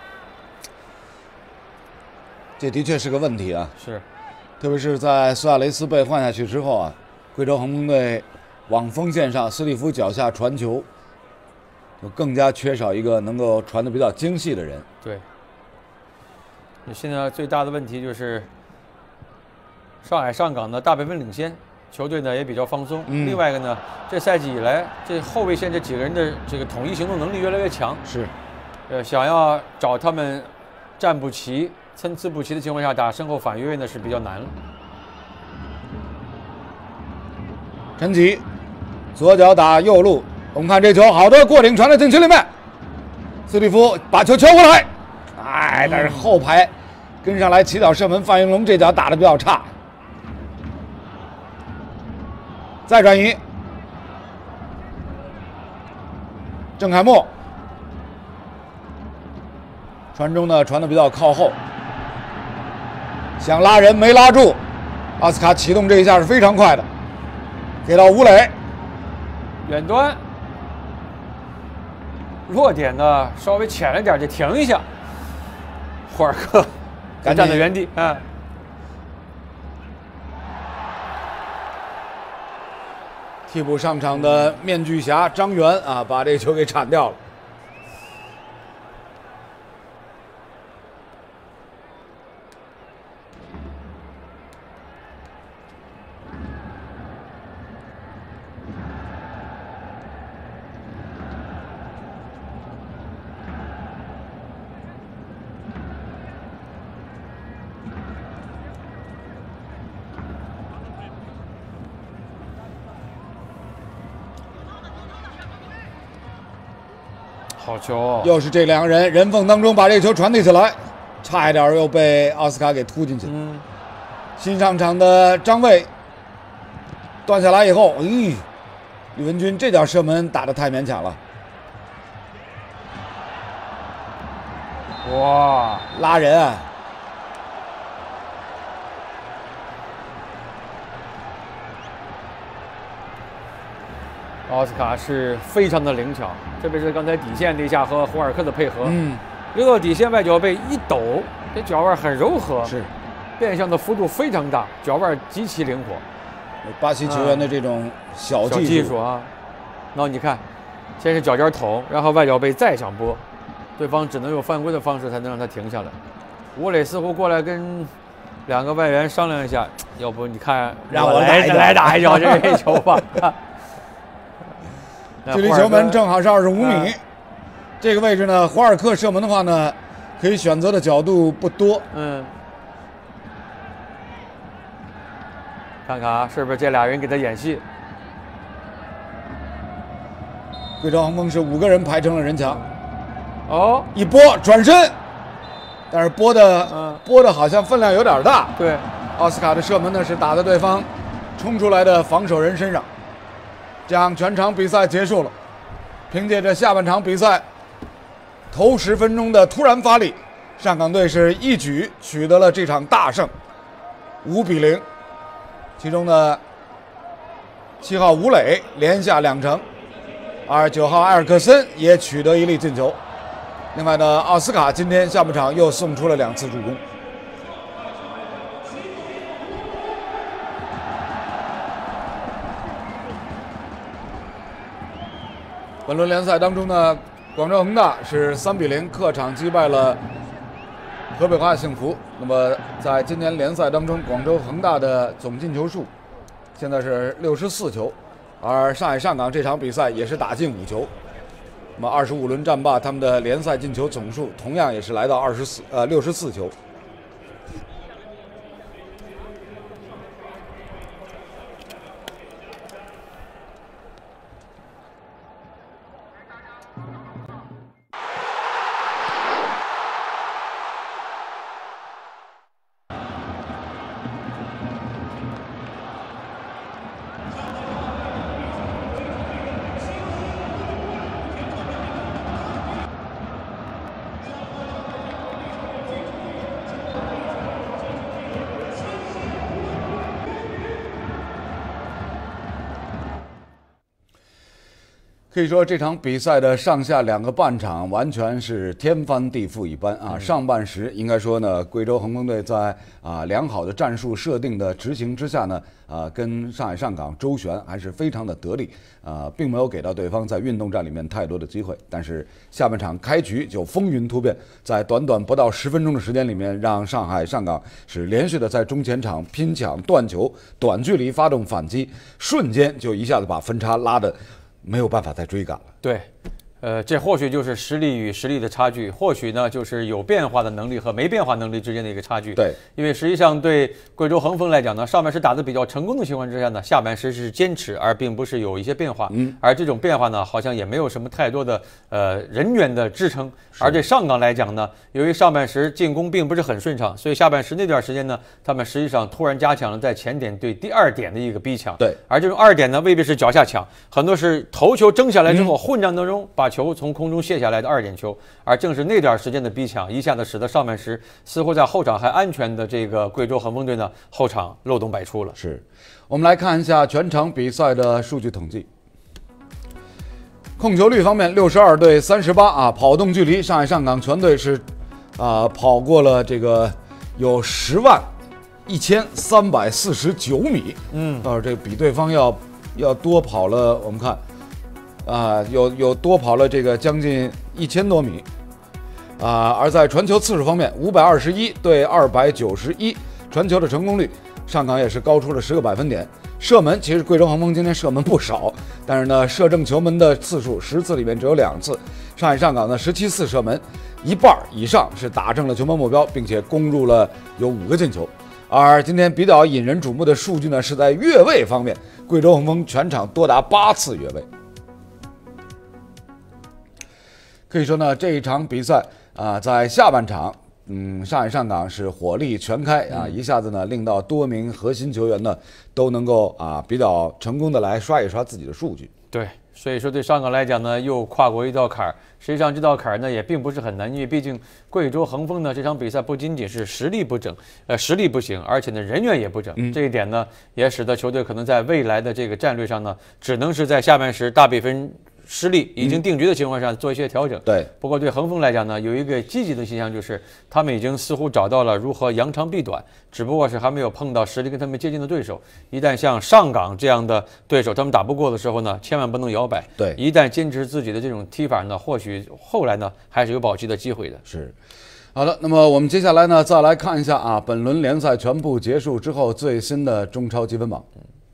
Speaker 6: 这的确是个问题啊。
Speaker 7: 是，
Speaker 6: 特别是在苏亚雷斯被换下去之后啊，贵州恒丰队往锋线上斯蒂夫脚下传球，就更加缺少一个能够传得比较精细的人。
Speaker 7: 对，现在最大的问题就是上海上港呢大比分领先。球队呢也比较放松。
Speaker 6: 嗯、
Speaker 7: 另外一个呢，这赛季以来，这后卫线这几个人的这个统一行动能力越来越强。
Speaker 6: 是，
Speaker 7: 呃，想要找他们站不齐、参差不齐的情况下打身后反越位呢是比较难了。
Speaker 6: 陈吉左脚打右路，我们看这球好的过顶传到禁区里面，斯蒂夫把球敲过来，哎，但是后排跟上来起脚射门，范云龙这脚打得比较差。再转移，郑凯墨传中呢传的比较靠后，想拉人没拉住，奥斯卡启动这一下是非常快的，给到吴磊，
Speaker 7: 远端，弱点呢稍微浅了点就停一下，霍尔克站在原地啊。
Speaker 6: 替补上场的面具侠张元啊，把这个球给铲掉了。
Speaker 7: 好球、哦！
Speaker 6: 又是这两个人人缝当中把这个球传递起来，差一点又被奥斯卡给突进去。
Speaker 7: 嗯，
Speaker 6: 新上场的张卫断下来以后，咦、哎，吕文君这脚射门打得太勉强了。
Speaker 7: 哇，
Speaker 6: 拉人。
Speaker 7: 奥斯卡是非常的灵巧，特别是刚才底线那一下和胡尔克的配合，
Speaker 6: 嗯，
Speaker 7: 溜到底线外脚背一抖，这脚腕很柔和，
Speaker 6: 是
Speaker 7: 变向的幅度非常大，脚腕极其灵活。
Speaker 6: 巴西球员的这种小技术,、
Speaker 7: 嗯、小技术啊，然后你看，先是脚尖捅，然后外脚背再想拨，对方只能用犯规的方式才能让他停下来。吴磊似乎过来跟两个外援商量一下，要不你看
Speaker 6: 让我
Speaker 7: 来来打一脚这个球吧。
Speaker 6: 距离球门正好是二十五米、嗯，这个位置呢，胡尔克射门的话呢，可以选择的角度不多。
Speaker 7: 嗯，看看啊，是不是这俩人给他演戏？
Speaker 6: 贵州恒丰是五个人排成了人墙。
Speaker 7: 哦，
Speaker 6: 一拨转身，但是拨的、嗯、拨的好像分量有点大。
Speaker 7: 对，
Speaker 6: 奥斯卡的射门呢是打在对方冲出来的防守人身上。这样全场比赛结束了，凭借着下半场比赛头十分钟的突然发力，上港队是一举取得了这场大胜，五比零。其中呢，七号吴磊连下两城，而九号埃尔克森也取得一粒进球。另外呢，奥斯卡今天下半场又送出了两次助攻。本轮联赛当中呢，广州恒大是三比零客场击败了河北华夏幸福。那么在今年联赛当中，广州恒大的总进球数现在是六十四球，而上海上港这场比赛也是打进五球。那么二十五轮战罢，他们的联赛进球总数同样也是来到二十四呃六十四球。可以说这场比赛的上下两个半场完全是天翻地覆一般啊！嗯、上半时应该说呢，贵州恒丰队在啊良好的战术设定的执行之下呢，啊跟上海上港周旋还是非常的得力啊，并没有给到对方在运动战里面太多的机会。但是下半场开局就风云突变，在短短不到十分钟的时间里面，让上海上港是连续的在中前场拼抢断球，短距离发动反击，瞬间就一下子把分差拉的没有办法再追赶了。
Speaker 7: 对，呃，这或许就是实力与实力的差距，或许呢就是有变化的能力和没变化能力之间的一个差距。
Speaker 6: 对，
Speaker 7: 因为实际上对贵州恒丰来讲呢，上半时打得比较成功的情况之下呢，下半时是坚持，而并不是有一些变化。嗯，而这种变化呢，好像也没有什么太多的呃人员的支撑。而对上港来讲呢，由于上半时进攻并不是很顺畅，所以下半时那段时间呢，他们实际上突然加强了在前点对第二点的一个逼抢。
Speaker 6: 对，
Speaker 7: 而这种二点呢，未必是脚下抢，很多是头球争下来之后，嗯、混战当中把球从空中卸下来的二点球。而正是那段时间的逼抢，一下子使得上半时似乎在后场还安全的这个贵州恒丰队呢，后场漏洞百出了。
Speaker 6: 是，我们来看一下全场比赛的数据统计。控球率方面，六十二对三十八啊，跑动距离，上海上港全队是啊跑过了这个有十万一千三百四十九米，嗯，倒是这个比对方要要多跑了，我们看啊有有多跑了这个将近一千多米啊，而在传球次数方面，五百二十一对二百九十一，传球的成功率，上港也是高出了十个百分点。射门其实贵州恒丰今天射门不少，但是呢射正球门的次数十次里面只有两次，上海上港呢十七次射门，一半以上是打正了球门目标，并且攻入了有五个进球。而今天比较引人瞩目的数据呢是在越位方面，贵州恒丰全场多达八次越位。可以说呢这一场比赛啊，在下半场嗯，上海上港是火力全开啊，一下子呢令到多名核心球员呢都能够啊比较成功的来刷一刷自己的数据。
Speaker 7: 对，所以说对上港来讲呢，又跨过一道坎儿。实际上这道坎儿呢也并不是很难，因为毕竟贵州恒丰呢这场比赛不仅仅是实力不整，呃实力不行，而且呢人员也不整。嗯、这一点呢也使得球队可能在未来的这个战略上呢，只能是在下半时大比分失利已经定局的情况下做一些调整。
Speaker 6: 嗯、对。
Speaker 7: 不过对恒丰来讲呢，有一个积极的现象就是，他们已经似乎找到了如何扬长避短，只不过是还没有碰到实力跟他们接近的对手。一旦像上港这样的对手他们打不过的时候呢，千万不能摇摆。
Speaker 6: 对。
Speaker 7: 一旦坚持自己的这种踢法呢，或许后来呢还是有保级的机会的。
Speaker 6: 是。好的，那么我们接下来呢再来看一下啊，本轮联赛全部结束之后最新的中超积分榜。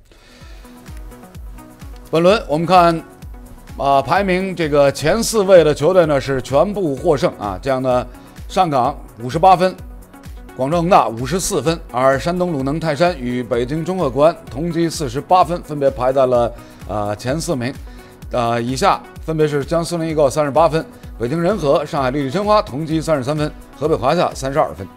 Speaker 6: 本轮我们看。啊，排名这个前四位的球队呢是全部获胜啊，这样呢，上港五十八分，广州恒大五十四分，而山东鲁能泰山与北京中赫国安同积四十八分，分别排在了呃前四名，呃以下分别是江苏苏宁易购三十八分，北京人和、上海绿地申花同积三十三分，河北华夏三十二分。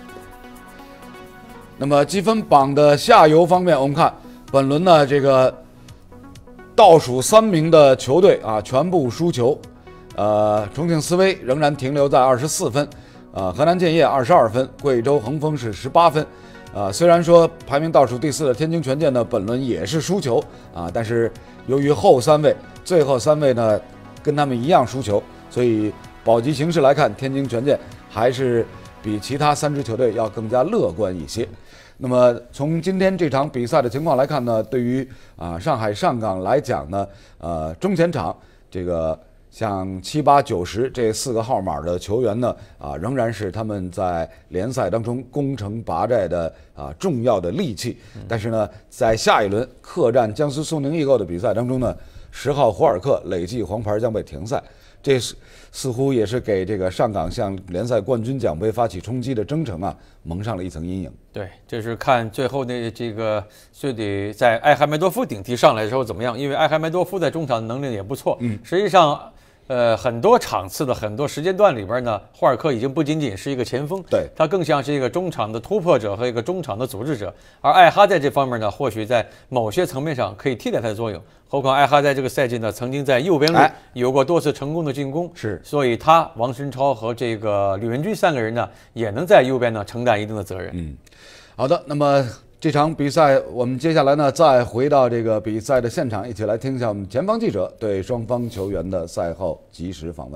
Speaker 6: 那么积分榜的下游方面，我们看本轮呢这个。倒数三名的球队啊，全部输球。呃，重庆斯威仍然停留在二十四分，呃，河南建业二十二分，贵州恒丰是十八分。呃，虽然说排名倒数第四的天津权健呢，本轮也是输球啊，但是由于后三位、最后三位呢跟他们一样输球，所以保级形势来看，天津权健还是比其他三支球队要更加乐观一些。那么从今天这场比赛的情况来看呢，对于啊上海上港来讲呢，呃中前场这个像七八九十这四个号码的球员呢，啊仍然是他们在联赛当中攻城拔寨的啊重要的利器。但是呢，在下一轮客战江苏苏宁易购的比赛当中呢，十号胡尔克累计黄牌将被停赛，这是似乎也是给这个上港向联赛冠军奖杯发起冲击的征程啊蒙上了一层阴影。
Speaker 7: 对，这是看最后的这个就得在艾哈迈多夫顶替上来的时候怎么样，因为艾哈迈多夫在中场能力也不错。嗯，实际上。呃，很多场次的很多时间段里边呢，霍尔克已经不仅仅是一个前锋，
Speaker 6: 对，
Speaker 7: 他更像是一个中场的突破者和一个中场的组织者。而艾哈在这方面呢，或许在某些层面上可以替代他的作用。何况艾哈在这个赛季呢，曾经在右边路有过多次成功的进攻，
Speaker 6: 是、哎，
Speaker 7: 所以他、王申超和这个吕文君三个人呢，也能在右边呢承担一定的责任。
Speaker 6: 嗯，好的，那么。这场比赛，我们接下来呢，再回到这个比赛的现场，一起来听一下我们前方记者对双方球员的赛后及时访问。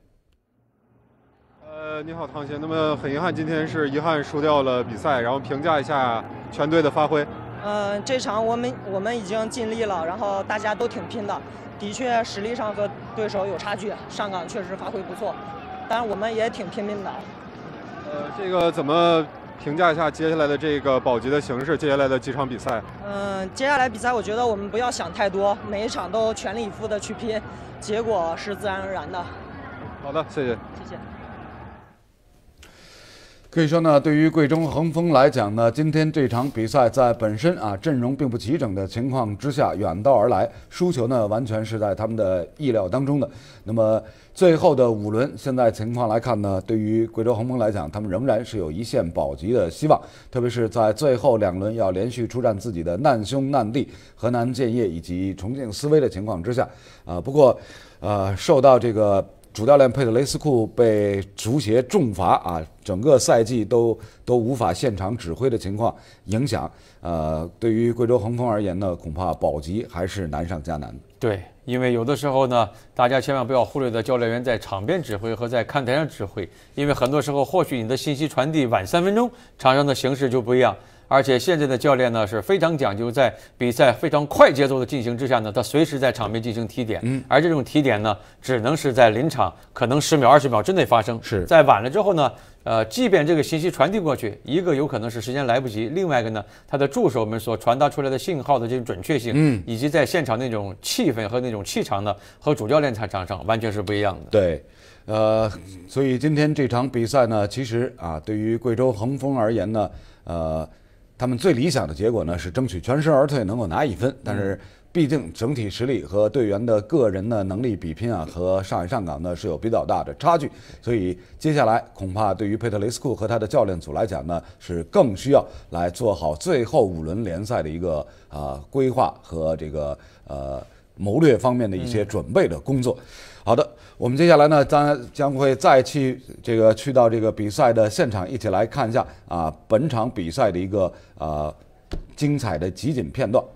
Speaker 20: 呃，你好，唐鑫。那么很遗憾，今天是遗憾输掉了比赛，然后评价一下全队的发挥。
Speaker 21: 嗯、呃，这场我们我们已经尽力了，然后大家都挺拼的，的确实力上和对手有差距，上港确实发挥不错，当然我们也挺拼命的。
Speaker 20: 呃，这个怎么？评价一下接下来的这个保级的形势，接下来的几场比赛。
Speaker 21: 嗯，接下来比赛我觉得我们不要想太多，每一场都全力以赴的去拼，结果是自然而然的。
Speaker 20: 好的，谢谢。
Speaker 21: 谢谢。
Speaker 6: 可以说呢，对于贵州恒丰来讲呢，今天这场比赛在本身啊阵容并不齐整的情况之下远道而来，输球呢完全是在他们的意料当中的。那么最后的五轮，现在情况来看呢，对于贵州恒丰来讲，他们仍然是有一线保级的希望，特别是在最后两轮要连续出战自己的难兄难弟河南建业以及重庆斯威的情况之下，啊、呃，不过呃受到这个。主教练佩特雷斯库被足协重罚啊，整个赛季都都无法现场指挥的情况影响，呃，对于贵州恒丰而言呢，恐怕保级还是难上加难。
Speaker 7: 对，因为有的时候呢，大家千万不要忽略的教练员在场边指挥和在看台上指挥，因为很多时候或许你的信息传递晚三分钟，场上的形势就不一样。而且现在的教练呢是非常讲究，在比赛非常快节奏的进行之下呢，他随时在场边进行提点，嗯，而这种提点呢，只能是在临场可能十秒、二十秒之内发生。
Speaker 6: 是
Speaker 7: 在晚了之后呢，呃，即便这个信息传递过去，一个有可能是时间来不及，另外一个呢，他的助手们所传达出来的信号的这种准确性，嗯，以及在现场那种气氛和那种气场呢，和主教练在场上完全是不一样的。
Speaker 6: 对。呃，所以今天这场比赛呢，其实啊，对于贵州恒丰而言呢，呃。他们最理想的结果呢是争取全身而退，能够拿一分。但是毕竟整体实力和队员的个人的能力比拼啊，和上海上港呢是有比较大的差距。所以接下来恐怕对于佩特雷斯库和他的教练组来讲呢，是更需要来做好最后五轮联赛的一个啊、呃、规划和这个呃谋略方面的一些准备的工作。好的，我们接下来呢，将将会再去这个去到这个比赛的现场，一起来看一下啊本场比赛的一个呃精彩的集锦片段。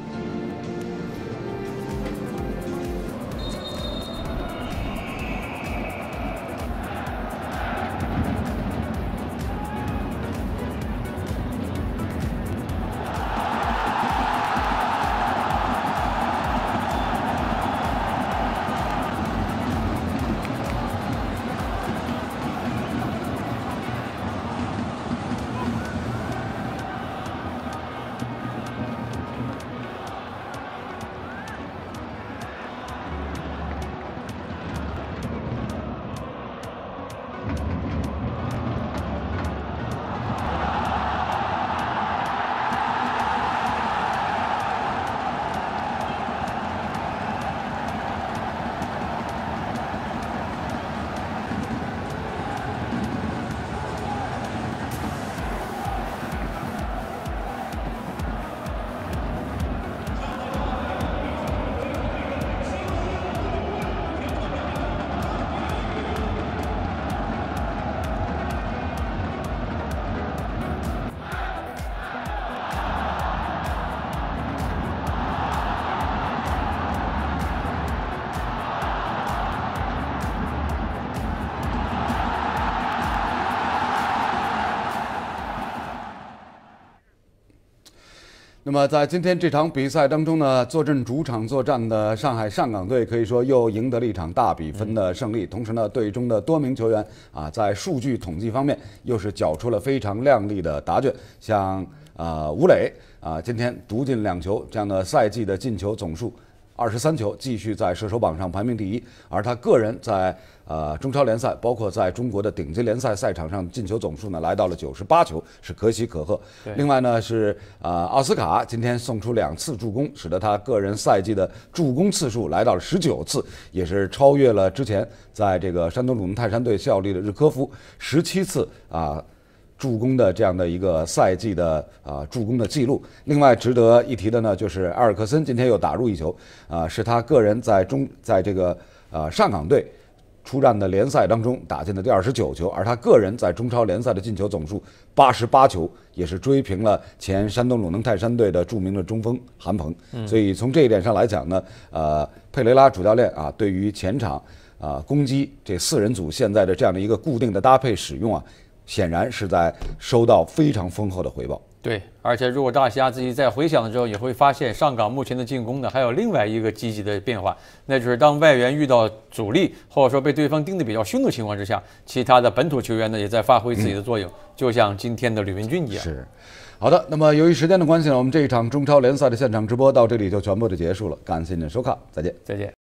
Speaker 6: 那么在今天这场比赛当中呢，坐镇主场作战的上海上港队可以说又赢得了一场大比分的胜利。同时呢，队中的多名球员啊，在数据统计方面又是缴出了非常亮丽的答卷。像呃吴磊啊，今天独进两球，这样的赛季的进球总数二十三球，继续在射手榜上排名第一。而他个人在呃中超联赛，包括在中国的顶级联赛赛场上进球总数呢，来到了九十八球，是可喜可贺。另外呢是呃奥斯卡今天送出两次助攻，使得他个人赛季的助攻次数来到了十九次，也是超越了之前在这个山东鲁能泰山队效力的日科夫十七次啊。助攻的这样的一个赛季的啊、呃、助攻的记录。另外值得一提的呢，就是埃尔克森今天又打入一球，啊、呃，是他个人在中在这个呃上港队出战的联赛当中打进的第二十九球，而他个人在中超联赛的进球总数八十八球，也是追平了前山东鲁能泰山队的著名的中锋韩鹏。嗯、所以从这一点上来讲呢，呃，佩雷拉主教练啊，对于前场啊、呃、攻击这四人组现在的这样的一个固定的搭配使用啊。显然是在收到非常丰厚的回报。
Speaker 7: 对，而且如果大家自己在回想的时候，也会发现上港目前的进攻呢，还有另外一个积极的变化，那就是当外援遇到阻力或者说被对方盯得比较凶的情况之下，其他的本土球员呢也在发挥自己的作用，嗯、就像今天的吕文君一样。
Speaker 6: 是，好的。那么由于时间的关系呢，我们这一场中超联赛的现场直播到这里就全部的结束了，感谢您的收看，再见，
Speaker 7: 再见。